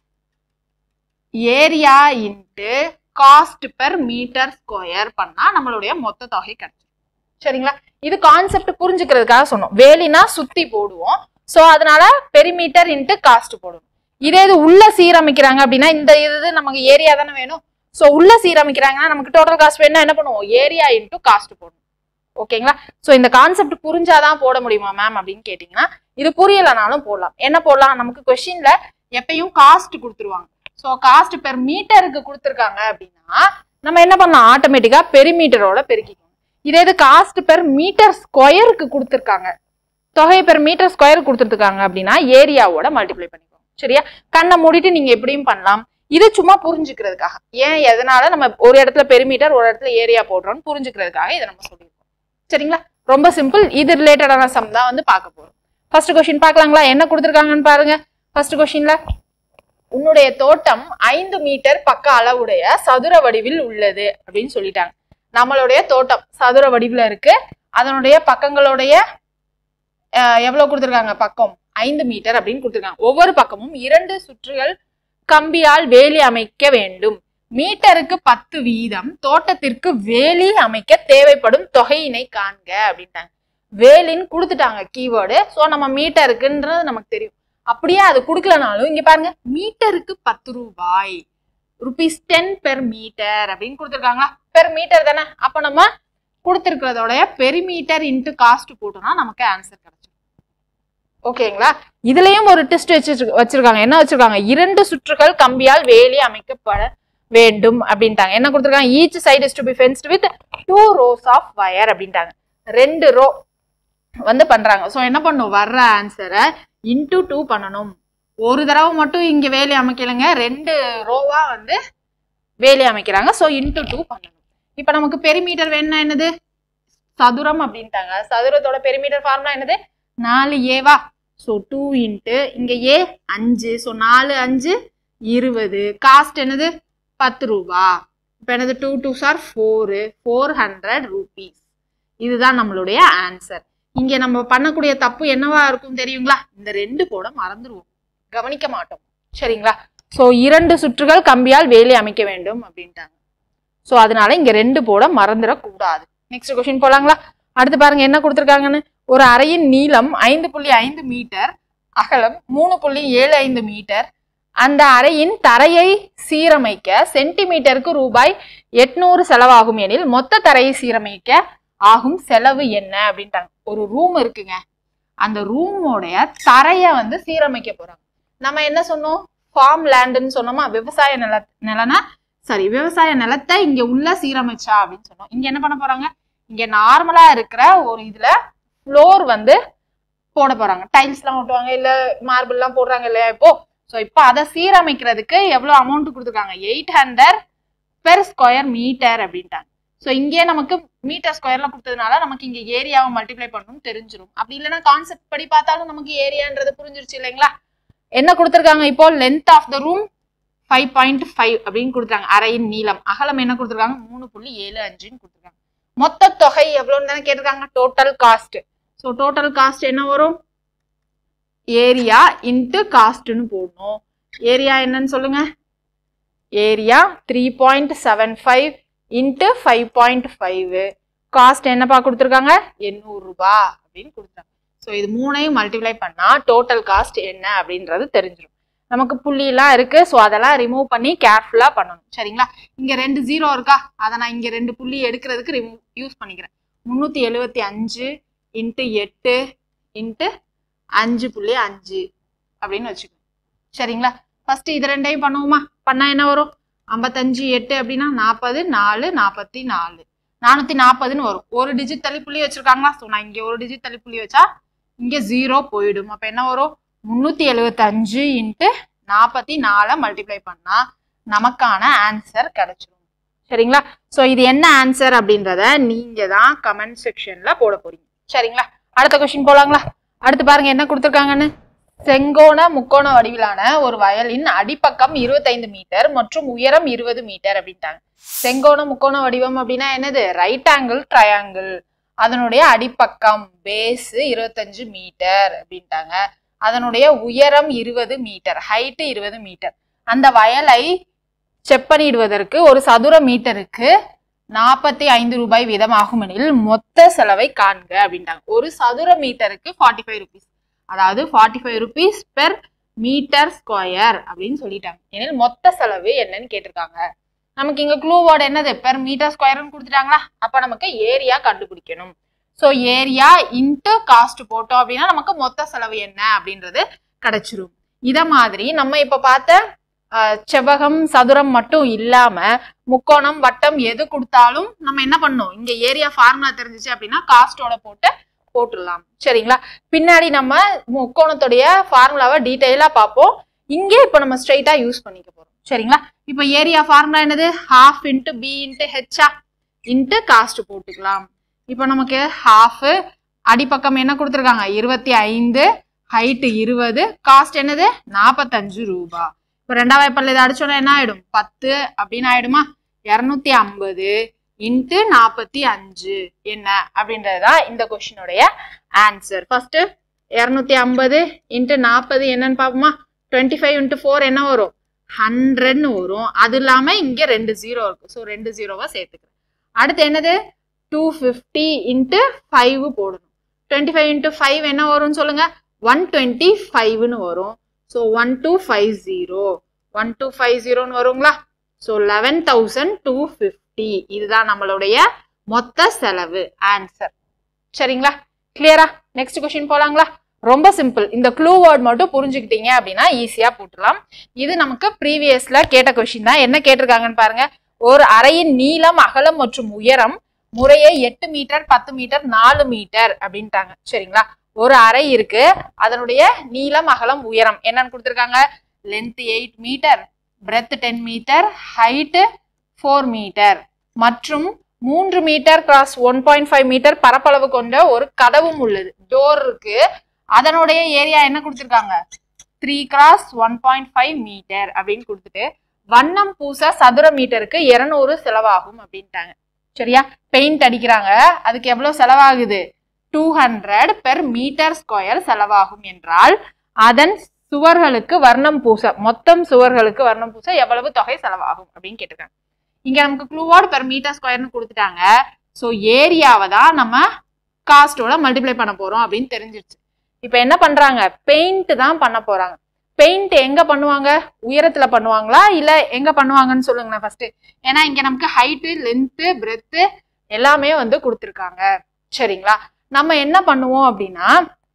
area into cost per metre square பண்ணா நம்மளுடைய மொத்த தொகை கிடைச்சிடும். சரிங்களா? இது கான்செப்ட் புரிஞ்சுக்கிறதுக்காக சொன்னோம். வேலினா சுத்தி போடுவோம், சோ அதனால பெரிமீட்டர் இன்ட்டு காஸ்ட் போடுவோம். இதே இது உள்ள சீரமைக்கிறாங்க அப்படின்னா இந்த இது நமக்கு ஏரியா தானே வேணும். சோ உள்ள சீரமைக்கிறாங்கன்னா நமக்கு டோட்டல் காஸ்ட் வேணும்னா என்ன பண்ணுவோம், ஏரியா இன்ட்டு காஸ்ட் போடணும். ஓகேங்களா? சோ இந்த கான்செப்ட் புரிஞ்சாதான் போட முடியுமா மேம் அப்படின்னு கேட்டீங்கன்னா இது புரியலனாலும் போடலாம். என்ன போடலாம், நமக்கு கொஸ்டின்ல எப்பயும் காஸ்ட் கொடுத்துருவாங்க. சோ காஸ்ட் பெர் மீட்டருக்கு கொடுத்துருக்காங்க அப்படின்னா நம்ம என்ன பண்ணலாம், ஆட்டோமேட்டிக்கா பெரிமீட்டரோட பெருக்கிக்கணும். இதே இது காஸ்ட் பெர் மீட்டர் ஸ்கொயருக்கு கொடுத்துருக்காங்க, தொகை பெர் மீட்டர் ஸ்கொயர் கொடுத்துருக்காங்க அப்படின்னா ஏரியாவோட மல்டிப்ளை பண்ணிக்கோங்க. சரியா? கண்ணை மூடிட்டு நீங்க எப்படியும் பண்ணலாம். இது சும்மா புரிஞ்சுக்கிறதுக்காக, ஏன் எதனால நம்ம ஒரு இடத்துல பெரிமீட்டர் ஒரு இடத்துல ஏரியா போடுறோம்னு புரிஞ்சுக்கிறதுக்காக இதை நம்ம சொல்லியிருக்கோம். சரிங்களா? ரொம்ப சிம்பிள். இது ரிலேட்டடான சம் தான் வந்து பார்க்க போறோம். ஃபர்ஸ்ட் கொஸ்டின் பார்க்கலாங்களா, என்ன கொடுத்துருக்காங்கன்னு பாருங்க. ஃபர்ஸ்ட் கொஸ்டின்ல உன்னுடைய தோட்டம் 5 மீட்டர் பக்க அளவுடைய சதுர வடிவில் உள்ளது அப்படின்னு சொல்லிட்டாங்க. நம்மளுடைய தோட்டம் சதுர வடிவில் இருக்கு, அதனுடைய பக்கங்களுடைய எவ்வளவு கொடுத்துருக்காங்க, பக்கம் 5 மீட்டர் அப்படின்னு கொடுத்துருக்காங்க. ஒவ்வொரு பக்கமும் 2 சுற்றுகள் கம்பியால் வேலி அமைக்க வேண்டும். மீட்டருக்கு 10 வீதம் தோட்டத்திற்கு வேலி அமைக்க தேவைப்படும் தொகையினை காண்க அப்படின்ட்டாங்க. வேலின்னு கொடுத்துட்டாங்க கீவேர்டு. சோ நம்ம மீட்டருக்குன்றது நமக்கு தெரியும். அப்படியே அது கொடுக்கலனாலும் இங்க பாருங்க, மீட்டருக்கு 10 ரூபாய், ருபீஸ் 10 பெர் மீட்டர் அப்படின்னு கொடுத்துருக்காங்களா. பெர் மீட்டர் தானே, அப்ப நம்ம கொடுத்துருக்கிறதோடைய பெரிமீட்டர் இன்ட்டு காஸ்ட் போட்டோம்னா நமக்கு ஆன்சர் கிடைச்சிடும். ஓகேங்களா? இதுலயும் ஒரு டெஸ்ட் வச்சிருக்காங்க. என்ன வச்சிருக்காங்க, 2 சுற்றுகள் கம்பியால் வேலி அமைக்கப்பட வேண்டும் அப்படின்ட்டாங்க. என்ன கொடுத்துருக்காங்க, each side is to be fenced with 2 rows of wire அப்படின்ட்டாங்க. 2 ரோ வந்து பண்றாங்க. சோ என்ன பண்ணும், வர்ற ஆன்சரை இன்டூ 2 பண்ணணும். ஒரு தடவை மட்டும் இங்க வேலி அமைக்கலங்க, 2 ரோவா வந்து வேலி அமைக்கிறாங்க. சோ இன்டூ 2 பண்ணணும். இப்ப நமக்கு பெரிமீட்டர் வேணும்னா என்னது, சதுரம் அப்படின்ட்டாங்க. சதுரத்தோட பெரிமீட்டர் ஃபார்முலா என்னது, 4a. சோ 2 இன்ட்டு இங்க ஏ 5, சோ 4 5 20. காஸ்ட் என்னது 10 ரூபா. இப்ப என்னது 2 2s are 4, 400 rupees. இதுதான் நம்மளுடைய ஆன்சர். இங்க நம்ம பண்ணக்கூடிய தப்பு என்னவா இருக்கும் தெரியுங்களா, இந்த 2 போட மறந்துடுவோம், கவனிக்க மாட்டோம். சரிங்களா? சோ 2 சுற்றுகள் கம்பியால் வேலி அமைக்க வேண்டும் அப்படின்ட்டாங்க. சோ அதனால இங்க 2 போட மறந்துடக்கூடாது. நெக்ஸ்ட் கொஸ்டின் போலாங்களா. அடுத்து பாருங்க என்ன கொடுத்துருக்காங்கன்னு. ஒரு அறையின் நீளம் 5.5 மீட்டர், அகலம் 3.75 மீட்டர். அந்த அறையின் தரையை சீரமைக்க சென்டிமீட்டருக்கு ரூபாய் 800 செலவாகும் எனில் மொத்த தரையை சீரமைக்க ஆகும் செலவு என்ன அப்படின்ட்டாங்க. ஒரு ரூம் இருக்குங்க, அந்த ரூமோடைய தரைய வந்து சீரமைக்க போறாங்க. நம்ம என்ன சொன்னோம், ஃபார்ம் லேண்டுன்னு சொன்னோமா, விவசாய விவசாய நிலத்தை இங்க உள்ள சீரமைச்சா அப்படின்னு சொன்னோம். இங்க என்ன பண்ண போறாங்க, இங்க நார்மலா இருக்கிற ஒரு இதுல ஃப்ளோர் வந்து போட போறாங்க. டைல்ஸ் எல்லாம் ஓட்டுவாங்க, இல்ல மார்பிள் எல்லாம் போடுறாங்க இல்லையா இப்போ. சோ இப்போ அதை சீரமைக்கிறதுக்கு எவ்வளவு அமௌண்ட் கொடுத்துருக்காங்க, 800 பெர் ஸ்கொயர் மீட்டர் அப்படின்ட்டாங்க. சோ இங்கே நமக்கு மீட்டர் ஸ்கொயர்ல கொடுத்ததுனால நமக்கு இங்க ஏரியாவை மல்டிப்ளை பண்ணணும் தெரிஞ்சிடும். அப்படி இல்லைன்னா கான்செப்ட் படி பார்த்தாலும் நமக்கு ஏரியான்றது புரிஞ்சிருச்சு இல்லைங்களா. என்ன கொடுத்துருக்காங்க இப்போ, லென்த் ஆஃப் த ரூம் 5.5 அப்படின்னு கொடுத்துருக்காங்க. அறையின் நீளம், அகலம் என்ன கொடுத்துருக்காங்க 3.75 கொடுத்துருக்காங்க. மொத்த தொகை எவ்வளவுன்னு தானே கேட்டிருக்காங்க, total cost. So total cost என்ன வரும், ஏரியா இன்ட்டு காஸ்ட்னு போடணும். ஏரியா என்னன்னு சொல்லுங்க, ஏரியா 3.75 இன்ட்டு 5.5. காஸ்ட் என்னப்பா கொடுத்துருக்காங்க 800 ரூபாய் அப்படின்னு கொடுத்துருக்காங்க. ஸோ இது 3ஐயும் மல்டிப்ளை பண்ணா டோட்டல் காஸ்ட் என்ன அப்படின்றது தெரிஞ்சிடும். நமக்கு புள்ளி எல்லாம் இருக்கு, ஸோ அதெல்லாம் ரிமூவ் பண்ணி கேர்ஃபுல்லா பண்ணணும். சரிங்களா? இங்க 2 0 இருக்கா, அதை நான் இங்க 2 புள்ளி எடுக்கிறதுக்கு யூஸ் பண்ணிக்கிறேன். 375 இன்ட்டு 8 இன்ட்டு 5.5 அப்படின்னு வச்சுக்கோங்க. சரிங்களா? ஃபர்ஸ்ட் இது 2ஐயும் பண்ணுவோமா, பண்ணா என்ன வரும், 55 8 அப்படின்னா 40 4 44 440ன்னு வரும். ஒரு டிஜிட் தள்ளி புள்ளி வச்சிருக்காங்களா, ஸோ நான் இங்க ஒரு டிஜிட் தள்ளி புள்ளி வச்சா இங்க 0 போயிடும். அப்ப என்ன வரும், 375 இன்ட்டு 44 மல்டிப்ளை பண்ணா நமக்கான ஆன்சர் கிடைச்சிடும். சரிங்களா? ஸோ இது என்ன ஆன்சர் அப்படின்றத நீங்க தான் கமெண்ட் செக்ஷன்ல போட போறீங்க. சரிங்களா? அடுத்த கொஸ்டின் போலாங்களா? அடுத்து பாருங்க என்ன கொடுத்துருக்காங்கன்னு. செங்கோண முக்கோண வடிவிலான ஒரு வயலின் அடிப்பக்கம் 25 மீட்டர் மற்றும் உயரம் 20 மீட்டர் அப்படின்ட்டாங்க. செங்கோண முக்கோண வடிவம் அப்படின்னா என்னது? Right angle triangle. அதனுடைய அடிப்பக்கம் பேஸ் 25 மீட்டர் அப்படின்ட்டாங்க. அதனுடைய உயரம் 20 மீட்டர், ஹைட் 20 மீட்டர். அந்த வயலை செப்பனிடுவதற்கு ஒரு சதுர மீட்டருக்கு 45 ரூபாய் வீதம் ஆகும் எனில் மொத்த செலவை காண்க அப்படின்ட்டாங்க. ஒரு சதுர மீட்டருக்கு 45 ருபீஸ், அதாவது 45 ருபீஸ் பெர் மீட்டர் ஸ்கொயர் அப்படின்னு சொல்லிட்டாங்க. எனில் மொத்த செலவு என்னன்னு கேட்டிருக்காங்க. நமக்கு இங்க க்ளூ வேர்ட் என்னது? பெர் மீட்டர் ஸ்கொயர்னு கொடுத்துட்டாங்களா? அப்ப நமக்கு ஏரியா கண்டுபிடிக்கணும். ஸோ ஏரியா இன்ட்டு காஸ்ட் போட்டோம் அப்படின்னா நமக்கு மொத்த செலவு என்ன அப்படின்றது கிடைச்சிரும். இத மாதிரி நம்ம இப்ப பார்த்த செவ்வகம் சதுரம் மட்டும் இல்லாம முக்கோணம் வட்டம் எது கொடுத்தாலும் நம்ம என்ன பண்ணணும்? இங்க ஏரியா ஃபார்முலா தெரிஞ்சிச்சு அப்படின்னா காஸ்டோட போட்டுடலாம். சரிங்களா? பின்னாடி நம்ம முக்கோணத்துடைய ஃபார்முலாவை டீட்டெயிலா பார்ப்போம். இங்கே இப்ப நம்ம ஸ்ட்ரெயிட்டா யூஸ் பண்ணிக்க போறோம். சரிங்களா? இப்ப ஏரியா ஃபார்முலா என்னது? ½ × b × h இன்ட்டு காஸ்ட் போட்டுக்கலாம். இப்ப நமக்கு ½ அடிப்பக்கம் என்ன கொடுத்துருக்காங்க? 25, ஹைட் 20, காஸ்ட் என்னது? 45 ரூபாய். இப்ப ரெண்டாவது வாய்ப்பாடுல இதை அடிச்சோன்னா என்ன ஆயிடும்? 10 அப்படின்னு ஆயிடுமா? 250 இன்ட்டு 45 என்ன அப்படின்றதுதான் இந்த கொஸ்டினுடைய ஆன்சர். ஃபர்ஸ்ட் 250 இன்ட்டு 40 என்னன்னு பாப்போமா? 25 × 4 என்ன வரும்? 100ன்னு வரும். அது இல்லாம இங்க 2 0 இருக்கு. ஸோ 2 0 சேர்த்துக்கிறேன். அடுத்து என்னது? 250 இன்ட்டு 5 போடணும். 25 × 5 என்ன வரும்னு சொல்லுங்க? 125ன்னு வரும். ஸோ 1250 1250ன்னு வருங்களா? ஸோ 11,250 இதுதான் நம்மளுடைய மொத்த செலவு ஆன்சர். சரிங்களா? கிளியரா? நெக்ஸ்ட் கொஸ்டின் போலாங்களா? ரொம்ப சிம்பிள். இந்த க்ளூ வேர்ட் மட்டும் புரிஞ்சுக்கிட்டீங்க அப்படின்னா ஈஸியா போட்டுடலாம். இது நமக்கு ப்ரீவியஸ்ல கேட்ட கொஸ்டின் தான். என்ன கேட்டிருக்காங்கன்னு பாருங்க. ஒரு அறையின் நீளம், அகலம் மற்றும் உயரம் முறையே 8 மீட்டர், 10 மீட்டர், 4 மீட்டர் அப்படின்ட்டாங்க. சரிங்களா? ஒரு அறை இருக்கு, அதனுடைய நீளம், அகலம், உயரம் என்னன்னு கொடுத்துருக்காங்க? Length 8 metre, breadth 10 metre, height 4 metre மற்றும் 3 மீட்டர் கிராஸ் 1.5 மீட்டர் பரப்பளவு கொண்ட ஒரு கதவும் உள்ளது. டோர் இருக்கு. அதனுடைய ஏரியா என்ன கொடுத்துருக்காங்க? 3 கிராஸ் 1.5 மீட்டர் அப்படின்னு கொடுத்துட்டு வண்ணம் பூச சதுர மீட்டருக்கு 200 செலவாகும் அப்படின்ட்டாங்க. சரியா? பெயிண்ட் அடிக்கிறாங்க, அதுக்கு எவ்வளவு செலவாகுது? 200 பெர் மீட்டர் ஸ்கொயர் செலவாகும் என்றால் அதன் சுவர்களுக்கு வர்ணம் பூச, மொத்தம் சுவர்களுக்கு வர்ணம் பூச எவ்வளவு தொகை செலவாகும் அப்படின்னு கேட்டிருக்காங்க. இங்க நமக்கு க்ளூவார்டு பெர் மீட்டர் ஸ்கொயர்னு கொடுத்துட்டாங்க. ஸோ ஏரியாவை தான் நம்ம காஸ்டோட மல்டிப்ளை பண்ண போறோம் அப்படின்னு தெரிஞ்சிருச்சு. இப்ப என்ன பண்றாங்க? பெயிண்ட் தான் பண்ண போறாங்க. பெயிண்ட் எங்க பண்ணுவாங்க? உயரத்துல பண்ணுவாங்களா இல்ல எங்க பண்ணுவாங்கன்னு சொல்லுங்க ஃபர்ஸ்ட். ஏன்னா இங்க நமக்கு ஹைட்டு, லென்த்து, பிரெத்து எல்லாமே வந்து கொடுத்துருக்காங்க. சரிங்களா? நம்ம என்ன பண்ணுவோம் அப்படின்னா,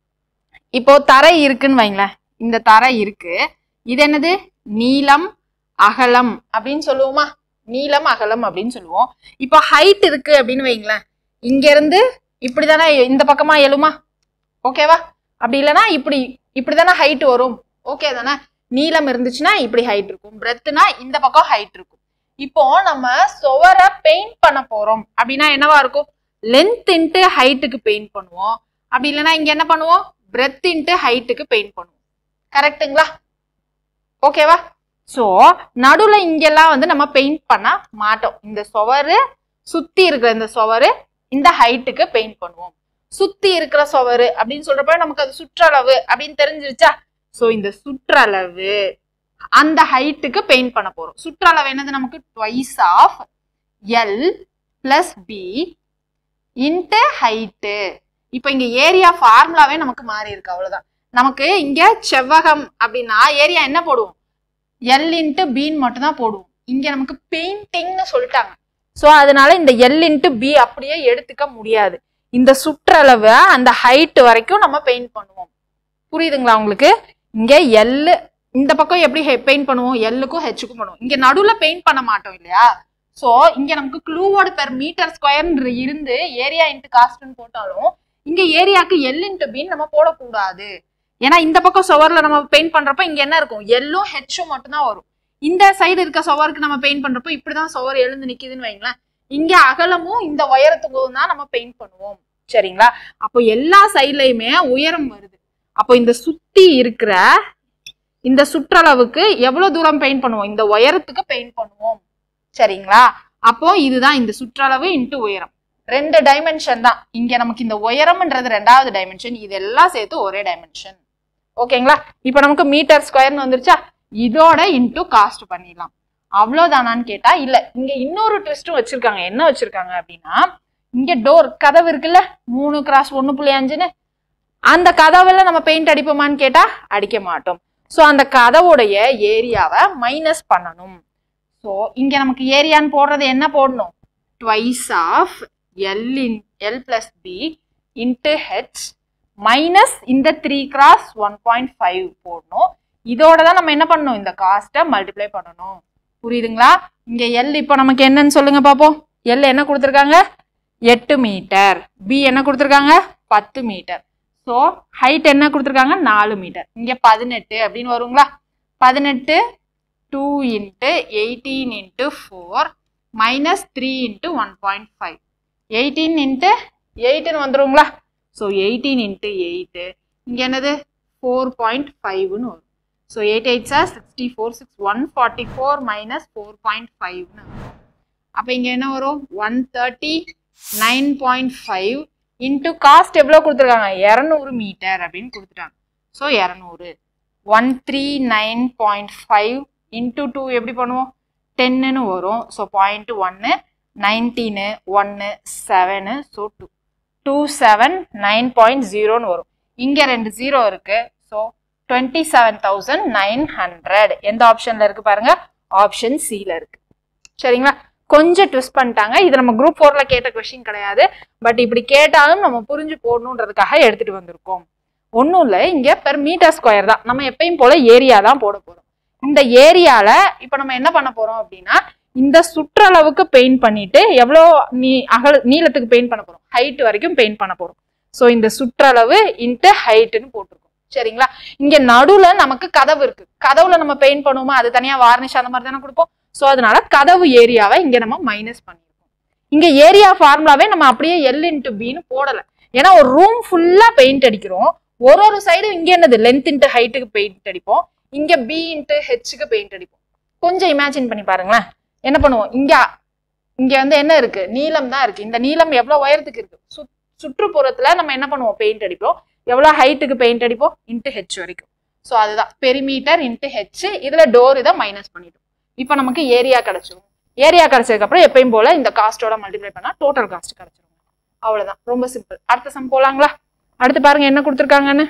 இப்போ தரை இருக்குன்னு வைங்களேன். இந்த தரை இருக்கு. இது என்னது? நீளம், அகலம் அப்படின்னு சொல்லுவோமா? நீளம், அகலம் அப்படின்னு சொல்லுவோம். இப்போ ஹைட் இருக்கு அப்படின்னு வைங்களேன். இங்க இருந்து இப்படிதானே இந்த பக்கமா எழுமா? ஓகேவா? அப்படி இல்லைன்னா இப்படிதானே ஹைட் வரும். ஓகே தானே? நீளம் இருந்துச்சுன்னா இப்படி ஹைட் இருக்கும், பிரெத்னா இந்த பக்கம் ஹைட் இருக்கும். இப்போ நம்ம சுவரை பெயிண்ட் பண்ண போறோம் அப்படின்னா என்னவா இருக்கும்? லென்த் இன்ட்டு ஹைட்டுக்கு பெயிண்ட் பண்ணுவோம். அப்படி இல்லைன்னா இங்க என்ன பண்ணுவோம்? பிரெத் இன்ட்டு ஹைட்டுக்கு பெயிண்ட் பண்ணுவோம். கரெக்டுங்களா? ஓகேவா? ஸோ நடுவுல இங்கெல்லாம் வந்து நம்ம பெயிண்ட் பண்ண மாட்டோம். இந்த சுவரு சுத்தி இருக்கிற இந்த சுவரு இந்த ஹைட்டுக்கு பெயிண்ட் பண்ணுவோம். சுத்தி இருக்கிற சுவரு அப்படின்னு சொல்றப்ப நமக்கு அது சுற்றளவு அப்படின்னு தெரிஞ்சிருச்சா? ஸோ இந்த சுற்றளவு அந்த ஹைட்டுக்கு பெயிண்ட் பண்ண போறோம். சுற்றளவு என்னது? நமக்கு twice of L + B into height. இப்போ இங்க ஏரியா ஃபார்முலாவே நமக்கு மாறி இருக்கு. அவ்வளவுதான். நமக்கு இங்க செவ்வகம் அப்படின்னா ஏரியா என்ன போடுவோம்? L இன்ட்டு பின்னு மட்டும் தான் போடுவோம். இங்க நமக்கு பெயிண்டிங்னு சொல்லிட்டாங்க. ஸோ அதனால இந்த L இன்ட்டு பி அப்படியே எடுத்துக்க முடியாது. இந்த சுற்றளவு அந்த ஹைட் வரைக்கும் நம்ம பெயிண்ட் பண்ணுவோம். புரியுதுங்களா உங்களுக்கு? இங்க L இந்த பக்கம் எப்படி பெயிண்ட் பண்ணுவோம்? Lக்கும் Hக்கும் பண்ணுவோம். இங்க நடுவுல பெயிண்ட் பண்ண மாட்டோம் இல்லையா? ஸோ இங்க நமக்கு க்ளூவோட பெர் மீட்டர் ஸ்கொயர் இருந்து ஏரியா இன்ட்டு காஸ்ட்னு போட்டாலும் இங்க ஏரியாவுக்கு L இன்ட்டு பின்னு நம்ம போடக்கூடாது. ஏன்னா இந்த பக்கம் சுவர்ல நம்ம பெயிண்ட் பண்றப்ப இங்க என்ன இருக்கும், எல்லோ ஹெச்சும் மட்டும் தான் வரும். இந்த சைடு இருக்க சுவருக்கு நம்ம பெயிண்ட் பண்றப்போ இப்படிதான் சுவர் எழுந்து நிக்குதுன்னு வைங்களேன். இங்க அகலமும் இந்த உயரத்துக்கும் தான் நம்ம பெயிண்ட் பண்ணுவோம். சரிங்களா? அப்போ எல்லா சைட்லயுமே உயரம் வருது. அப்போ இந்த சுத்தி இருக்கிற இந்த சுற்றளவுக்கு எவ்வளவு தூரம் பெயிண்ட் பண்ணுவோம், இந்த உயரத்துக்கு பெயிண்ட் பண்ணுவோம். சரிங்களா? அப்போ இதுதான் இந்த சுற்றளவு இன்ட்டு உயரம். 2 டைமென்ஷன் தான். இங்க நமக்கு இந்த உயரம்ன்றது 2வது டைமென்ஷன், இதெல்லாம் சேர்த்து ஒரே டைமென்ஷன். ஓகேங்களா? இப்போ நமக்கு மீட்டர் ஸ்கொயர்னு வந்துருச்சா, இதோட இன்ட்டு காஸ்ட் பண்ணிடலாம். அவ்வளவுதானான்னு கேட்டா இல்ல, இங்க இன்னொரு ட்விஸ்டும் வச்சிருக்காங்க. என்ன வச்சிருக்காங்க அப்படின்னா, இங்க டோர் கதவு இருக்குல்ல 3x1.5ன்னு, அந்த கதவுல நம்ம பெயிண்ட் அடிப்போமான்னு கேட்டா அடிக்க மாட்டோம். ஸோ அந்த கதவுடைய ஏரியாவை மைனஸ் பண்ணணும். ஸோ இங்க நமக்கு ஏரியான்னு போடுறது என்ன போடணும், twice of L plus B into H minus இந்த 3x1.5 போடணும். இதோட தான் நம்ம என்ன பண்ணணும், இந்த காஸ்ட்டை மல்டிப்ளை பண்ணணும். புரியுதுங்களா? இங்க L இப்போ நமக்கு என்னன்னு சொல்லுங்க பாப்போம். L என்ன கொடுத்துருக்காங்க, 8 மீட்டர். B என்ன கொடுத்துருக்காங்க, 10 மீட்டர். ஸோ ஹைட் என்ன கொடுத்துருக்காங்க, 4 மீட்டர். இங்க 18 அப்படின்னு வருங்களா. 18 2 into 18 into 4 minus 3 into 1.5. 18 into 8ன்னு வந்துருங்களா. ஸோ 18 into 8 இங்க என்னது 4.5ன்னு வரும். ஸோ 8 8s are 64, 144 minus 4.5ன்னு வரும். அப்போ இங்க என்ன வரும், 139.5 இன்ட்டு காஸ்ட் எவ்வளோ கொடுத்துருக்காங்க, 200 மீட்டர் அப்படின்னு கொடுத்துட்டாங்க. ஸோ 200 139.5 இன்ட்டு 2 எப்படி பண்ணுவோம், 10ன்னு வரும். ஸோ 0.1 19 1 7 ஸோ 279.0ன்னு வரும். இங்க 2 0 இருக்கு. ஸோ 27,900 எந்த ஆப்ஷன்ல இருக்கு பாருங்க, ஆப்ஷன் சில இருக்கு. சரிங்களா? கொஞ்சம் ட்விஸ்ட் பண்ணிட்டாங்க. இது நம்ம குரூப் 4ல கேட்ட கொஸ்டின் கிடையாது. பட் இப்படி கேட்டாலும் நம்ம புரிஞ்சு போடணுன்றதுக்காக எடுத்துட்டு வந்திருக்கோம். ஒன்றும் இல்லை, இங்க பெர் மீட்டர் ஸ்கொயர் தான். நம்ம எப்பயும் போல ஏரியா தான் போட போறோம். இந்த ஏரியால இப்ப நம்ம என்ன பண்ண போறோம் அப்படின்னா, இந்த சுற்றளவுக்கு பெயிண்ட் பண்ணிட்டு எவ்வளோ நீளத்துக்கு பெயிண்ட் பண்ண போறோம், ஹைட் வரைக்கும் பெயிண்ட் பண்ண போறோம். ஸோ இந்த சுற்றளவு இன்ட்டு ஹைட்டுன்னு போட்டிருக்கோம். சரிங்களா? இங்க நடுவுல நமக்கு கதவு இருக்கு. கதவுல நம்ம பெயிண்ட் பண்ணுவோமா, அது தனியா வார்னிஷ் அந்த மாதிரி தானே கொடுப்போம். ஸோ அதனால கதவு ஏரியாவை இங்க நம்ம மைனஸ் பண்ணிருக்கோம். இங்க ஏரியா ஃபார்முலாவே நம்ம அப்படியே L இன்ட்டு பின்னு போடல. ஏன்னா ஒரு ரூம் ஃபுல்லா பெயிண்ட் அடிக்கிறோம். ஒரு சைடு இங்க என்னது லென்த் இன்ட்டு ஹைட்டுக்கு பெயிண்ட் அடிப்போம், இங்க B இன்ட்டு ஹெச்சுக்கு பெயிண்ட் அடிப்போம். கொஞ்சம் இமேஜின் பண்ணி பாருங்களேன். என்ன பண்ணுவோம், இங்க வந்து என்ன இருக்கு, நீளம் தான் இருக்கு. இந்த நீளம் எவ்வளவு உயரத்துக்கு இருக்கு, சுற்றுப்புறத்துல நம்ம என்ன பண்ணுவோம், பெயிண்ட் அடிப்போம். எவ்வளவு ஹைட்டுக்கு பெயிண்ட் அடிப்போம், இன்ட்டு ஹெச் வரைக்கும். ஸோ அதுதான் பெரிமீட்டர் இன்ட்டு ஹெச். இதுல டோர் இதை மைனஸ் பண்ணிட்டோம். இப்போ நமக்கு ஏரியா கிடைச்சிடும். ஏரியா கிடைச்சதுக்கு அப்புறம் எப்பயும் போல இந்த காஸ்டோட மல்டிப்ளை பண்ணா டோட்டல் காஸ்ட் கிடைச்சிடும். அவ்வளவுதான், ரொம்ப சிம்பிள். அடுத்த சம் போலாங்களா? அடுத்து பாருங்க என்ன கொடுத்துருக்காங்கன்னு.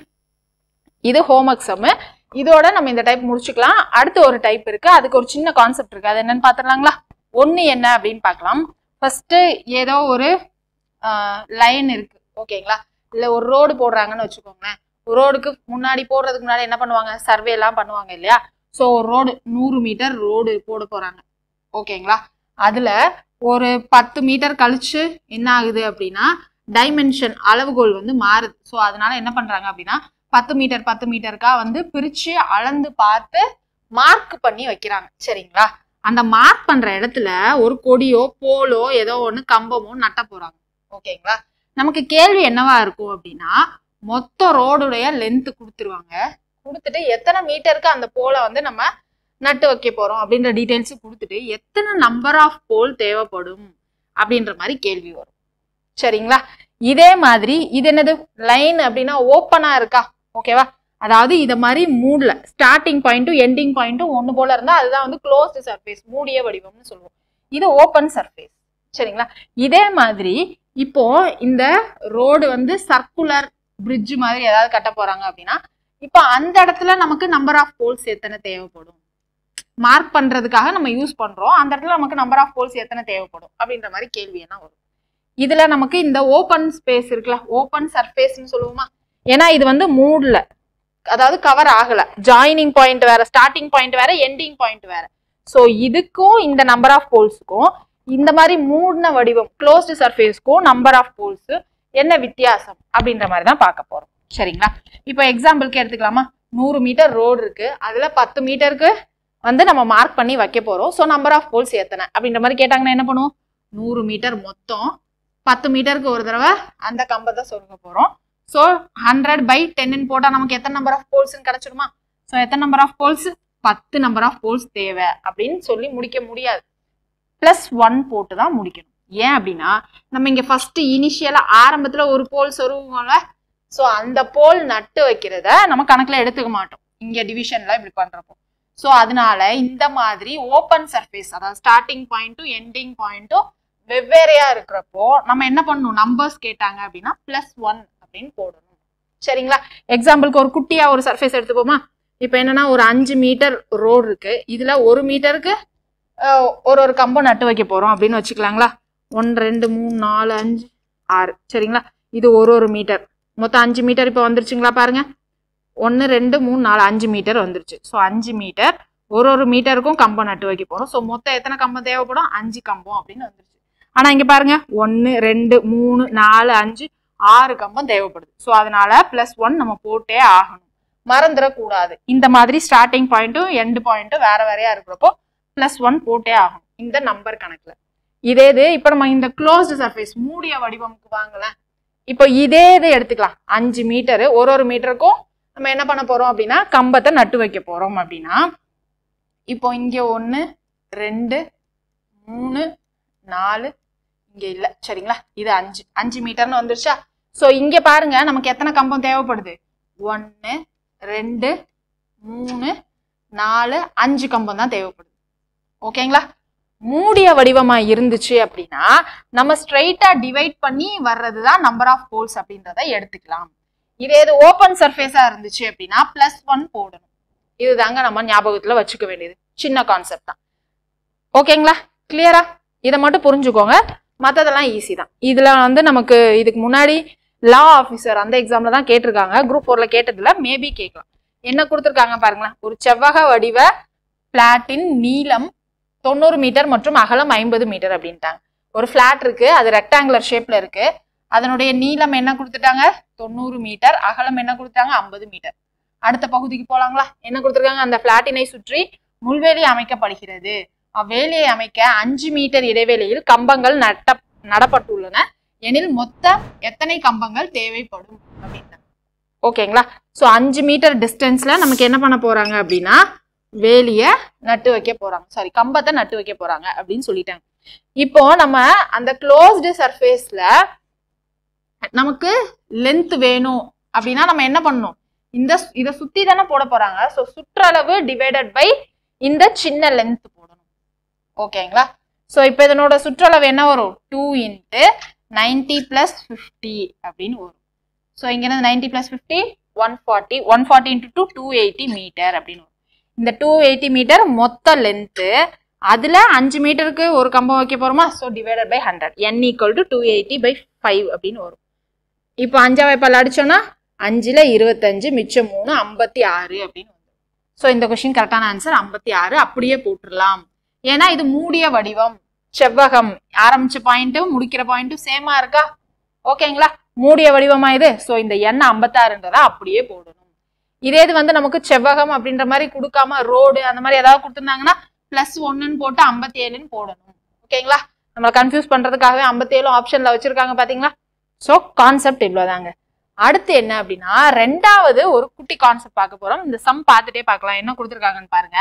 இது ஹோம்ஒர்க் சம். இதோட நம்ம இந்த டைப் முடிச்சுக்கலாம். அடுத்து ஒரு டைப் இருக்கு, அதுக்கு ஒரு சின்ன கான்செப்ட் இருக்கு. அது என்னன்னு பாத்துடலாங்களா? ஒண்ணு என்ன அப்படின்னு பார்க்கலாம். ஃபர்ஸ்ட் ஏதோ ஒரு லைன் இருக்கு, ஓகேங்களா? இல்ல ஒரு ரோடு போடுறாங்கன்னு வச்சுக்கோங்களேன். ஒரு ரோடுக்கு முன்னாடி போடுறதுக்கு முன்னாடி என்ன பண்ணுவாங்க, சர்வே எல்லாம் பண்ணுவாங்க இல்லையா? ஸோ ஒரு ரோடு 100 மீட்டர் ரோடு போட போறாங்க, ஓகேங்களா? அதுல ஒரு 10 மீட்டர் கழிச்சு என்ன ஆகுது அப்படின்னா, டைமென்ஷன் அளவுகோல் வந்து மாறுது. ஸோ அதனால என்ன பண்றாங்க அப்படின்னா, 10 மீட்டருக்கா வந்து பிரிச்சு அளந்து பார்த்து மார்க் பண்ணி வைக்கிறாங்க. சரிங்களா? அந்த மார்க் பண்ற இடத்துல ஒரு கொடியோ போலோ ஏதோ ஒண்ணு கம்பமோ நட்ட போறாங்க, ஓகேங்களா? நமக்கு கேள்வி என்னவா இருக்கும் அப்படின்னா, மொத்த ரோடுடைய லென்த் கொடுத்துருவாங்க. கொடுத்துட்டு எத்தனை மீட்டருக்கு அந்த போலை வந்து நம்ம நட்டு வைக்க போறோம் அப்படின்ற டீடைல்ஸ் கொடுத்துட்டு எத்தனை நம்பர் ஆஃப் போல் தேவைப்படும் அப்படின்ற மாதிரி கேள்வி வரும். சரிங்களா? இதே மாதிரி இது என்னது, லைன் அப்படின்னா ஓப்பனா இருக்கா, ஓகேவா? அதாவது இத மாதிரி மூடல, ஸ்டார்டிங் பாயிண்ட்டும் எண்டிங் பாயிண்ட்டும் ஒண்ணு போல இருந்தா அதுதான் வந்து க்ளோஸ்டு சர்ஃபேஸ், மூடிய வடிவம்னு சொல்லுவோம். இது ஓப்பன் சர்ஃபேஸ். சரிங்களா? இதே மாதிரி இப்போ இந்த ரோடு வந்து சர்க்குலர் பிரிட்ஜ் மாதிரி ஏதாவது கட்ட போறாங்க அப்படின்னா, இப்போ அந்த இடத்துல நமக்கு நம்பர் ஆஃப் போல்ஸ் எத்தனை தேவைப்படும், மார்க் பண்றதுக்காக நம்ம யூஸ் பண்றோம். அந்த இடத்துல நமக்கு நம்பர் ஆஃப் போல்ஸ் எத்தனை தேவைப்படும் அப்படின்ற மாதிரி கேள்வி என்ன வரும். இதுல நமக்கு இந்த ஓப்பன் ஸ்பேஸ் இருக்குல்ல, ஓப்பன் சர்ஃபேஸ்ன்னு சொல்லுவோமா? ஏன்னா இது வந்து மூடல, அதாவது கவர் ஆகல. ஜாயினிங் பாயிண்ட் வேற, ஸ்டார்டிங் பாயிண்ட் வேற, எண்டிங் பாயிண்ட் வேற. ஸோ இதுக்கும் இந்த நம்பர் ஆஃப் போல்ஸுக்கும் இந்த மாதிரி மூடின வடிவம் க்ளோஸ்டு சர்ஃபேஸ்க்கும் நம்பர் ஆஃப் போல்ஸ் என்ன வித்தியாசம் அப்படின்ற மாதிரி தான் பார்க்க போறோம். சரிங்களா? இப்போ எக்ஸாம்பிளுக்கு எடுத்துக்கலாமா? 100 மீட்டர் ரோடு இருக்கு, அதுல 10 மீட்டருக்கு வந்து நம்ம மார்க் பண்ணி வைக்க போறோம். ஸோ நம்பர் ஆஃப் போல்ஸ் எத்தனை அப்படின்ற மாதிரி கேட்டாங்கன்னா என்ன பண்ணுவோம்? 100 மீட்டர் மொத்தம் 10 மீட்டருக்கு ஒரு தடவை அந்த கம்பத்தை சொருக போறோம். ஸோ 100/10 போட்டா நமக்கு எத்தனை நம்பர் ஆஃப் போல்ஸ்ன்னு கிடைச்சிருமா? ஸோ எத்தனை number of poles? 10 number of poles தேவை அப்படின்னு சொல்லி முடிக்க முடியாது. +1 போட்டு தான் முடிக்கணும். ஏன் அப்படின்னா நம்ம இங்க ஃபர்ஸ்ட் இனிஷியலா ஆரம்பத்துல ஒரு போல் சொருவோம்ல, ஸோ அந்த போல் நட்டு வைக்கிறத நம்ம கணக்குல எடுத்துக்க மாட்டோம் இங்க டிவிஷன்ல இப்படி பண்றப்போ. ஸோ அதனால இந்த மாதிரி ஓப்பன் சர்ஃபேஸ், அதாவது ஸ்டார்டிங் பாயிண்ட்டும் எண்டிங் பாயிண்ட்டும் வெவ்வேறையா இருக்கிறப்போ நம்ம என்ன பண்ணணும்? நம்பர்ஸ் கேட்டாங்க அப்படின்னா +1 அப்படின்னு போடணும். சரிங்களா? எக்ஸாம்பிளுக்கு ஒரு குட்டியா ஒரு சர்ஃபேஸ் எடுத்துப்போமா? இப்போ என்னன்னா ஒரு 5 மீட்டர் ரோடு இருக்கு, இதுல 1 மீட்டருக்கு ஒரு கம்பம் நட்டு வைக்க போறோம் அப்படின்னு வச்சுக்கலாங்களா? 1 2 3 4 5 6. சரிங்களா? இது ஒரு மீட்டர், மொத்தம் 5 மீட்டர் இப்போ வந்துருச்சுங்களா? பாருங்க, 1 2 3 4 5 மீட்டர் வந்துருச்சு. ஸோ 5 மீட்டர், ஒரு மீட்டருக்கும் கம்பம் நட்டு வைக்க போறோம். ஸோ மொத்தம் எத்தனை கம்பம் தேவைப்படும்? 5 கம்பம் அப்படின்னு வந்துருச்சு. ஆனா இங்க பாருங்க 1 2 3 4 5 6 கம்பம் தேவைப்படுது. ஸோ அதனால +1 நம்ம போட்டே ஆகணும், மறந்துடக்கூடாது. இந்த மாதிரி ஸ்டார்டிங் பாயிண்ட்டும் எண்ட் பாயிண்ட்டும் வேற வேறையா இருக்கிறப்போ +1 போட்டே ஆகணும் இந்த நம்பர் கணக்குல. இதே இது இப்போ நம்ம இந்த க்ளோஸ்டு சர்ஃபேஸ் மூடிய வடிவமுக்கு வாங்கல, இப்போ இதே இது எடுத்துக்கலாம். 5 மீட்டரு, ஒரு மீட்டருக்கும் நம்ம என்ன பண்ண போறோம் அப்படின்னா கம்பத்தை நட்டு வைக்க போறோம். அப்படின்னா இப்போ இங்க 1 2 3 4 இங்க இல்ல, சரிங்களா? இது 5 மீட்டர்னு வந்துருச்சா? ஸோ இங்க பாருங்க நமக்கு எத்தனை கம்பம் தேவைப்படுது? 1 2 3 4 5 கம்பம் தான் தேவைப்படுது. ஓகேங்களா? மூடிய வடிவமா இருந்துச்சு அப்படின்னா நம்ம ஸ்ட்ரைட்டா டிவைட் பண்ணி வர்றதுதான் நம்பர் ஆஃப் போல்ஸ் அப்படின்றத எடுத்துக்கலாம். இதே இது ஓப்பன் சர்ஃபேஸா இருந்துச்சு அப்படின்னா +1 போடணும். இதுதாங்க நம்ம ஞாபகத்துல வச்சுக்க வேண்டியது. சின்ன கான்செப்ட் தான். ஓகேங்களா? கிளியரா? இதை மட்டும் புரிஞ்சுக்கோங்க, மற்றதெல்லாம் ஈஸி தான். இதுல வந்து நமக்கு இதுக்கு முன்னாடி லா ஆஃபீஸர் அந்த எக்ஸாம்ல தான் கேட்டிருக்காங்க, குரூப் 4ல கேட்டதுல மேபி கேட்கலாம். என்ன கொடுத்துருக்காங்க பாருங்களேன்? ஒரு செவ்வக வடிவ பிளாட்டின் நீளம் 90 மீட்டர் மற்றும் அகலம் 50 மீட்டர் அப்படின்ட்டாங்க. ஒரு பிளாட் இருக்கு, அது ரெக்டாங்குலர் ஷேப்ல இருக்கு, அதனுடைய நீளம் என்ன கொடுத்துட்டாங்க? 90 மீட்டர், அகலம் என்ன கொடுத்தாங்க? 50 மீட்டர். அடுத்த பகுதிக்கு போலாங்களா? என்ன கொடுத்துருக்காங்க? அந்த பிளாட்டினை சுற்றி முள்வேலி அமைக்கப்படுகிறது, அவ்வேலியை அமைக்க 5 மீட்டர் இடைவெளியில் கம்பங்கள் நடப்பட்டுள்ளன எனில் மொத்தம் எத்தனை கம்பங்கள் தேவைப்படும் அப்படின்னா. ஓகேங்களா? ஸோ 5 மீட்டர் டிஸ்டன்ஸ்ல நமக்கு என்ன பண்ண போறாங்க அப்படின்னா வேலிய நட்டு வைக்க போறாங்க, சாரி கம்பத்தை நட்டு வைக்க போறாங்க அப்படின்னு சொல்லிட்டாங்க. இப்போ நம்ம அந்த க்ளோஸ்டு சர்ஃபேஸ்ல நமக்கு லென்த் வேணும் அப்படின்னா நம்ம என்ன பண்ணணும்? இதை சுத்தி தானே போட போறாங்க. ஸோ சுற்றளவு டிவைடட் பை இந்த சின்ன லென்த் போடணும். ஓகேங்களா? ஸோ இப்போ இதனோட சுற்றளவு என்ன வரும்? 2 × 90 + 50 அப்படின்னு வரும். ஸோ இங்க 90 + 50 140, 140 × 2 280 மீட்டர் அப்படின்னு வரும். இந்த 280 மீட்டர் மொத்த லென்த்து, அதுல 5 மீட்டருக்கு ஒரு கம்பம் வைக்க போறோமா? ஸோ டிவைடட் பை 100, n = 280/5 அப்படின்னு வரும். இப்போ 5 வாய்ப்பால் அடிச்சோம்னா 5ல் 25 மிச்சம் 3 56 அப்படின்னு வரும். ஸோ இந்த கொஸ்டின் கரெக்டான ஆன்சர் 56. அப்படியே போட்டுடலாம், ஏன்னா இது மூடிய வடிவம் செவ்வகம், ஆரம்பிச்ச பாயிண்ட்டும் முடிக்கிற பாயிண்ட்டும் சேமா இருக்கா? ஓகேங்களா? மூடிய வடிவமா இது. ஸோ இந்த n 56ன்றதை அப்படியே போடணும். இதே இது வந்து நமக்கு செவ்வகம் அப்படின்ற மாதிரி கொடுக்காம ரோடு அந்த மாதிரி ஏதாவது கொடுத்துருந்தாங்கன்னா +1 போட்டு 57 போடணும். ஓகேங்களா? நம்மளை கன்ஃபியூஸ் பண்றதுக்காகவே 57 ஆப்ஷன்ல வச்சிருக்காங்க பாத்தீங்களா? ஸோ கான்செப்ட் இவ்வளவுதாங்க. அடுத்து என்ன அப்படின்னா ரெண்டாவது ஒரு குட்டி கான்செப்ட் பார்க்க போறோம். இந்த சம் பார்த்துட்டே பார்க்கலாம், என்ன கொடுத்துருக்காங்கன்னு பாருங்க.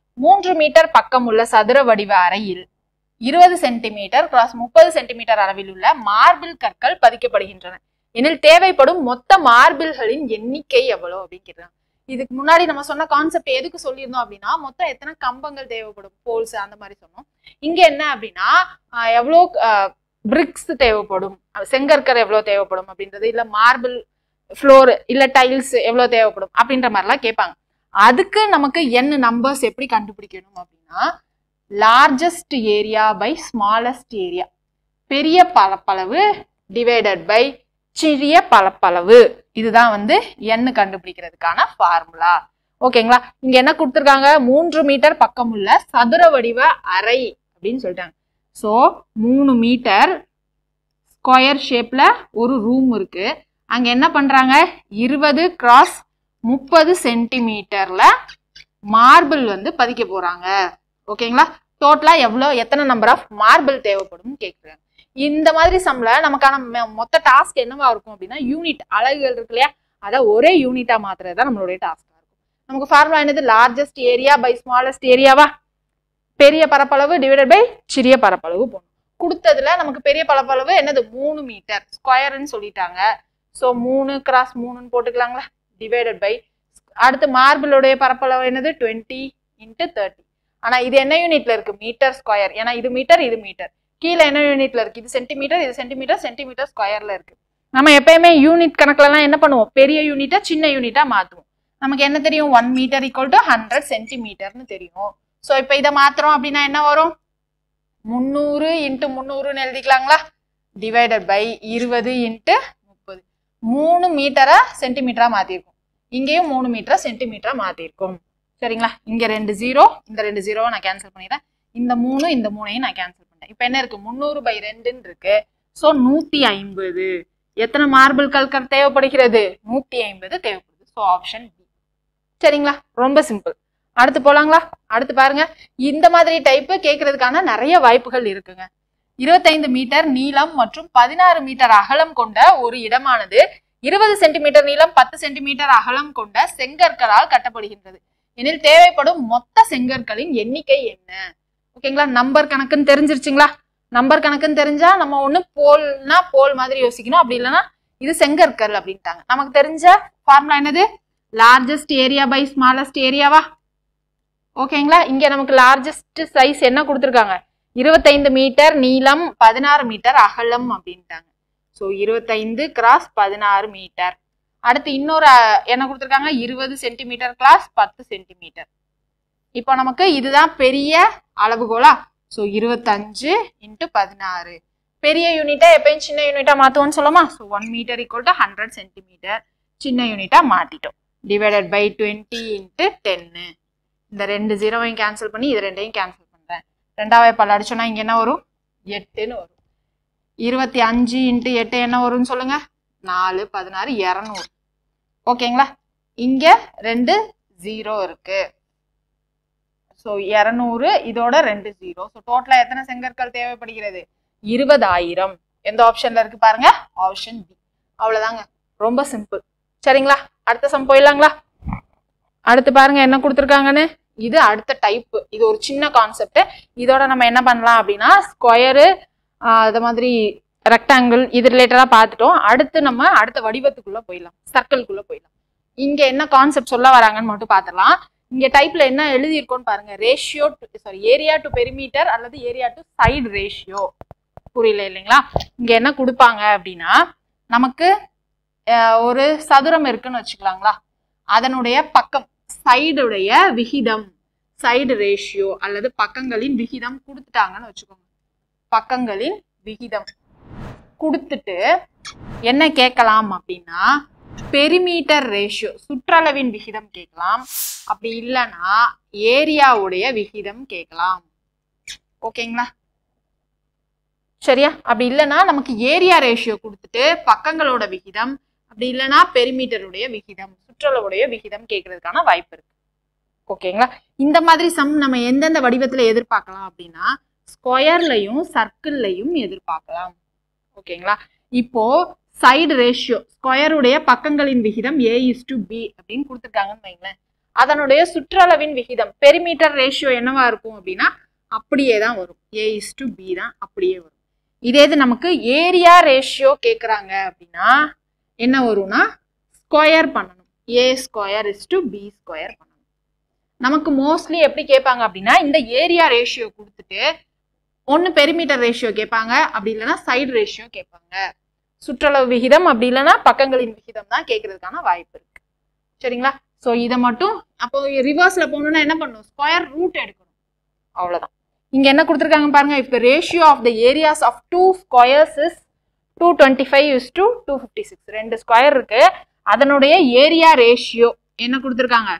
3 மீட்டர் பக்கம் உள்ள சதுர வடிவ அறையில் 20 சென்டிமீட்டர் × 30 சென்டிமீட்டர் அளவில் உள்ள மார்பிள் கற்கள் பதிக்கப்படுகின்றன எனில் தேவைப்படும் மொத்த மார்பிள்களின் எண்ணிக்கை எவ்வளவு அப்படிங்கிறாங்க. இதுக்கு முன்னாடி நம்ம சொன்ன கான்செப்ட் எதுக்கு சொல்லியிருந்தோம் அப்படின்னா மொத்தம் எத்தனை கம்பங்கள் தேவைப்படும், போல்ஸ் அந்த மாதிரி சொன்னோம். இங்க என்ன அப்படின்னா எவ்வளோ பிரிக்ஸ் தேவைப்படும், செங்கற்கரை எவ்வளவு தேவைப்படும் அப்படின்றது, இல்ல மார்பிள் ஃப்ளோர் இல்ல டைல்ஸ் எவ்வளவு தேவைப்படும் அப்படின்ற மாதிரிலாம் கேட்பாங்க. அதுக்கு நமக்கு n நம்பர்ஸ் எப்படி கண்டுபிடிக்கணும் அப்படின்னா largest area by smallest area, பெரிய பரப்பளவு டிவைடட் பை சிறிய பரப்பளவு, இதுதான் வந்து n கண்டுபிடிக்கிறதுக்கான ஃபார்முலா. ஓகேங்களா? இங்க என்ன கொடுத்துருக்காங்க? 3 மீட்டர் பக்கம் உள்ள சதுர வடிவ அறை அப்படின்னு சொல்லிட்டாங்க. ஸோ 3 மீட்டர் ஸ்கொயர் ஷேப்ல ஒரு ரூம் இருக்கு, அங்க என்ன பண்றாங்க 20 x 30 சென்டிமீட்டர்ல மார்பிள் வந்து பதிக்க போறாங்க. ஓகேங்களா? டோட்டலா எத்தனை நம்பர் ஆஃப் மார்பிள் தேவைப்படும் கேக்குறாங்க. இந்த மாதிரி சம்ல நமக்கான மொத்த டாஸ்க் என்னவா இருக்கும் அப்படின்னா யூனிட் அலகுகள் இருக்கு இல்லையா, அதை ஒரே யூனிட்டா மாத்துறது தான் நம்மளுடைய டாஸ்கா இருக்கும். நமக்கு ஃபார்முலா என்னது, லார்ஜஸ்ட் ஏரியா பை ஸ்மாலஸ்ட் ஏரியாவா, பெரிய பரப்பளவு டிவைடட் பை சிறிய பரப்பளவு போடணும். கொடுத்ததுல நமக்கு பெரிய பரப்பளவு என்னது 3 மீட்டர் ஸ்கொயர்னு சொல்லிட்டாங்க. ஸோ 3 x 3ன்னு போட்டுக்கலாங்களா, டிவைடட் பை அடுத்து மார்பிளுடைய பரப்பளவு என்னது 20 × 30. ஆனா இது என்ன யூனிட்ல இருக்கு, மீட்டர் ஸ்கொயர். ஏன்னா இது மீட்டர் இது மீட்டர். கீழே என்ன யூனிட்ல இருக்கு, இது சென்டிமீட்டர் இது சென்டிமீட்டர், சென்டிமீட்டர் ஸ்கொயர்ல இருக்கு. நம்ம எப்பயுமே யூனிட் கணக்குல எல்லாம் என்ன பண்ணுவோம், பெரிய யூனிட்டா சின்ன யூனிட்டா மாத்துவோம். நமக்கு என்ன தெரியும், 1 மீட்டர் = 100 சென்டிமீட்டர்னு தெரியும். ஸோ இப்போ இதை மாத்திரம் அப்படின்னா என்ன வரும், 300 × 300ன்னு எழுதிக்கலாங்களா, டிவைடட் பை 20 × 30. 3 மீட்டரை சென்டிமீட்டரா மாத்திருக்கும், இங்கேயும் 3 மீட்டரை சென்டிமீட்டரா மாத்திருக்கும். சரிங்களா? இங்க 2 0, இந்த 2 0 நான் கேன்சல் பண்ணிடுறேன், இந்த 3 இந்த 3ஐயும் நான் கேன்சல் பண்ணேன். இப்போ என்ன இருக்கு, 300/2ன்னு இருக்கு. ஸோ 150. எத்தனை மார்பிள் கற்கள் தேவைப்படுகிறது, 150 தேவைப்படுது. So option B. சரிங்களா? ரொம்ப சிம்பிள். அடுத்து போலாங்களா? அடுத்து பாருங்க, இந்த மாதிரி டைப் கேட்கறதுக்கான நிறைய வாய்ப்புகள் இருக்குங்க. 25 மீட்டர் நீளம் மற்றும் 16 மீட்டர் அகலம் கொண்ட ஒரு இடமானது 20 சென்டிமீட்டர் நீளம் 10 சென்டிமீட்டர் அகலம் கொண்ட செங்கற்களால் கட்டப்படுகின்றது எனில் தேவைப்படும் மொத்த செங்கற்களின் எண்ணிக்கை என்ன? ஓகேங்களா? நம்பர் கணக்குன்னு தெரிஞ்சிருச்சுங்களா? நம்பர் கணக்குன்னு தெரிஞ்சா நம்ம ஒண்ணு போல்னா போல் மாதிரி யோசிக்கணும், அப்படி இல்லைன்னா இது செங்கற்கள் அப்படின்ட்டாங்க. நமக்கு தெரிஞ்ச ஃபார்முலா என்னது, லார்ஜஸ்ட் ஏரியா பை ஸ்மாலஸ்ட் ஏரியாவா. ஓகேங்களா? இங்க நமக்கு லார்ஜஸ்ட் சைஸ் என்ன கொடுத்துருக்காங்க, 25 மீட்டர் நீளம் 16 மீட்டர் அகலம் அப்படின்ட்டாங்க. So 25 x 16 metre. அடுத்து இன்னொரு என்ன கொடுத்துருக்காங்க, 20 சென்டிமீட்டர் x 10 சென்டிமீட்டர். இப்போ நமக்கு இதுதான் பெரிய அளவுகோலா. ஸோ 25 × 16. பெரிய யூனிட்டா எப்பயும் சின்ன யூனிட்டா மாத்துவோம்னு சொல்லமா. ஸோ 1 மீட்டர் = 100 சென்டிமீட்டர் சின்ன யூனிட்டா மாத்திட்டோம், டிவைடட் பை 20 × 10. இந்த 2 0ஐயும் கேன்சல் பண்ணி இது 2ஐயும் கேன்சல் பண்றேன். 2வது பல்ல அடிச்சோம்னா இங்க என்ன வரும், 8ன்னு வரும். 25 × 8 என்ன வரும்னு சொல்லுங்க, 4 16 200. ஓகேங்களா? இங்க 2 0 இருக்கு. ஸோ 200 இதோட 2 0. ஸோ டோட்டலா எத்தனை செங்கற்கள் தேவைப்படுகிறது, 20,000. எந்த ஆப்ஷன்ல இருக்கு பாருங்க, ஆப்ஷன் பி. அவ்வளவுதாங்க, ரொம்ப சிம்பிள். சரிங்களா? அடுத்த சம் போயிடலாங்களா? அடுத்து பாருங்க என்ன கொடுத்துருக்காங்கன்னு. இது அடுத்த டைப், இது ஒரு சின்ன கான்செப்ட். இதோட நம்ம என்ன பண்ணலாம் அப்படின்னா ஸ்கொயரு அது மாதிரி ரெக்டாங்கிள் இது ரிலேட்டடா பார்த்துட்டோம். அடுத்து நம்ம அடுத்த வடிவத்துக்குள்ள போயிடலாம், சர்க்கிள்குள்ள போயிடலாம். இங்க என்ன கான்செப்ட் சொல்ல வராங்கன்னு மட்டும் பார்த்துடலாம். இங்க டைப்ல என்ன எழுதியிருக்கோன்னு பாருங்க, ரேஷியோ ஏரியா டு பெரிமீட்டர் அல்லது ஏரியா டு சைடு ரேஷியோ. புரியல இல்லைங்களா? இங்க என்ன கொடுப்பாங்க அப்படின்னா நமக்கு ஒரு சதுரம் இருக்குன்னு வச்சுக்கலாங்களா, அதனுடைய பக்கம் சைடுடைய விகிதம் சைடு ரேஷியோ அல்லது பக்கங்களின் விகிதம் கொடுத்துட்டாங்கன்னு வச்சுக்கோங்க. பக்கங்களின் விகிதம் கொடுத்துட்டு என்ன கேட்கலாம் அப்படின்னா பெரிமீட்டர் ரேஷியோ சுற்றளவின் விகிதம் கேட்கலாம், அப்படி இல்லைன்னா ஏரியாவுடைய விகிதம் கேட்கலாம். ஓகேங்களா? சரியா? அப்படி இல்லைன்னா நமக்கு ஏரியா ரேஷியோ கொடுத்துட்டு பக்கங்களோட விகிதம், அப்படி இல்லைன்னா பெரிமீட்டருடைய விகிதம் சுற்றளவுடைய விகிதம் கேட்கறதுக்கான வாய்ப்பு இருக்கு. ஓகேங்களா? இந்த மாதிரி சம் நம்ம எந்தெந்த வடிவத்துல எதிர்பார்க்கலாம் அப்படின்னா ஸ்கொயர்லையும் சர்க்கிள்லையும் எதிர்பார்க்கலாம். ஓகேங்களா? இப்போ சைடு ரேஷியோ ஸ்கொயருடைய பக்கங்களின் விகிதம் A/B அப்படின்னு கொடுத்துருக்காங்கன்னு வைங்களேன், அதனுடைய சுற்றளவின் விகிதம் பெரிமீட்டர் ரேஷியோ என்னவா இருக்கும் அப்படின்னா அப்படியே தான் வரும், A/B தான் அப்படியே வரும். இதே இது நமக்கு ஏரியா ரேஷியோ கேட்குறாங்க அப்படின்னா என்ன வரும்னா ஸ்கொயர் பண்ணணும், A² B² பண்ணணும். நமக்கு மோஸ்ட்லி எப்படி கேட்பாங்க அப்படின்னா இந்த ஏரியா ரேஷியோ கொடுத்துட்டு ஒன்று பெரிமீட்டர் ரேஷியோ கேட்பாங்க, அப்படி இல்லைன்னா சைடு ரேஷியோ கேட்பாங்க. சுற்றளவு விகிதம் அப்படி இல்லைன்னா பக்கங்களின் விகிதம் தான் கேட்கறதுக்கான வாய்ப்பு இருக்கு. சரிங்களா? ஸோ இதை மட்டும் அப்போ ரிவர்ஸ்ல போகணும்னா என்ன பண்ணணும், ஸ்கொயர் ரூட் எடுக்கணும். அவ்வளோதான். இங்க என்ன கொடுத்துருக்காங்க பாருங்க, if the ratio of the areas of two squares is 225:256. 2 square இருக்கு, அதனுடைய ஏரியா ரேஷியோ என்ன கொடுத்துருக்காங்க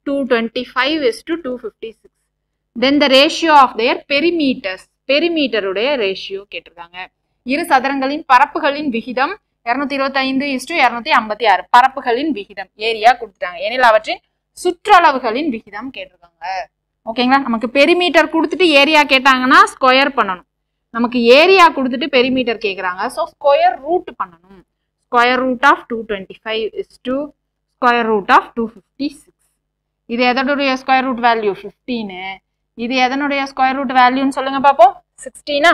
225:256. then the ratio of their perimeters பெரிமீட்டருடைய ரேஷியோ கேட்டிருக்காங்க. இரு சதுரங்களின் பரப்புகளின் விகிதம் 225:256 பரப்புகளின் விகிதம் ஏரியா கொடுத்துட்டாங்க. எனில் அவற்றின் சுற்றளவுகளின் விகிதம் கேட்டிருக்காங்க. ஓகேங்களா? நமக்கு பெரிமீட்டர் கொடுத்துட்டு ஏரியா கேட்டாங்கன்னா ஸ்கொயர் பண்ணணும். நமக்கு ஏரியா கொடுத்துட்டு பெரிமீட்டர் கேட்குறாங்க. ஸோ ஸ்கொயர் ரூட் பண்ணணும். Square root of 225 is to square root of 256. இது எதனுடைய ஸ்கொயர் ரூட் வேல்யூ 15. இது எதனுடைய ஸ்கொயர் ரூட் வேல்யூன்னு சொல்லுங்க பார்ப்போம். 16.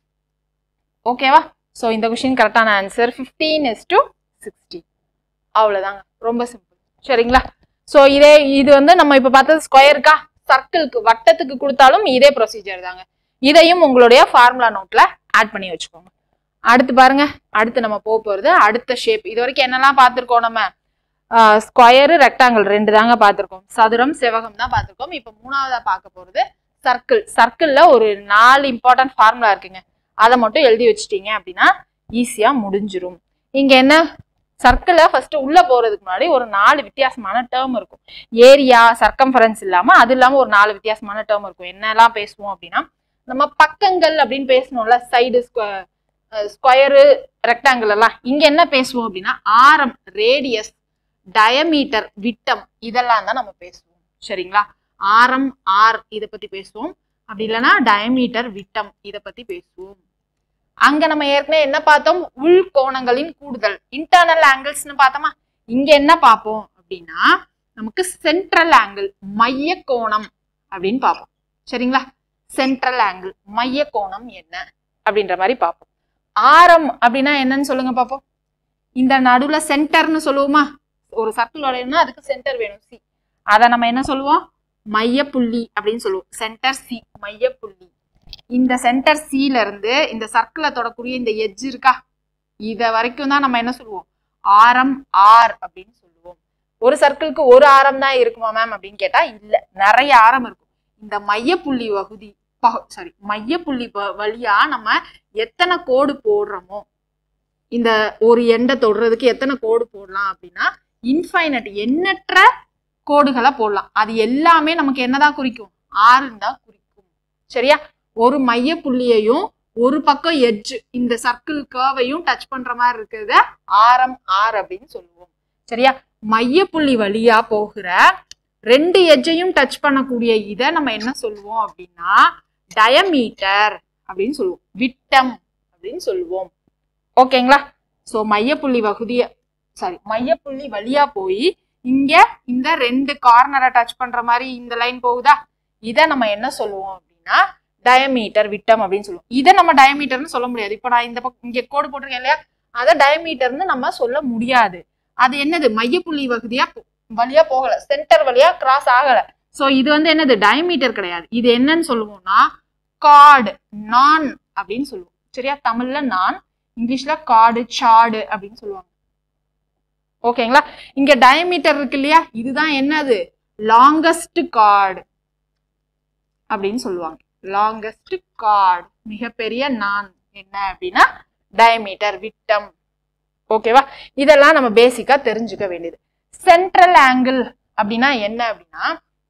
ஓகேவா? ஸோ இந்த கொஸ்டின் கரெக்டான ஆன்சர் 15 is to 16. அவ்வளோதாங்க, ரொம்ப சிம்பிள். சரிங்களா? ஸோ இது வந்து நம்ம இப்போ பார்த்தது ஸ்கொயருக்கா, சர்க்கிளுக்கு வட்டத்துக்கு கொடுத்தாலும் இதே ப்ரொசீஜர் தாங்க. இதையும் உங்களுடைய ஃபார்முலா நோட்ல ஆட் பண்ணி வச்சுக்கோங்க. அடுத்து பாருங்க, அடுத்து நம்ம போறது அடுத்த ஷேப். இது வரைக்கும் என்னெல்லாம் பார்த்துருக்கோம் நம்ம? ஸ்கொயரு, ரெக்டாங்கிள் 2 தாங்க பார்த்துருக்கோம். சதுரம், செவகம் தான் பார்த்துருக்கோம். இப்போ மூணாவதா பார்க்க போறது சர்க்கிள். சர்க்கிள்ல ஒரு 4 இம்பார்ட்டன்ட் ஃபார்முலா இருக்குங்க. அதை மட்டும் எழுதி வச்சுட்டீங்க அப்படின்னா ஈஸியா முடிஞ்சிரும். இங்க என்ன, சர்க்கிளை ஃபர்ஸ்ட் உள்ள போறதுக்கு முன்னாடி ஒரு 4 வித்தியாசமான டேர்ம் இருக்கும். ஏரியா, சர்க்கம்ஃபரன்ஸ் இல்லாம அது இல்லாம ஒரு 4 வித்தியாசமான டேர்ம் இருக்கும். என்னெல்லாம் பேசுவோம் அப்படின்னா, நம்ம பக்கங்கள் அப்படின்னு பேசணும்ல, சைடு, ஸ்கொயரு, ரெக்டாங்கிள் எல்லாம். இங்க என்ன பேசுவோம் அப்படின்னா, ஆரம், ரேடியஸ், டயமீட்டர், விட்டம், இதெல்லாம் தான் நம்ம பேசுவோம். சரிங்களா? ஆரம், ஆர் இதை பத்தி பேசுவோம். அப்படி இல்லைன்னா டயமீட்டர், விட்டம் இதை பத்தி பேசுவோம். அங்க நம்ம ஏற்கனவே என்ன பார்த்தோம்? உள் கோணங்களின் கூடுதல், இன்டர்னல் ஆங்கிள்ஸ்னு பார்த்தோமா. இங்க என்ன பார்ப்போம் அப்படின்னா, நமக்கு சென்ட்ரல் ஆங்கிள், மைய கோணம் அப்படின்னு பார்ப்போம். சரிங்களா? சென்ட்ரல் ஆங்கிள், மைய கோணம் என்ன அப்படின்ற மாதிரி பார்ப்போம். ஆரம் அப்படின்னா என்னன்னு சொல்லுங்க பார்ப்போம். இந்த நடுவுல சென்டர்னு சொல்லுவோமா? ஒரு சர்க்கிள் வரையணும்னா அதுக்கு சென்டர் வேணும், சி. அதை நம்ம என்ன சொல்லுவோம்? மையப்புள்ளி அப்படின்னு சொல்லுவோம். சென்டர் சி, மையப்புள்ளி. இந்த சென்டர் சில இருந்து இந்த சர்க்கிளை தொடக்கூடிய இந்த எட்ஜ் இருக்கா, இத வரைக்கும் தான் நம்ம என்ன சொல்லுவோம்? ஆரம் ஆர் அப்படின்னு சொல்லுவோம். ஒரு சர்க்கிளுக்கு ஒரு ஆரம் தான் இருக்குமா மேம் அப்படின்னு கேட்டா இல்ல, நிறைய ஆரம் இருக்கும். இந்த மையப்புள்ளி மையப்புள்ளி வழியா நம்ம எத்தனை கோடு போடுறோமோ, இந்த ஒரு எண்டை தொடுறதுக்கு எத்தனை கோடு போடலாம் அப்படின்னா இன்ஃபைனட், எண்ணற்ற கோடுகளை போடலாம். அது எல்லாமே நமக்கு என்னதான் குறிக்கும்? ஆறுன்னு தான் குறிக்கும். சரியா? ஒரு மைய புள்ளியையும் ஒரு பக்கம் எட்ஜ், இந்த சர்க்கிள் கர்வையும் டச் பண்ற மாதிரி இருக்கிறத ஆரம் ஆர் அப்படின்னு சொல்லுவோம். சரியா? மைய புள்ளி வழியா போகிற 2 எட்ஜையும் டச் பண்ணக்கூடிய இதை நம்ம என்ன சொல்லுவோம் அப்படின்னா டயமீட்டர் அப்படின்னு சொல்லுவோம், விட்டம் அப்படின்னு சொல்லுவோம். ஓகேங்களா? சோ மையப்புள்ளி மையப்புள்ளி வழியா போய் இங்க இந்த 2 கார்னரை டச் பண்ற மாதிரி இந்த லைன் போகுதா, இதை நம்ம என்ன சொல்லுவோம் அப்படின்னா டயமீட்டர், விட்டம் அப்படின்னு சொல்லுவோம். இதை நம்ம டயமீட்டர்னு சொல்ல முடியாது. இப்ப நான் இந்த பக்கம் இங்க கோடு போட்டிருக்கேன் இல்லையா, அதை டயமீட்டர்னு நம்ம சொல்ல முடியாது. அது என்னது? மையப்புள்ளி வழியா போகல, சென்டர் வழியா கிராஸ் ஆகல. சோ இது வந்து என்னது? டயமீட்டர் கிடையாது. இது என்னன்னு சொல்லுவோம்னா கார்டு, நான் அப்படின்னு சொல்லுவோம். சரியா? தமிழ்ல நான், இங்கிலீஷ்ல கார்டு, சார்டு அப்படின்னு சொல்லுவாங்க. ஓகேங்களா? இங்க டயமீட்டர் இருக்கு இல்லையா, இதுதான் என்னது? லாங்கஸ்ட் கார்டு அப்படின்னு சொல்லுவாங்க. லாங்கஸ்ட் கார்டு, மிகப்பெரிய நான் என்ன அப்படின்னா டயமீட்டர், விட்டம். ஓகேவா? இதெல்லாம் நம்ம பேசிக்கா தெரிஞ்சுக்க வேண்டியது. சென்ட்ரல் ஆங்கிள் அப்படின்னா என்ன அப்படின்னா,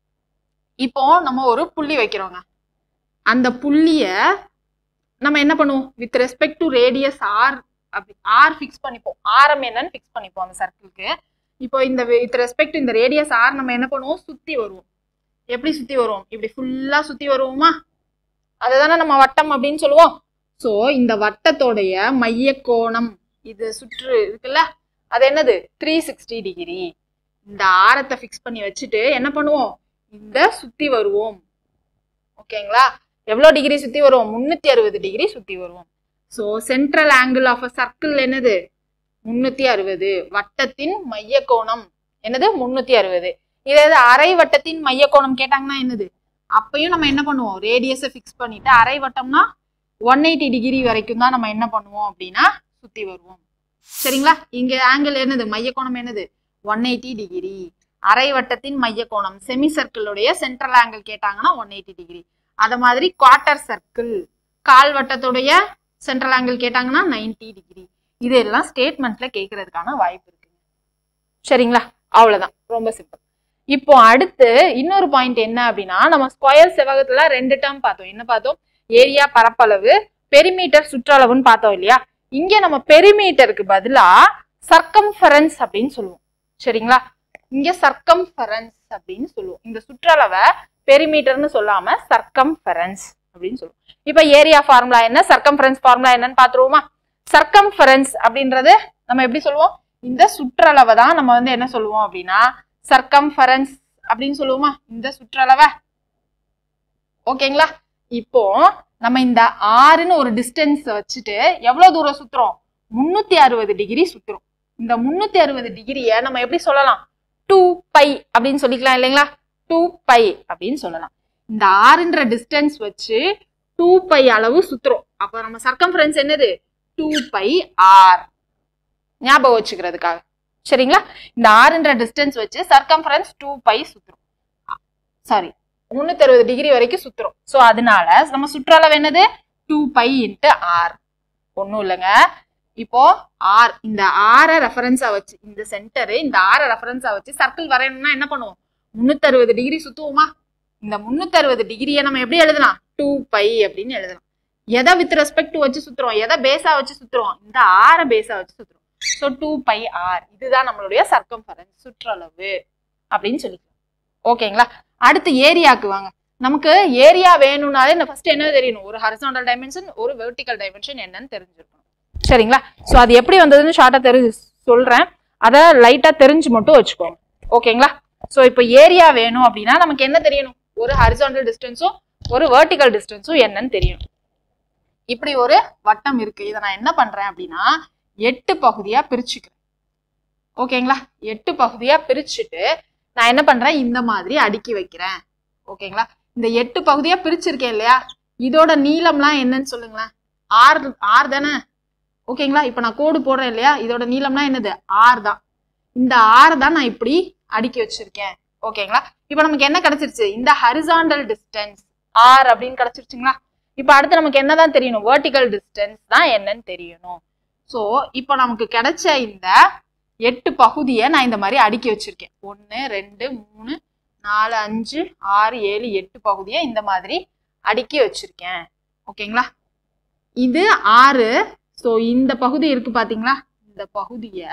இப்போ நம்ம ஒரு புள்ளி வைக்கிறோங்க, அந்த புள்ளிய நம்ம என்ன பண்ணுவோம்? With respect to radius R, அப்படி ஆர் ஃபிக்ஸ் பண்ணிப்போம். ஆரம் என்னன்னு ஃபிக்ஸ் பண்ணிப்போம் அந்த சர்க்கிளுக்கு. இப்போ இந்த வித் ரெஸ்பெக்ட் இந்த ரேடியஸ் ஆர் நம்ம என்ன பண்ணுவோம்? சுத்தி வருவோம். எப்படி சுத்தி வருவோம்? இப்படி ஃபுல்லா சுத்தி வருவோமா? அதுதானே நம்ம வட்டம் அப்படின்னு சொல்லுவோம். சோ இந்த வட்டத்தோடைய மைய கோணம், இது சுற்று இருக்குல்ல, அது என்னது? 360 டிகிரி. இந்த ஆரத்தை ஃபிக்ஸ் பண்ணி வச்சுட்டு என்ன பண்ணுவோம்? இந்த சுத்தி வருவோம். ஓகேங்களா? எவ்வளவு டிகிரி சுத்தி வருவோம்? 360 டிகிரி சுத்தி வருவோம். So central angle of a circle என்னது? 360. வட்டத்தின் மைய கோணம் என்னது? 360. இதாவது அரை வட்டத்தின் மைய கோணம் கேட்டாங்கன்னா என்னது? அப்பயும் நம்ம என்ன பண்ணுவோம்? ரேடியஸை ஃபிக்ஸ் பண்ணிட்டு அரை வட்டம்னா 180 டிகிரி வரைக்கும் தான் நம்ம என்ன பண்ணுவோம் அப்படின்னா சுத்தி வருவோம். சரிங்களா? இங்க ஆங்கிள் என்னது? மைய கோணம் என்னது? 180 டிகிரி. அரை வட்டத்தின் மைய கோணம், செமி சர்க்கிளுடைய சென்ட்ரல் ஆங்கிள் கேட்டாங்கன்னா 180 டிகிரி. அத மாதிரி குவார்டர் சர்க்கிள், கால் வட்டத்துடைய சென்ட்ரல் ஆங்கிள் கேட்டாங்கன்னா 90 டிகிரி. இதெல்லாம் ஸ்டேட்மெண்ட்ல கேட்கறதுக்கான வாய்ப்பு இருக்கு. சரிங்களா? அவ்வளவுதான், ரொம்ப சிம்பிள். இப்போ அடுத்து இன்னொரு பாயிண்ட் என்ன அப்படின்னா, நம்ம ஸ்கொயர் செவ்வகத்துல 2 டேர்ம் பார்த்தோம். என்ன பார்த்தோம்? ஏரியா, பரப்பளவு, பெரிமீட்டர், சுற்றளவுன்னு பார்த்தோம் இல்லையா? இங்க நம்ம பெரிமீட்டருக்கு பதிலா சர்க்கம்ஃபரன்ஸ் அப்படின்னு சொல்லுவோம். சரிங்களா? இங்க சர்க்கம்ஃபரன்ஸ் அப்படின்னு சொல்லுவோம். இந்த சுற்றளவை பெரிமீட்டர்னு சொல்லாம சர்க்கம்ஃபரன்ஸ் அப்படின்னு சொல்லுவோம். இப்ப ஏரியா ஃபார்முலா என்ன, சர்க்கம்ஃபரன்ஸ் ஃபார்முலா என்னன்னு பாத்துருவோமா? சர்க்கம்ஃபரன்ஸ் அப்படின்றது நம்ம எப்படி சொல்லுவோம்? இந்த சுற்றளவை தான் நம்ம வந்து என்ன சொல்லுவோம் அப்படின்னா சர்க்கம்ஃபரன்ஸ் அப்படின்னு சொல்லுவோமா, இந்த சுற்றளவை. ஓகேங்களா? இப்போ நம்ம இந்த ஆறுன்னு ஒரு டிஸ்டன்ஸ் வச்சுட்டு எவ்வளவு தூரம் சுத்துறோம்? 360 டிகிரி சுத்துறோம். இந்த 360 டிகிரிய நம்ம எப்படி சொல்லலாம்? 2π அப்படின்னு சொல்லிக்கலாம் இல்லைங்களா? 2π அப்படின்னு சொல்லலாம். இந்த ஆறுன்ற டிஸ்டன்ஸ் வச்சு 2π அளவு சுத்துறோம். அப்ப நம்ம சர்க்கம்ஃபரன்ஸ் என்னது? 2πr. ஞாபகம் வச்சுக்கிறதுக்காக. சரிங்களா? இந்த ஆறுன்ற டிஸ்டன்ஸ் வச்சு சர்க்கம்ஃபரன்ஸ் 2π சுத்துறோம். சாரி, 360 டிகிரி வரைக்கும் சுத்துறோம். சோ அதனால நம்ம சுற்றளவு என்னது? 2π × r. ஒன்னும் இல்லைங்க. இப்போ ஆர், இந்த ஆரை ரெஃபரன்ஸா வச்சு, இந்த சென்டரு இந்த ஆரை ரெஃபரன்ஸா வச்சு சர்க்கிள் வரையணும்னா என்ன பண்ணுவோம்? 360 டிகிரி சுத்துவோமா? இந்த 360 டிகிரியை நம்ம எப்படி எழுதலாம்? 2π அப்படின்னு எழுதலாம். எதை வித் ரெஸ்பெக்ட் வச்சு சுத்துறோம்? எதை பேஸா வச்சு சுத்துறோம்? இந்த ஆரை பேஸா வச்சு சுத்துறோம். So 2πr. இதுதான் நம்மளுடைய சர்க்கம்ஃபரன்ஸ், சுற்றளவு அப்படின்னு சொல்லிக்கலாம். ஓகேங்களா? அடுத்து ஏரியாவுக்கு வாங்க. நமக்கு ஏரியா வேணும்னாலே ஃபர்ஸ்ட் என்ன தெரியணும்? ஒரு ஹரிசாண்டல் டைமென்ஷன், ஒரு வெர்டிகல் டைமென்ஷன் என்னன்னு தெரிஞ்சிருக்கணும். சரிங்களா? சோ அது எப்படி வந்ததுன்னு ஷார்ட்டா சொல்றேன். அதை லைட்டா தெரிஞ்சு மட்டும் வச்சுக்கோங்க. ஓகேங்களா? சோ இப்போ ஏரியா வேணும் அப்படின்னா நமக்கு என்ன தெரியணும்? ஒரு ஹரிசாண்டல் டிஸ்டன்ஸும் ஒரு வெர்டிகல் டிஸ்டன்ஸும் என்னன்னு தெரியணும். இப்படி ஒரு வட்டம் இருக்கு. இதை நான் என்ன பண்றேன் அப்படின்னா 8 பகுதியா பிரிச்சுக்கிறேன். ஓகேங்களா? 8 பகுதியா பிரிச்சுட்டு நான் என்ன பண்றேன்? இந்த மாதிரி அடுக்கி வைக்கிறேன். ஓகேங்களா? இந்த 8 பகுதியா பிரிச்சிருக்கேன் இல்லையா? இதோட நீளம்லாம் என்னன்னு சொல்லுங்களேன்? ஆர் தானே? ஓகேங்களா? இப்ப நான் கோடு போடுறேன் இல்லையா? இதோட நீளம்னா என்னது? ஆர் தான். இந்த ஆர் தான் நான் இப்படி அடுக்கி வச்சிருக்கேன். ஓகேங்களா? இப்ப நமக்கு என்ன கிடைச்சிருச்சு? இந்த ஹரிசாண்டல் டிஸ்டன்ஸ் ஆர் அப்படின்னு கிடைச்சிருச்சுங்களா? இப்ப அடுத்து நமக்கு என்னதான் தெரியணும்? வெர்டிகல் டிஸ்டன்ஸ் தான் என்னன்னு தெரியணும். சோ இப்போ நமக்கு கிடைச்ச இந்த 8 பகுதியை நான் இந்த மாதிரி அடுக்கி வச்சிருக்கேன். 1 2 3 4 5 6 7 8 பகுதியை இந்த மாதிரி அடுக்கி வச்சிருக்கேன். ஓகேங்களா? இது 6. சோ இந்த பகுதி இருக்கு பாத்தீங்களா? இந்த பகுதியை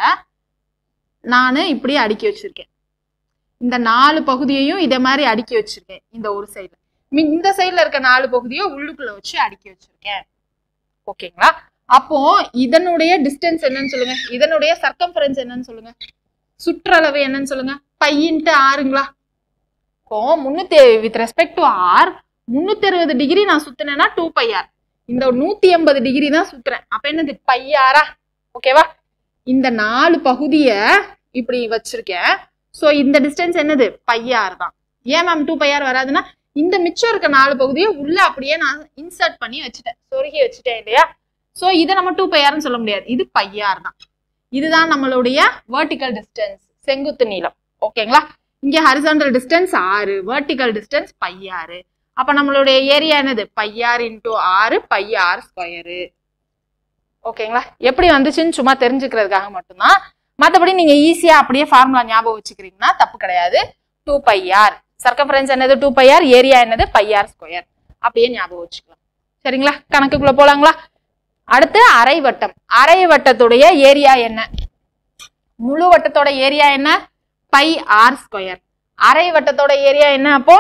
நான் இப்படி அடுக்கி வச்சிருக்கேன். இந்த 4 பகுதியையும் இதே மாதிரி அடுக்கி வச்சிருக்கேன். இந்த ஒரு சைடுல, இந்த சைடுல இருக்க 4 பகுதியை உள்ளுக்குள்ள வச்சு அடுக்கி வச்சிருக்கேன். ஓகேங்களா? அப்போ இதனுடைய டிஸ்டன்ஸ் என்னன்னு சொல்லுங்க? இதனுடைய சர்க்கம்ஃபரன்ஸ் என்னன்னு சொல்லுங்க? சுற்றளவு என்னன்னு சொல்லுங்க? π × r. இப்போ with respect to R 360 degree நான் சுத்தினேன்னா 2πr. இந்த 180 டிகிரி தான் சுத்துறேன். அப்ப என்னது? πr. ஓகேவா? இந்த 4 பகுதியை இப்படி வச்சிருக்கேன். சோ இந்த டிஸ்டன்ஸ் என்னது? πr தான். ஏன் மேம் 2πr வராதுன்னா இந்த மிச்சம் இருக்க 4 பகுதியை உள்ள அப்படியே நான் இன்சர்ட் பண்ணி வச்சுட்டேன், சொருகி வச்சுட்டேன் இல்லையா? சோ இதை நம்ம 2πrன்னு சொல்ல முடியாது. இது πr தான். இதுதான் நம்மளுடைய வெர்டிகல் டிஸ்டன்ஸ், செங்குத்து நீளம். ஓகேங்களா? இங்க horizontal distance 6, vertical distance πr. அப்ப நம்மளுடைய ஏரியா என்னது? πr × r, πr². ஓகேங்களா? எப்படி வந்துச்சுன்னு சும்மா தெரிஞ்சுக்கிறதுக்காக மட்டும்தான். மற்றபடி நீங்க ஈஸியா அப்படியே ஃபார்முலா ஞாபகம் வச்சுக்கிறீங்கன்னா தப்பு கிடையாது. 2πr. சர்க்கம்ஃபரன்ஸ் என்னது? 2πr. ஏரியா என்னது? πr². அப்படியே ஞாபகம் வச்சுக்கலாம். சரிங்களா? கணக்குக்குள்ள போலாங்களா? அடுத்து அரை வட்டம். அரை வட்டத்துடைய ஏரியா என்ன? முழு வட்டத்தோட ஏரியா என்ன? πr². அரை வட்டத்தோட ஏரியா என்ன? அப்போ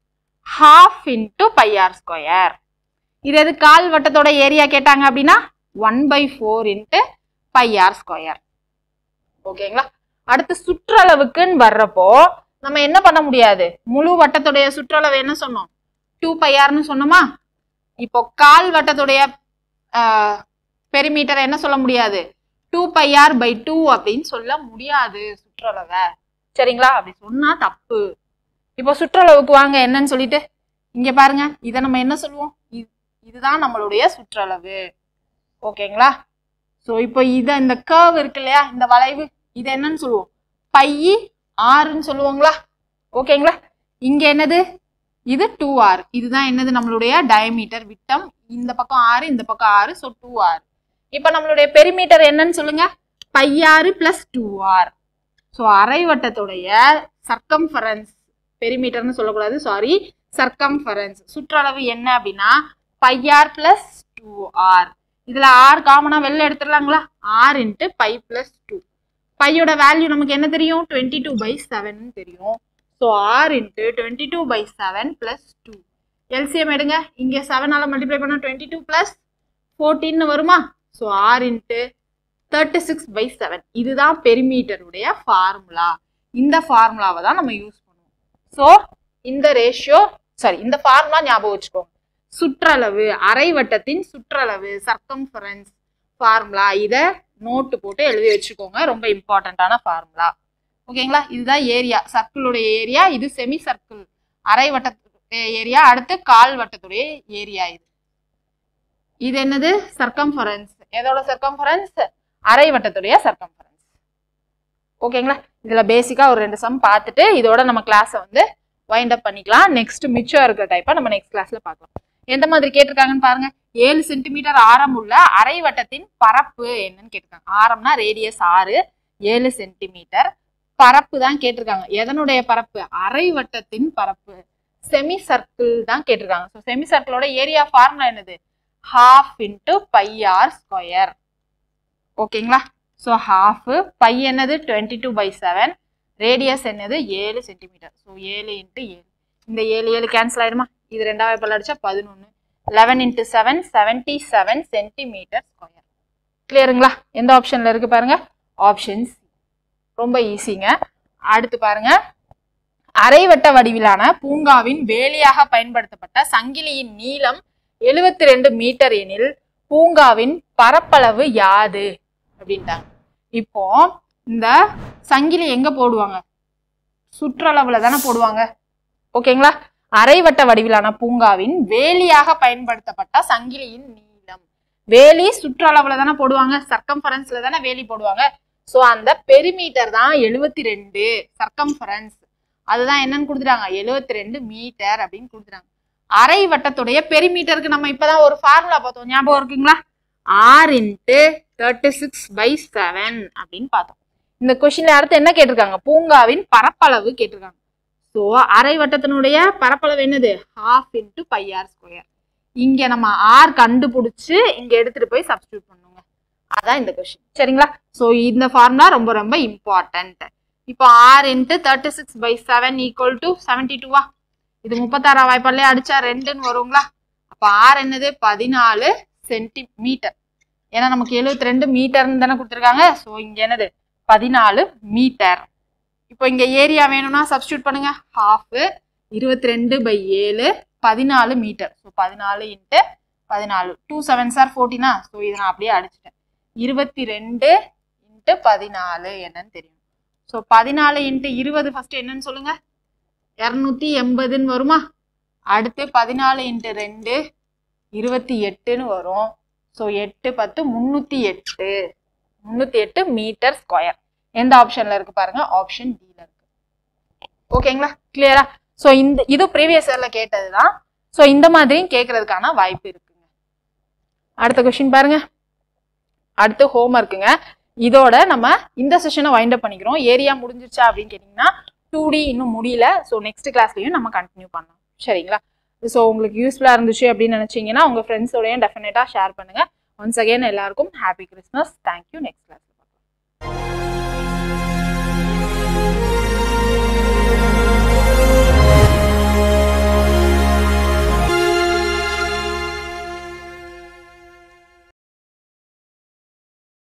1/2 × πr². இது எது? கால் வட்டத்தோட ஏரியா கேட்டாங்க அப்படின்னா 1/4 × πr². ஓகேங்களா? அடுத்து சுற்றளவுக்குன்னு வர்றப்போ நம்ம என்ன பண்ண முடியாது? முழு வட்டத்துடைய சுற்றளவு என்ன சொன்னோம்? 2πrன்னு சொன்னோமா? இப்போ கால் வட்டத்துடைய பெரிமீட்டர் என்ன சொல்ல முடியாது? 2πr/2 அப்படின்னு சொல்ல முடியாது சுற்றளவை. சரிங்களா? அப்படி சொன்னா தப்பு. இப்போ சுற்றளவுக்கு வாங்க என்னன்னு சொல்லிட்டு இங்க பாருங்க. இதை நம்ம என்ன சொல்லுவோம்? இதுதான் நம்மளுடைய சுற்றளவு. ஓகேங்களா? சோ இப்போ இந்த கர்வ் இருக்கு இல்லையா, இந்த வளைவு, இது என்னன்னு சொல்லுவோம்? πr சொல்லுவாங்களா? ஓகேங்களா? இங்க என்னது? இது 2r. இதுதான் என்னது? நம்மளுடைய டயமீட்டர், விட்டம். இந்த பக்கம் 6, இந்த பக்கம் 6. So 2r. இப்ப நம்மளுடைய பெரிமீட்டர் என்னன்னு சொல்லுங்க? πr + 2r. சோ அரை வட்டத்துடைய சர்க்கம்ஃபரன்ஸ், பெரிமீட்டர்னு சொல்லக்கூடாது, சாரி, சர்க்கம்ஃபரன்ஸ் சுற்றளவு என்ன அப்படின்னா πr + 2r. இதுல r காமனா வெளில எடுத்துடலாங்களா? r into pi plus 2. பையோட வேல்யூ நமக்கு என்ன தெரியும்? 22/7 தெரியும். So r into 22/7 plus 2. LCM எடுங்க. இங்க 7ஆல மல்டிப்ளை பண்ணா 22 plus 14 வருமா? So r into 36/7. இதுதான் பெரிமீட்டருடைய ஃபார்முலா. இந்த ஃபார்முலாவை தான் நம்ம யூஸ் பண்ணுவோம். ஸோ இந்த ரேஷியோ இந்த ஃபார்முலா ஞாபகம் வச்சுக்கோங்க. சுற்றளவு, அரைவட்டத்தின் சுற்றளவு, சர்க்கம்ஃபரன்ஸ் ஃபார்முலா. இதை நோட்டு போட்டு எழுதி வச்சுக்கோங்க. ரொம்ப இம்பார்ட்டன்டான ஃபார்முலா. ஓகேங்களா? இதுதான் ஏரியா, சர்க்கிளுடைய ஏரியா. இது செமி சர்க்கிள் அரைவட்டத்துடைய ஏரியா. அடுத்து கால் வட்டத்துடைய ஏரியா. இது என்னது? சர்க்கம்ஃபரன்ஸ். எதோட சர்க்கம்ஃபரன்ஸ்? அரைவட்டத்துடைய சர்க்கம்ஃபரன்ஸ். ஓகேங்களா? இதுல பேசிக்கா ஒரு 2 சம் பார்த்துட்டு இதோட நம்ம கிளாஸை வந்து வைண்ட் அப் பண்ணிக்கலாம். நெக்ஸ்ட் மிச்சம் இருக்கிற டைப்பா நம்ம நெக்ஸ்ட் கிளாஸ்ல பார்க்கலாம். எந்த மாதிரி கேட்டிருக்காங்கன்னு பாருங்க. 7 சென்டிமீட்டர் ஆரம் உள்ள அரைவட்டத்தின் பரப்பு என்னன்னு கேட்டிருக்காங்க. ஆரம்னா ரேடியஸ் 6, 7 சென்டிமீட்டர். பரப்பு தான் கேட்டிருக்காங்க. எதனுடைய பரப்பு? அரைவட்டத்தின் பரப்பு. செமி சர்க்கிள் தான் கேட்டிருக்காங்க. ஸோ செமி சர்க்கிளோட ஏரியா ஃபார்முலா என்னது? 1/2 into pi r square. ஓகேங்களா? ஸோ 1/2 பை என்னது? 22/7. ரேடியஸ் என்னது? 7 சென்டிமீட்டர். So 7 into 7. இந்த 7 கேன்சல் ஆயிடுமா? இது 2ஆவது பல்ல அடிச்சா 11. 11 into 7 77 சென்டிமீட்டர் ஸ்கொயர். கிளியருங்களா? எந்த ஆப்ஷன்ல இருக்கு பாருங்க? Option C. ரொம்ப ஈஸிங்க. அடுத்து பாருங்க. அரைவட்ட வடிவிலான பூங்காவின் வேலியாக பயன்படுத்தப்பட்ட சங்கிலியின் நீளம் 72 மீட்டர் எனில் பூங்காவின் பரப்பளவு யாது அப்படின்ட்டாங்க. இப்போ இந்த சங்கிலி எங்க போடுவாங்க? சுற்றளவுல தானே போடுவாங்க. ஓகேங்களா? அரைவட்ட வடிவிலான பூங்காவின் வேலியாக பயன்படுத்தப்பட்ட சங்கிலியின் நீளம். வேலி சுற்றளவுல தானே போடுவாங்க. சர்க்கம்ஃபரன்ஸ்ல தானே வேலி போடுவாங்க. ஸோ அந்த பெரிமீட்டர் தான் 72. சர்க்கம்ஃபரன்ஸ் அதுதான் என்னன்னு கொடுத்துட்டாங்க? 72 மீட்டர் அப்படின்னு கொடுத்துட்டாங்க. அரைவட்டத்துடைய பெரிமீட்டருக்கு நம்ம இப்பதான் ஒரு ஃபார்முலா பார்த்தோம். ஞாபகம் இருக்குங்களா? r into 36/7 அப்படின்னு பார்த்தோம். இந்த கொஸ்டின்ல அடுத்து என்ன கேட்டிருக்காங்க? பூங்காவின் பரப்பளவு கேட்டிருக்காங்க. ஸோ அரைவட்டத்தினுடைய பரப்பளவு என்னது? 1/2 into pi r square. இங்க நம்ம r கண்டுபிடிச்சு இங்க எடுத்துட்டு போய் சப்ஸ்டியூட் பண்ணுங்க. அதான் இந்த கொஸ்டின். சரிங்களா? ஸோ இந்த ஃபார்முலா ரொம்ப ரொம்ப இம்பார்ட்டன்ட். இப்போ r into 36/7 ஈக்குவல் டு 72வா? இது 36 வாய்ப்பாலே அடிச்சா 2ன்னு வருங்களா? அப்போ r என்னது? 14 சென்டிமீட்டர். ஏன்னா நமக்கு 72 மீட்டர்னு தானே கொடுத்துருக்காங்க. ஸோ இங்க என்னது? 14 மீட்டர். இப்போ இங்க ஏரியா வேணும்னா சப்ஸ்டியூட் பண்ணுங்க. 1/2 22/7 14 metre. So 14 into 14. 2 7s are 14. So இதை நான் அப்படியே அடிச்சிட்டேன். 22 into 14 என்னன்னு தெரியும். ஸோ 14 into 20 ஃபர்ஸ்ட் என்னன்னு சொல்லுங்க? 280ன்னு வருமா? அடுத்து 14 into 2 28ன்னு வரும். So 8 10 308 metre square. எந்த ஆப்ஷன்ல இருக்கு பாருங்க? ஆப்ஷன் டில இருக்கு. ஓகேங்களா? கிளியரா? ஸோ இது ப்ரீவியஸ் இயர்ல கேட்டதுதான். ஸோ இந்த மாதிரியும் கேட்கறதுக்கான வாய்ப்பு இருக்குங்க. அடுத்த கொஸ்டின் பாருங்க. அடுத்து ஹோம் ஒர்க்குங்க. இதோட நம்ம இந்த செஷனை வைண்ட் அப் பண்ணிக்கிறோம். ஏரியா முடிஞ்சிருச்சா அப்படின்னு கேட்டீங்கன்னா 2D இன்னும் முடியல. ஸோ நெக்ஸ்ட் கிளாஸ்லயும் நம்ம கண்டினியூ பண்ணலாம். சரிங்களா? ஸோ உங்களுக்கு யூஸ்ஃபுல்லா இருந்துச்சு அப்படின்னு நினைச்சீங்கன்னா உங்க ஃப்ரெண்ட்ஸோடையும் டெஃபினட்டா ஷேர் பண்ணுங்க. ஒன்ஸ் அகேன் எல்லாருக்கும் happy Christmas. Thank you. Next class.